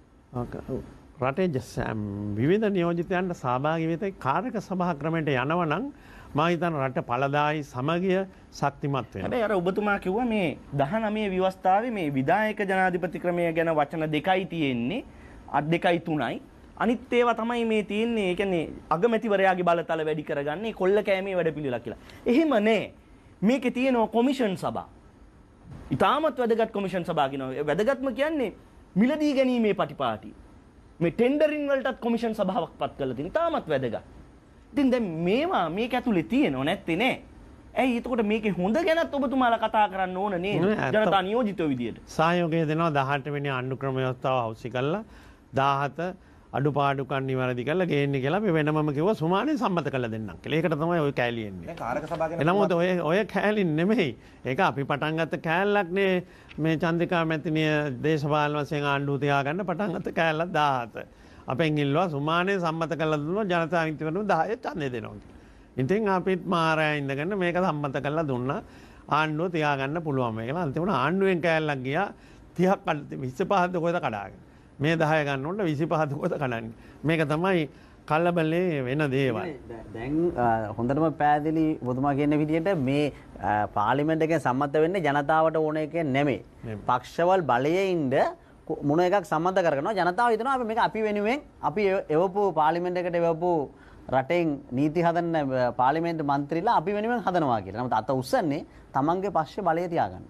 රටේ විවිධ නියෝජිතයන්ට සහභාගී වෙත කාර්යක සභා ක්‍රමයට යනවා නම් මම හිතන රට ඵලදායි සමගිය ශක්තිමත් වෙනවා.
හැබැයි අර ඔබතුමා කිව්වා මේ දහනවය ව්‍යවස්ථාවේ මේ විධායක ජනාධිපති ක්‍රමය ගැන වචන දෙකයි තියෙන්නේ. අත් දෙකයි තුනයි. අනිත් ඒවා තමයි මේ තියෙන්නේ. ඒ කියන්නේ අගමැතිවරයාගේ බලතල වැඩි කරගන්නේ කොල්ල කෑමේ වැඩපිළිවෙලක් කියලා. එහෙම නෑ. මේකේ තියෙනවා කොමිෂන් සභා. ඉතාමත් වැදගත් කොමිෂන් සභා කියනවා. වැදගත්ම කියන්නේ මිලදී ගැනීමේ පටිපාටි. මේ ටෙන්ඩරින් වලටත් කොමිෂන් සභාවක් පත් කරලා තියෙන. ඉතාමත් වැදගත්. ඉතින් දැන් මේවා මේක ඇතුලේ තියෙනව නැත්තේ නෑ. ඇයි එතකොට මේකේ හොඳ ගැනත් ඔබතුමාලා කතා කරන්න ඕන නේද? ජනතා නියෝජිතව විදියට.
සහයෝගය දෙනවා දහඅට වෙනි ආණ්ඩු ක්‍රම ව්‍යවස්ථාව හවුසි කළා. දාහත අඩුපාඩුකම් නිවැරදි කරලා ගේන්නේ කියලා අපි වෙනමම කිව්වා සුමානේ සම්මත කරලා දෙන්නම් කියලා. ඒකට තමයි ওই කෑලි එන්නේ.
දැන් කාරක සභාව ගැන
එනමුත් ඔය ඔය කෑලි නෙමෙයි. ඒක අපි පටන් ගත්ත කෑල්ලක් නේ මේ චන්ද්‍රිකා මැතිණිය දේශපාලන වශයෙන් ආණ්ඩුව තියාගන්න පටන් ගත්ත කෑල්ලක් දාහත. අපෙන් ඉල්ලුවා සුමානේ සම්මත කරලා දුන්නා ජනතා විමුක්තිකරණය දහය ඡන්දය දෙනවා කියලා. ඉතින් අපිත් මාරයා ඉඳගෙන මේක සම්මත කරලා දුන්නා ආණ්ඩුව තියාගන්න පුළුවන් මේ කියලා. අන්තිමට ආණ්ඩුවෙන් කෑල්ලක් ගියා තිහක් විසිපහද කොහෙද කඩාගෙන. මේ දහය ගන්න ඕන විසිපහද කොහෙද කඩන්නේ. මේක තමයි කලබලේ වෙන දේවල්.
දැන් හොඳටම පැහැදිලි ඔබතුමා කියන විදිහට මේ පාර්ලිමේන්තු එකෙන් සම්මත වෙන්නේ ජනතාවට ඕන එක නෙමෙයි. පක්ෂවල බලයේ ඉන්න මොන එකක් සම්මත කරගන්නවා ජනතාව හිතනවා අපි මේක අපි වෙනුවෙන් අපි එවපු පාර්ලිමේන්තු එකට එවපු රටෙන් නීති හදන්න පාර්ලිමේන්තු මන්ත්‍රීලා අපි වෙනුවෙන් හදනවා කියලා. නමුත් අත උස්සන්නේ තමන්ගේ පක්ෂ බලය තියාගන්න.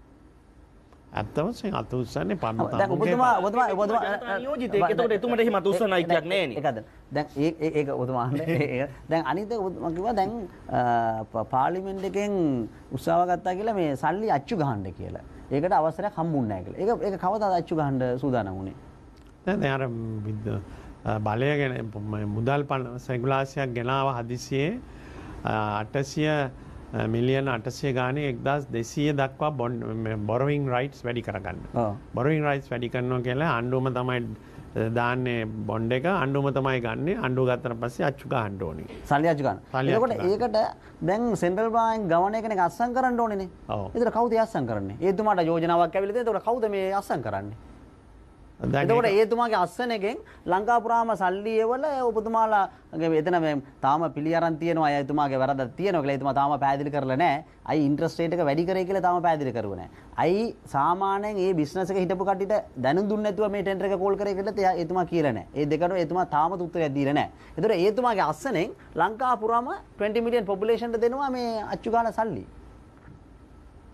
ඇත්තම වශයෙන් අත උස්සන්නේ පන්ත.
දැන් ඔබතුමා ඔබතුමා ඔබතුමා
නියෝජිතයෙක්. ඒකට එතුමට එහෙම අත උස්සන්න අයිතියක් නැහැ නේ.
ඒකද? දැන් ඒ ඒක ඔබතුමා අහන්නේ. දැන් අනිත් එක ඔබතුමා කිව්වා දැන් පාර්ලිමේන්තු එකෙන් උත්සාහ ගත්තා කියලා මේ සල්ලි අච්චු ගහන්න කියලා. ඒකට අවසරයක් හම්බුන්නේ නැහැ කියලා. ඒක ඒක කවදාද අච්චු ගහන්න සූදානම් වුණේ?
දැන් දැන් අර බලය ගැන මුදල් රෙගුලාසියක් ගෙනාව හදිසියේ අටසිය මිලියන අටසිය ගානේ එක්දාස් දෙසීය දක්වා බොරොවිං රයිට්ස් වැඩි කරගන්න. බොරොවිං රයිට්ස් වැඩි කරනවා කියලා ආණ්ඩුවම තමයි දාන්නේ බොන්ඩ් එක ආණ්ඩුවම තමයි ගන්නෙ. ආණ්ඩුව ගත්තට පස්සේ අච්චු ගන්න ඕනේ.
සල්ලි අච්චු ගන්න. එතකොට ඒකට දැන් සෙන්ට්‍රල් බැංක් ගවර්නර් කෙනෙක් අස්සම් කරන්න ඕනේනේ. ඒතර කවුද අස්සම් කරන්නේ? ඒතුමාට යෝජනාවක් ඇවිල්ලා තියෙනවා. ඒතකොට කවුද මේ අස්සම් කරන්නේ? එතකොට ඒතුමාගේ අස්සන එකෙන් ලංකා පුරාම සල්ලි එවල ඔබතුමාලාගේ එතන මේ තාම පිළි අරන් තියෙනවා. අය එතුමාගේ වැරද්දක් තියෙනවා කියලා එතුමා තාම පැහැදිලි කරලා නැහැ. අයි ඉන්ට්‍රස්ට් රේට් එක වැඩි කරේ කියලා තාම පැහැදිලි කරුවේ නැහැ. අයි සාමාන්‍යයෙන් මේ බිස්නස් එක හිටපු කට්ටියට දැනුම් දුන්නේ නැතුව මේ ටෙන්ඩර් එක කෝල් කරේ කියලා එතුමා කියලා නැහැ. ඒ දෙකට එතුමා තාමත් උත්තරයක් දීලා නැහැ. ඒතකොට ඒතුමාගේ අස්සනෙන් ලංකා පුරාම twenty million population ට දෙනවා මේ අච්චු ගාන සල්ලි.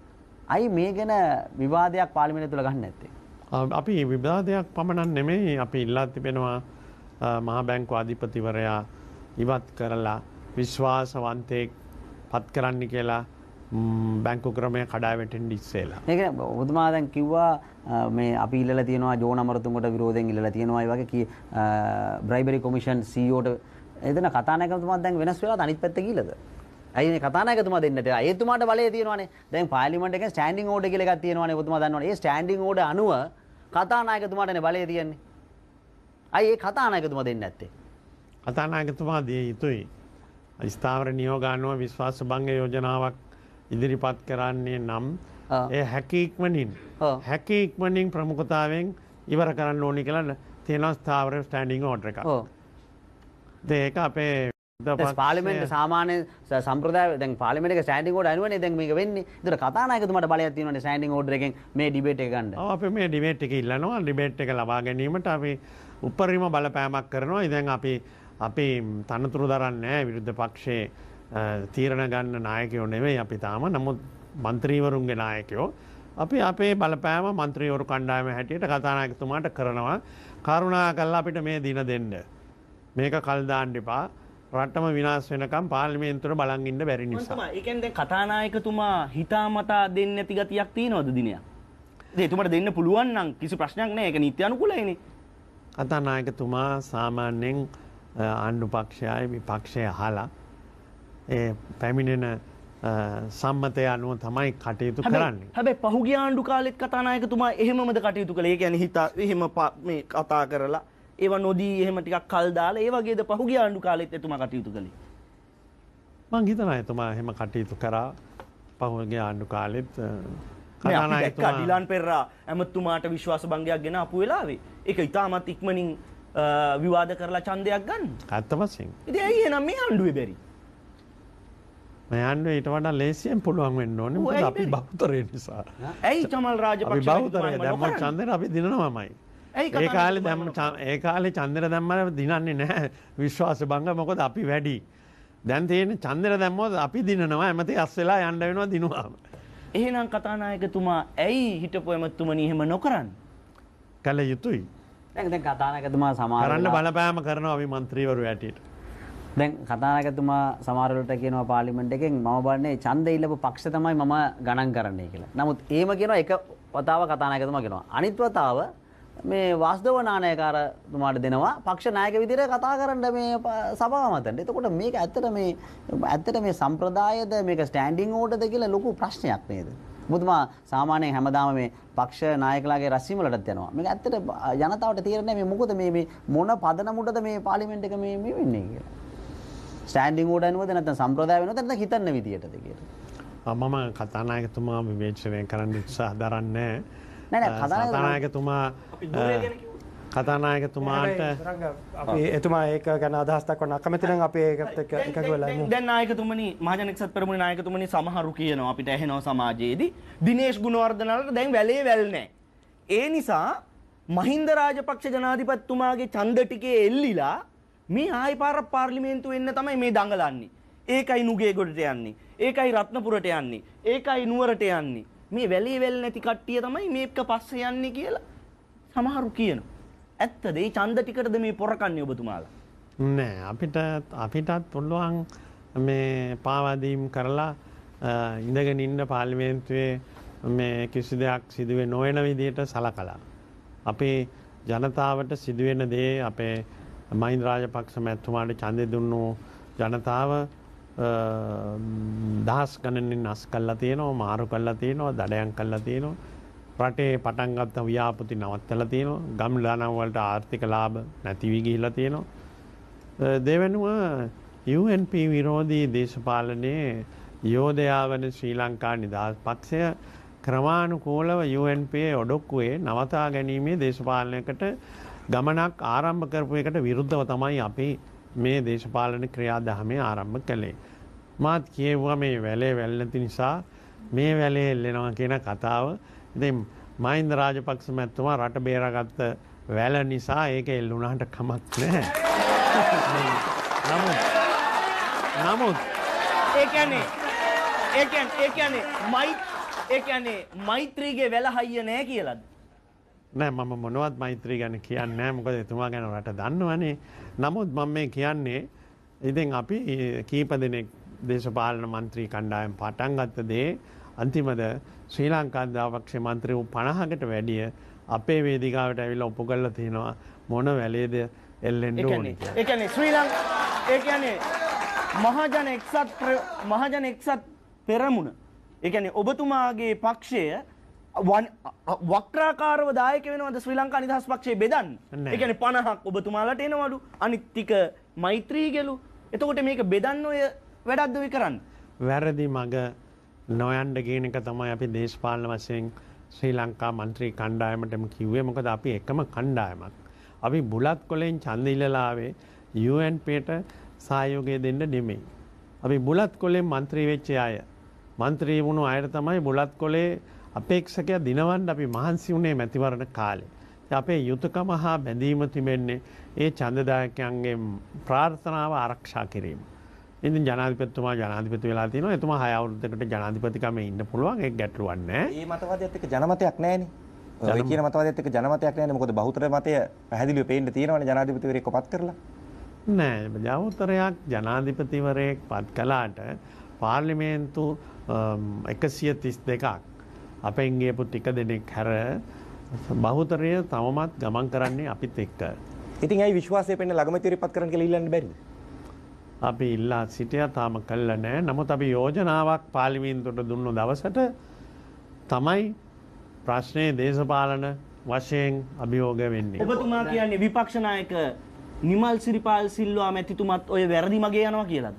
අයි මේ ගැන විවාදයක් පාර්ලිමේන්තුව තුළ ගන්න නැත්තේ?
අපි විවාදයක් පමණක් නෙමෙයි අපි ඉල්ලා තිබෙනවා මහා බැංකුව අධිපතිවරයා ඉවත් කරලා විශ්වාසවන්තයෙක් පත් කරන්න කියලා බැංකු ක්‍රමය කඩා වැටෙන්න ඉස්සෙල්ලා.
ඒක ඔබතුමා දැන් කිව්වා මේ අපි ඉල්ලලා තියෙනවා ජෝන් අමරතුංගට විරෝධයෙන් ඉල්ලලා තියෙනවා. ඒ වගේ කී බ්‍රයිබරි කොමිෂන් සී ඊ ඕට එතන කතානායකතුමාත් දැන් වෙනස් වෙලාද අනිත් පැත්තේ ගිහලාද? ඇයි මේ කතානායකතුමා දෙන්නට? ඒතුමාට බලය තියෙනවානේ. දැන් පාර්ලිමේන්තු එකේ ස්ටෑන්ඩින් ඕඩර් කියලා එකක් තියෙනවානේ. ඔබතුමා දන්නවනේ. ඒ ස්ටෑන්ඩින් ඕඩර් අනුව කතානායකතුමාටනේ බලය තියෙන්නේ. අයි ඒ කතානායකතුමා දෙන්නේ නැත්තේ?
කතානායකතුමා දිය යුතුයි. ස්ථාවර නියෝග අනුව විශ්වාස භංග යෝජනාවක් ඉදිරිපත් කරන්නේ නම් ඒ හැකි ඉක්මනින් හැකි ඉක්මනින් ප්‍රමුඛතාවයෙන් ඉවර කරන්න ඕනි කියලා තියෙනවා ස්ථාවර ස්ටෑන්ඩින් ඕඩර් එකක්. ඔව්. ඒක අපේ
පාර්ලිමේන්තු සාමාන්‍ය සම්ප්‍රදාය දැන් පාර්ලිමේන්තු එකේ ස්ටෑන්ඩින් ඕඩර් අනුවනේ දැන් මේක වෙන්නේ. ඒතර කතානායකතුමාට බලයක් තියෙනවානේ ස්ටෑන්ඩින් ඕඩර් එකෙන් මේ ඩිබේට් එක ගන්න.
ඔව් අපි මේ ඩිබේට් එක ඉල්ලනවා. ඩිබේට් එක ලබා ගැනීමට අපි උපරිම බලපෑමක් කරනවා. ඉතින් අපි අපි තනතුරු දරන්නේ නැහැ විරුද්ධ පක්ෂයේ තීරණ ගන්න නායකයෝ නෙවෙයි අපි තාම. නමුත් മന്ത്രിවරුන්ගේ නායකයෝ අපි අපේ බලපෑම മന്ത്രിවරු කණ්ඩායම හැටියට කතානායකතුමාට කරනවා. කරුණාකරලා අපිට මේ දින දෙන්න. මේක කල් දාන්න එපා. රටම විනාශ වෙනකම් පාර්ලිමේන්තුවේ බලන් ඉන්න බැරි නිසා.
ඒ කියන්නේ දැන් කතානායකතුමා හිතාමතා දෙන්නේ නැති ගතියක් තියෙනවද දිනයක්? ඉතින් එතුමාට දෙන්න පුළුවන් නම් කිසි ප්‍රශ්නයක් නැහැ. ඒක නීති අනුකූලයිනේ.
කතානායකතුමා සාමාන්‍යයෙන් ආණ්ඩු පක්ෂයයි විපක්ෂය අහලා ඒ පැමිණෙන සම්මතය අනුව තමයි කටයුතු කරන්නේ.
හැබැයි පහුගිය ආණ්ඩු කාලෙත් කතානායකතුමා එහෙමමද කටයුතු කළේ? ඒ කියන්නේ හිතා එහෙම මේ කතා කරලා ඒව නොදී එහෙම ටිකක් කල් දාලා ඒ වගේද පහුගිය ආණ්ඩු කාලෙත් එතුමා කටයුතු කළේ?
මං හිතනවා එතුමා එහෙම කටයුතු කරා පහුගිය ආණ්ඩු කාලෙත්.
කතානායකතුමා ඩිලාන් පෙරේරා ඇමතුමාට විශ්වාස භංගයක් ගෙන ආපු වෙලාවේ ඒක ඉතාමත් ඉක්මනින් විවාද කරලා ඡන්දයක් ගන්න.
ඇත්ත වශයෙන්.
ඉතින් ඇයි එහෙනම් මේ ආණ්ඩුවේ බැරි?
මේ ආණ්ඩුවේ ඊට වඩා ලේසියෙන් පුළුවන් වෙන්න ඕනේ. මොකද අපි බහුතරය නිසා.
ඇයි චමල් රාජපක්ෂ
අපි බහුතරය දැම්ම ඡන්දෙට අපි දිනනවාමයි. ඒ කාලේ දැම්ම ඒ කාලේ ඡන්දෙට දැම්මම දිනන්නේ නැහැ විශ්වාස භංග. මොකද අපි වැඩි. දැන් තියෙන ඡන්දෙට දැම්මොත් අපි දිනනවා. එමෙතේ අස් වෙලා යන්න වෙනවා දිනුවාම.
එහෙනම් කතානායකතුමා ඇයි හිටපු එමතුමනි එහෙම නොකරන්නේ?
කළ යුතුයි.
දැන් දැන් කතානායකතුමා සමහර
කරන්න බලපෑම කරනවා අපි മന്ത്രിවරු ඇටියට.
දැන් කතානායකතුමා සමහර වෙලට කියනවා පාර්ලිමේන්තු එකෙන් මම බලන්නේ ඡන්ද ඉල්ලපු පක්ෂ තමයි මම ගණන් කරන්නේ කියලා. නමුත් එහෙම කියනවා එක වතාව කතානායකතුමා කියනවා. අනිත් වතාව මේ වාස්දව නායකතුමාට දෙනවා පක්ෂ නායක විදිහට කතා කරන්න මේ සභාව මතට. එතකොට මේක ඇත්තට මේ ඇත්තට මේ සම්ප්‍රදායද මේක ස්ටෑන්ඩින් ඕඩර්ද කියලා ලොකු ප්‍රශ්නයක් නේද? මුතුමා සාමාන්‍යයෙන් හැමදාම මේ පක්ෂ නායකලාගේ රැස්වීම වලටත් යනවා. මේක ඇත්තට ජනතාවට තේරෙන්නේ මේ මොකද මේ මේ මොන පදනමුටද මේ පාර්ලිමේන්තු එක මේ මේ වෙන්නේ කියලා. ස්ටෑන්ඩින් ඕඩර් අනුවද නැත්නම් සම්ප්‍රදාය වෙනවද නැත්නම් හිතන්න විදියටද කියලා.
මම කතානායකතුමා විවේචනය කරන්න උත්සාහ දරන්නේ
නෑ නෑ
කතානායකතුමා කතානායකතුමාට
අපි එතුමා ඒක ගැන අදහස් දක්වන්න අකමැති නම් අපි ඒකත් එක්ක එකඟ වෙලා ඉමු.
දැන් නායකතුමනි මහජන එක්සත් පෙරමුණේ නායකතුමනි සමහරු කියනවා අපිට ඇහෙනවා සමාජයේදී දිනේෂ් ගුණවර්ධනලට දැන් වැලේ වැල් නැහැ. ඒ නිසා මහින්ද රාජපක්ෂ ජනාධිපතිතුමාගේ ඡන්ද ටිකේ එල්ලිලා මේ ආයි පාරක් පාර්ලිමේන්තුව එන්න තමයි මේ දඟලන්නේ. ඒකයි නුගේගොඩට යන්නේ. ඒකයි රත්නපුරට යන්නේ. ඒකයි නුවරට යන්නේ. මේ වැලේ වැල් නැති කට්ටිය තමයි මේක පස්සේ යන්නේ කියලා සමහරු කියනවා. ඇත්තද මේ ඡන්ද ටිකටද මේ පොරකන්නේ ඔබතුමාලා?
නෑ අපිට අපිටත් පුළුවන් මේ පාවාදීම් කරලා ඉඳගෙන ඉන්න පාර්ලිමේන්තුවේ මේ කිසි දෙයක් සිදුවේ නොවන විදිහට සලකලා අපේ ජනතාවට සිදුවෙන දේ අපේ මහින්ද රාජපක්ෂ මැතිතුමාට ඡන්දෙ දුන්නු ජනතාව දහස් ගණනින් අස් කළා තියෙනවා, මාරු කළා තියෙනවා, දඩයන් කළා තියෙනවා. රටේ පටන් ගත්ත ව්‍යාපෘති නවත්තලා තියෙනවා. ගම්ලාන වලට ආර්ථික ලාභ නැති වී ගිහිලා තියෙනවා. දෙවෙනුව යූ එන් පී විරෝධී දේශපාලනයේ යෝධයා වන ශ්‍රී ලංකා නිදහස් පක්ෂය ක්‍රමානුකූලව යූ එන් පී ඔඩොක්කුවේ නවතා ගැනීමේ දේශපාලනයකට ගමනක් ආරම්භ කරපු එකට විරුද්ධව තමයි අපි මේ දේශපාලන ක්‍රියාදාමය ආරම්භ කළේ. මාත් කියවුවා මේ වැලේ වැල් නැති නිසා මේ වැලේ එල්ලෙනවා කියන කතාව. ඉතින් මහින්ද රාජපක්ෂ මැතිතුමා රට බේරාගත්ත වැල නිසා ඒක එල්ලුණාට කමක් නැහැ. නමුත් නමුත්
ඒ කියන්නේ ඒ කියන්නේ ඒ කියන්නේ මයි ඒ කියන්නේ මෛත්‍රීගේ වැල හයිය නෑ කියලාද?
නෑ මම මොනවත් මෛත්‍රී ගැන කියන්නේ නෑ මොකද එතුමා ගැන රට දන්නවනේ. නමුත් මම මේ කියන්නේ ඉතින් අපි කීප දෙනෙක් දේශපාලන මන්ත්‍රී කණ්ඩායම් පටන් ගත්ත දේ අන්තිමද ශ්‍රී ලංකා දාපක්ෂ මන්ත්‍රීවරු පනහකට වැඩිය අපේ වේදිකාවට ඇවිල්ලා ඔප්පු කරලා තිනවා මොන වැලේද එල්ලෙන්න ඕනේ.
ඒ කියන්නේ ශ්‍රී ලංකා ඒ කියන්නේ මහජන එක්සත් මහජන එක්සත් පෙරමුණ ඒ කියන්නේ ඔබතුමාගේ පක්ෂය වක්‍රාකාරව දායක වෙනවද ශ්‍රී ලංකා නිදහස් පක්ෂයේ බෙදන්න? ඒ කියන්නේ පනහක් ඔබතුමාලට එනවලු අනිත් ටික මෛත්‍රී ගලු. එතකොට මේක බෙදන්න ඔය වැඩක්ද වෙ කරන්නේ?
වැරදි මග නොයන්න කියන එක තමයි අපි දේශපාලන වශයෙන් ශ්‍රී ලංකා මන්ත්‍රී කණ්ඩායමටම කිව්වේ. මොකද අපි එකම කණ්ඩායමක්. අපි බුලත් කොලෙන් ඡන්ද ඉල්ලලා ආවේ යූ එන් පීට සහයෝගය දෙන්න නෙමෙයි. අපි බුලත් කොලෙන් මන්ත්‍රී වෙච්ච අය. මන්ත්‍රී වුණු අයට තමයි බුලත් කොලේ අපේක්ෂකයා දිනවන්න අපි මහන්සි වුණේ මැතිවරණ කාලේ. අපේ යුතුයකම හා බැඳීම තිබෙන්නේ ඒ ඡන්දදායකයන්ගේ ප්‍රාර්ථනාව ආරක්ෂා කිරීම. ඉතින් ජනාධිපතිතුමා ජනාධිපති වෙලා තිනවා. එතුමා හය අවුරුද්දකට ජනාධිපතිකමේ ඉන්න පුළුවන්. ඒක ගැටලුවක් නෑ.
මේ මතවාදයත් එක්ක ජනමතයක් නෑනේ. ඔය කියන මතවාදයත් එක්ක ජනමතයක් නෑනේ. මොකද බහුතර මතය පැහැදිලිව පේන්න තියෙනවනේ ජනාධිපතිවරයෙක් පත් කරලා.
නෑ බහුතරයක් ජනාධිපතිවරයෙක් පත් කළාට පාර්ලිමේන්තු එකසිය තිස් දෙකක් අපෙන් ගියපු ටික දෙනෙක් හැර බහුතරය තවමත් ගමන් කරන්නේ අපිත් එක්ක.
ඉතින් ඇයි විශ්වාසය පෙන්න ළඟමැතිවරයෙක් පත් කරන්න කියලා ඉල්ලන්න බැරිද?
අපි ඉල්ලා සිටියා තාම කළා නෑ. නමුත් අපි යෝජනාවක් පාර්ලිමේන්තුවට දුන්නු දවසට තමයි ප්‍රශ්නේ දේශපාලන වශයෙන් අභියෝග වෙන්නේ.
ඔබතුමා කියන්නේ විපක්ෂ නායක නිමල් සිරිපාල් සිල්වා මැතිතුමත් ඔය වැරදි මගේ යනවා කියලාද?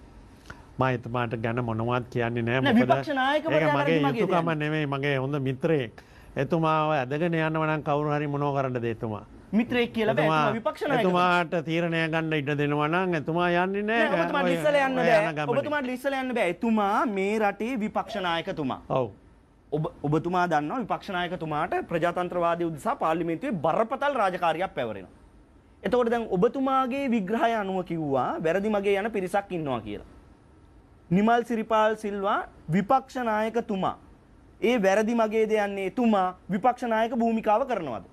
මම එතුමාට ගැන මොනවත් කියන්නේ නෑ.
මොකද විපක්ෂ නායකවරයා
ඒක මගේ
වැරදි මගේ
යුතුයකම නෙමෙයි. මගේ හොඳ මිත්‍රයෙක්. එතුමාව ඇදගෙන යනවා නම් කවුරු හරි මොනව කරන්නද එතුමා?
මිත්‍රයෙක් කියලා බෑ. එතුමා විපක්ෂ නායකයෙක්.
එතුමාට තීරණය ගන්න ඉඩ දෙනවා නම් එතුමා යන්නේ නෑ.
ඔබතුමාට ඉස්සෙල්ලා යන්න බෑ. ඔබතුමාට ඉස්සෙල්ලා යන්න බෑ. එතුමා මේ රටේ විපක්ෂ නායකතුමා.
ඔව්.
ඔබ ඔබතුමා දන්නවා විපක්ෂ නායකතුමාට ප්‍රජාතන්ත්‍රවාදී උදෙසා පාර්ලිමේන්තුවේ බරපතල රාජකාරියක් පැවරෙනවා. එතකොට දැන් ඔබතුමාගේ විග්‍රහය අනුව කිව්වා වැරදි මගේ යන පිරිසක් ඉන්නවා කියලා. නිමල් සිරිපාල් සිල්වා විපක්ෂ නායකතුමා. ඒ වැරදි මගේද යන්නේ එතුමා විපක්ෂ නායක භූමිකාව කරනවද?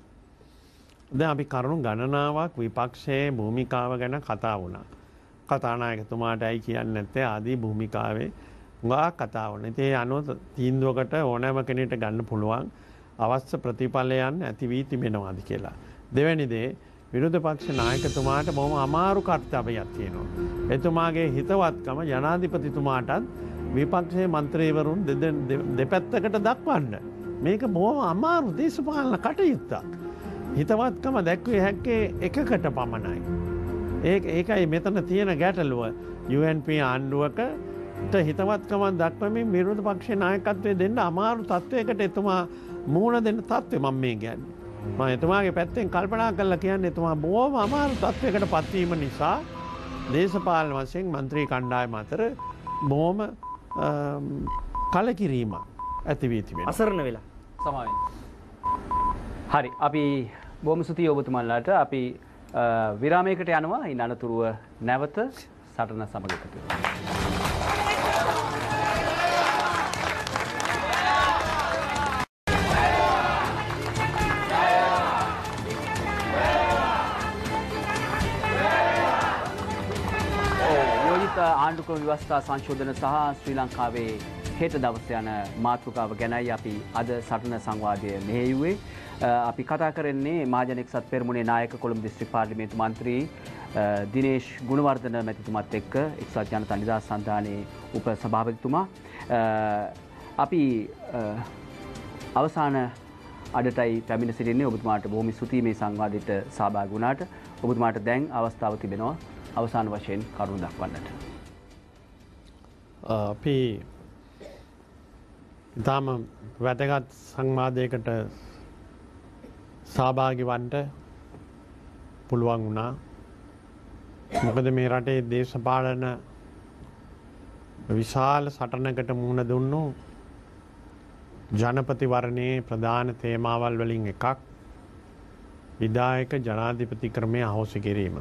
දැන් අපි කරුණු ගණනාවක් විපක්ෂයේ භූමිකාව ගැන කතා වුණා. කතානායකතුමාට ඇයි කියන්නේ නැත්තේ ආදී භූමිකාවේ ගා කතා වුණා. ඉතින් ඒ අනුව තීන්දුවකට ඕනෑම කෙනෙකුට ගන්න පුළුවන් අවශ්‍ය ප්‍රතිඵලයන් ඇති වී තිබෙනවාද කියලා. දෙවැනි දේ විරෝධ පක්ෂ නායකතුමාට බොහොම අමාරු කර්තව්‍යයක් තියෙනවා. එතුමාගේ හිතවත්කම ජනාධිපතිතුමාටත් විපක්ෂයේ മന്ത്രിවරුන් දෙපැත්තකට දක්වන්න. මේක බොහොම අමාරු දේශපාලන කටයුත්තක්. හිතවත්කම දැක්විය හැක්කේ එකකට පමණයි. ඒක ඒකයි මෙතන තියෙන ගැටලුව. යූ එන් පී ආණ්ඩුවකට හිතවත්කමක් දක්වමින් විරෝධ පක්ෂයේ නායකත්වය දෙන්න අමාරු තත්වයකට එතුමා මුහුණ දෙන්න තත්ත්වය මම මේ කියන්නේ. මම එතුමාගේ පැත්තෙන් කල්පනා කරලා කියන්නේ එතුමා බොහොම අමාරු තත්වයකට පත්වීම නිසා දේශපාලන වශයෙන් മന്ത്രി කණ්ඩායම අතර බොහොම කලකිරීමක් ඇති වී තිබෙනවා.
අසරණ වෙලා
සමාවෙන්න. හරි අපි බොහොම ස්තුතියි ඔබතුමන්ලාට. අපි විරාමයකට යනවා. ඉන් අනතුරුව නැවත සටන සමග එකතු වෙනවා. ආණ්ඩුක්‍රම ව්‍යවස්ථා සංශෝධන සහ ශ්‍රී ලංකාවේ හෙට දවස යන මාතෘකාව ගැනයි අපි අද සටන සංවාදය මෙහෙයුවේ. අපි කතා කරන්නේ මහජන එක්සත් පෙරමුණේ නායක කොළඹ දිස්ත්‍රික් පාර්ලිමේන්තු මන්ත්‍රී දිනේෂ් ගුණවර්ධන මැතිතුමත් එක්ක එක්සත් ජනතා නිදහස් සන්ධානයේ උප සභාපතිතුමා. අපි අවසාන අඩටයි පැමිණ සිටින්නේ. ඔබතුමාට බොහොම ස්තුතියි මේ සංවාදයට සහභාගී වුණාට. ඔබතුමාට දැන් අවස්ථාව තිබෙනවා අවසාන වශයෙන් කරුණු දක්වන්නට.
අපි ඉතාම වැදගත් සංවාදයකට සහභාගී වන්න පුළුවන් වුණා. මොකද මේ රටේ දේශපාලන විශාල සටනකට මුහුණ දුන්නු ජනපතිවරණයේ ප්‍රධාන තේමාවල් වලින් එකක් විධායක ජනාධිපති ක්‍රමය අහෝසි කිරීම.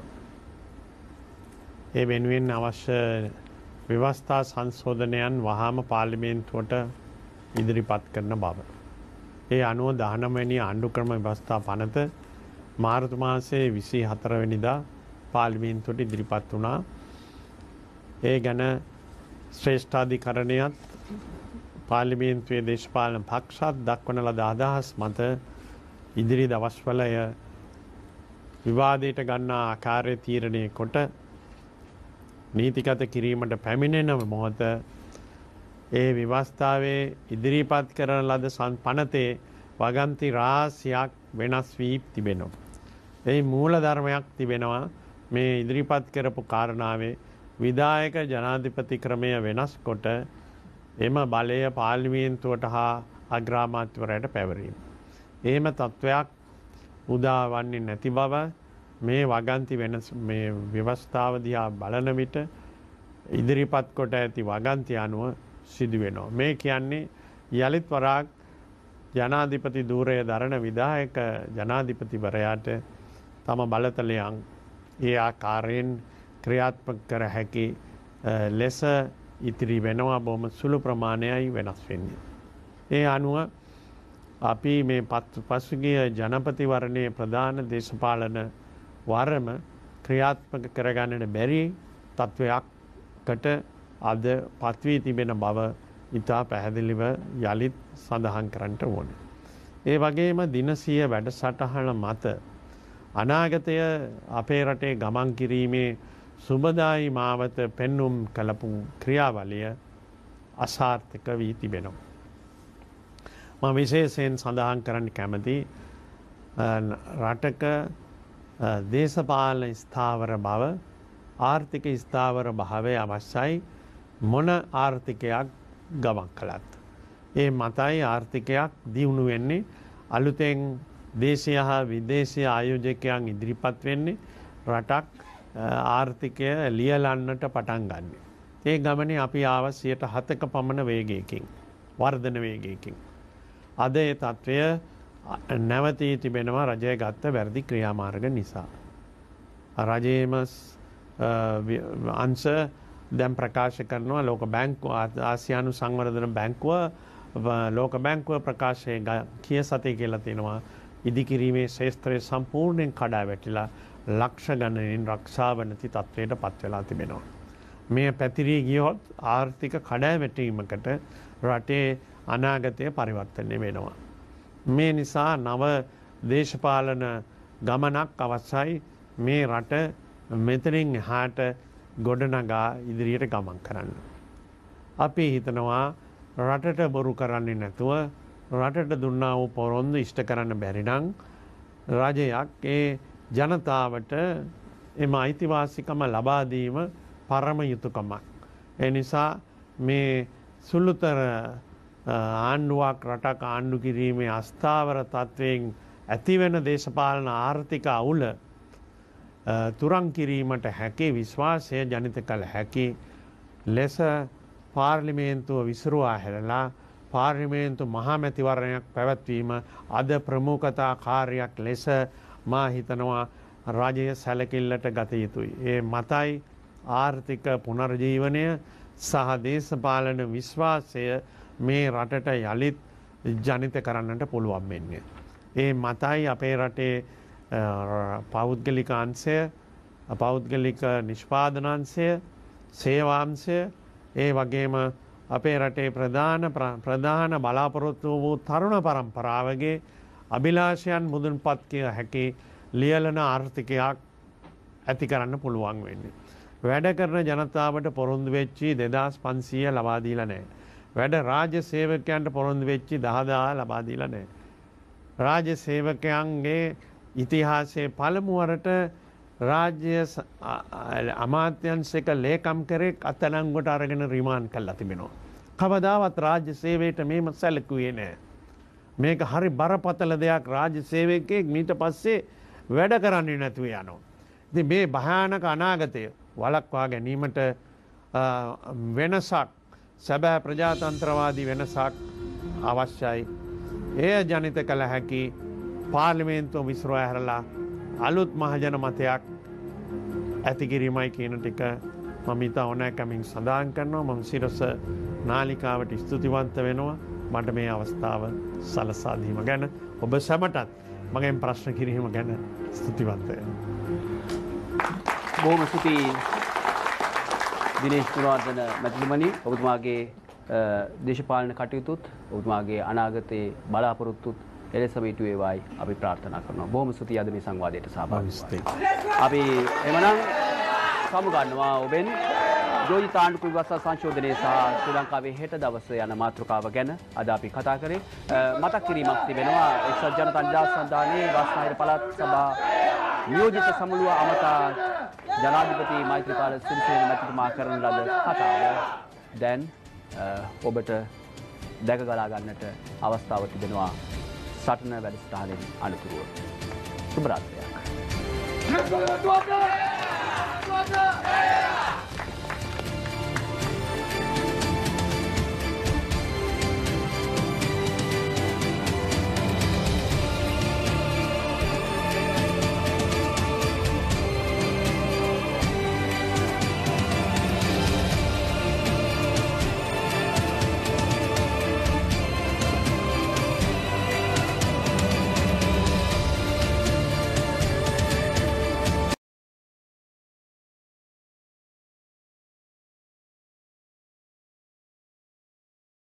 ඒ වෙනුවෙන් අවශ්‍ය ව්‍යවස්ථා සංශෝධනයන් වහාම පාර්ලිමේන්තුවට ඉදිරිපත් කරන බව. ඒ අනුව දහනව වෙනි ආණ්ඩුක්‍රම ව්‍යවස්ථා පනත මාර්තු මාසයේ විසි හතර වෙනිදා පාර්ලිමේන්තුවට ඉදිරිපත් වුණා. ඒ ගැන ශ්‍රේෂ්ඨාධිකරණයත් පාර්ලිමේන්තුවේ දේශපාලන පක්ෂත් දක්වන ලද අදහස් මත ඉදිරි දවස්වල එය විවාදයට ගන්නා ආකාරය තීරණය කොට නීතිගත කිරීමට පැමිණෙන මොහොත ඒ ව්‍යවස්ථාවේ ඉදිරිපත් කරන ලද පනතේ වගන්ති රාශියක් වෙනස් වී තිබෙනවා. ඒ මූල ධර්මයක් තිබෙනවා මේ ඉදිරිපත් කරපු කාරණාවේ විධායක ජනාධිපති ක්‍රමය වෙනස් කොට එම බලය පාර්ලිමේන්තුවට හා අග්‍රාමාත්‍යවරයට පැවරීම. එහෙම තත්ත්වයක් උදා වන්නේ නැති බව මේ වගන්ති වෙනස් මේ ව්‍යවස්ථාව දිහා බලන විට ඉදිරිපත් කොට ඇති වගන්ති අනුව සිදු වෙනවා. මේ කියන්නේ යලිත් වරක් ජනාධිපති ධූරය දරන විධායක ජනාධිපතිවරයාට තම බලතලයන් ඒ ආකාරයෙන් ක්‍රියාත්මක කර හැකි ලෙස ඉතිරි වෙනවා. බොහොම සුළු ප්‍රමාණයයි වෙනස් වෙන්නේ. ඒ අනුව අපි මේ පසුගිය ජනපතිවරණයේ ප්‍රධාන දේශපාලන වරම ක්‍රියාත්මක කරගන්නට බැරි තත්ත්වයකට අද පත්වී තිබෙන බව ඉතා පැහැදිලිව යළිත් සඳහන් කරන්නට ඕන. ඒ වගේම දිනසිය වැඩසටහන මත අනාගතය අපේ රටේ ගමන් කිරීමේ සුබදායි මාවත පෙන්නුම් කළපු ක්‍රියාවලිය අසාර්ථක වී තිබෙනවා. මම විශේෂයෙන් සඳහන් කරන්න කැමති රටක දේශපාලන ස්ථාවර බව ආර්ථික ස්ථාවර භාවය අවශ්‍යයි මොන ආර්ථිකයක් ගමන් කළත්. ඒ මතයි ආර්ථිකයක් දියුණු වෙන්නේ අලුතෙන් දේශීය හා විදේශීය ආයෝජකයන් ඉදිරිපත් වෙන්නේ රටක් ආර්ථිකය ලියලන්නට පටන් ගන්න. ඒ ගමනේ අපි ආව සියයට හතක පමණ වේගයකින් වර්ධන වේගයකින්. අද ඒ තත්ත්වය නැවතී තිබෙනවා රජය ගත්ත වැරදි ක්‍රියාමාර්ග නිසා. රජයේම අංශ දැන් ප්‍රකාශ කරනවා ලෝක බැංකුව ආසියානු සංවර්ධන බැංකුව ලෝක බැංකුව ප්‍රකාශය කිය සතේ කියලා තියෙනවා ඉදිකිරීමේ ශේෂ්ත්‍රය සම්පූර්ණයෙන් කඩා වැටිලා ලක්ෂ ගණනින් රක්ෂාව නැති තත්ත්වයට පත් වෙලා තිබෙනවා. මේ පැතිරී ගියොත් ආර්ථික කඩාවැටීමකට රටේ අනාගතය පරිවර්තනය වෙනවා. මේ නිසා නව දේශපාලන ගමනක් අවශ්‍යයි මේ රට මෙතනින් එහාට ගොඩනගා ඉදිරියට ගමන් කරන්න. අපි හිතනවා රටට බොරු කරන්නේ නැතුව රටට දුන්නා වූ පොරොන්දු ඉෂ්ට කරන්න බැරි නම් රජයක් ඒ ජනතාවට එම අයිතිවාසිකම ලබා දීම පරම යුතුයකමක්. ඒ නිසා මේ සුළුතර ආණ්ඩුවක් රටක් ආණ්ඩු කිරීමේ අස්ථාවර තත්වයෙන් ඇතිවෙන දේශපාලන ආර්ථික අවුල තුරන් කිරීමට හැකි විශ්වාසය ජනිත කළ හැකි ලෙස පාර්ලිමේන්තුව විසිරුවා හැරලා පාර්ලිමේන්තු මහමැතිවරණයක් පැවැත්වීම අද ප්‍රමුඛතා කාර්යයක් ලෙස මා හිතනවා රජය සැලකිල්ලට ගත යුතුයි. ඒ මතයි ආර්ථික පුනර්ජීවනය සහ දේශපාලන විශ්වාසය මේ රටට යළිත් ජනිත කරන්නට පුළුවන් වෙන්නේ. ඒ මතයි අපේ රටේ පෞද්ගලික අංශය, පෞද්ගලික නිෂ්පාදනාංශය, සේවාංශය, ඒ වගේම අපේ රටේ ප්‍රධාන ප්‍රධාන බලාපොරොත්තු වූ තරුණ පරම්පරාවගේ අභිලාෂයන් මුදුන්පත් කිය හැකි ලියලන ආර්ථිකයක් ඇති කරන්න පුළුවන් වෙන්නේ. වැඩ කරන ජනතාවට පොරොන්දු වෙච්චි දෙදාස් පන්සීය ලබා දීලා නැහැ. වැඩ රාජ්‍ය සේවකයන්ට පොරොන්දු වෙච්චි දහදා ලබා දීලා නැහැ. රාජ්‍ය සේවකයන්ගේ ඉතිහාසයේ පළමු වරට රාජ්‍ය අමාත්‍යංශයක ලේකම් කරෙක් අත්අඩංගුවට අරගෙන රිමාන්ඩ් කරලා තිබෙනවා. කවදාවත් රාජ්‍ය සේවයට මේම සැලකුවේ නැහැ. මේක හරි බරපතල දෙයක්. රාජ්‍ය සේවකයෙක් ඊට පස්සේ වැඩ කරන්නේ නැතුව යනවා. ඉතින් මේ භයානක අනාගතය වළක්වා ගැනීමට වෙනසක් සැබෑ ප්‍රජාතන්ත්‍රවාදී වෙනසක් අවශ්‍යයි. එය ජනිත කළ හැකි පාර්ලිමේන්තුව විසිරුවා හැරලා අලුත් මහජන මතයක් ඇති කිරීමයි කියන ටික මම ඉතා ඕනෑකමින් සඳහන් කරනවා. මම සිරස නාලිකාවට ස්තුතිවන්ත වෙනවා. මට මේ අවස්ථාව සලසා දීම ගැන ඔබ සැමටත් මගෙන් ප්‍රශ්න කිරීම ගැන ස්තුතිවන්ත වෙනවා.
බොහොම ස්තුතියි දිනේෂ් ගුණවර්ධන මැතිතුමනි. ඔබතුමාගේ දේශපාලන කටයුතුත් ඔබතුමාගේ අනාගතයේ බලාපොරොත්තුත් එලෙසම ඉටු වේවායි අපි ප්‍රාර්ථනා කරනවා. බොහොම ස්තුතියි අද මේ සංවාදයට සහභාගී වුණා. අපි එමනම් සමුගන්නවා ඔබෙන් යෝජිත ආණ්ඩුක්‍රම ව්‍යවස්ථා සංශෝධනයේ සහ ශ්‍රී ලංකාවේ හෙට දවස යන මාතෘකාව ගැන අද අපි කතා කරේ. මතක් කිරීමක් තිබෙනවා එක්සත් ජනතා නිදහස් සන්ධානයේ බස්නාහිර පළාත් සභා නියෝජිත සමුළුව අමතා ජනාධිපති මෛත්‍රීපාල සිරිසේන මැතිතුමා කරන ලද කතාව දැන් ඔබට දැක ගලා ගන්නට අවස්ථාව තිබෙනවා සටන වැඩසටහනෙන් අනතුරුව. සුබ රාත්‍රියක්.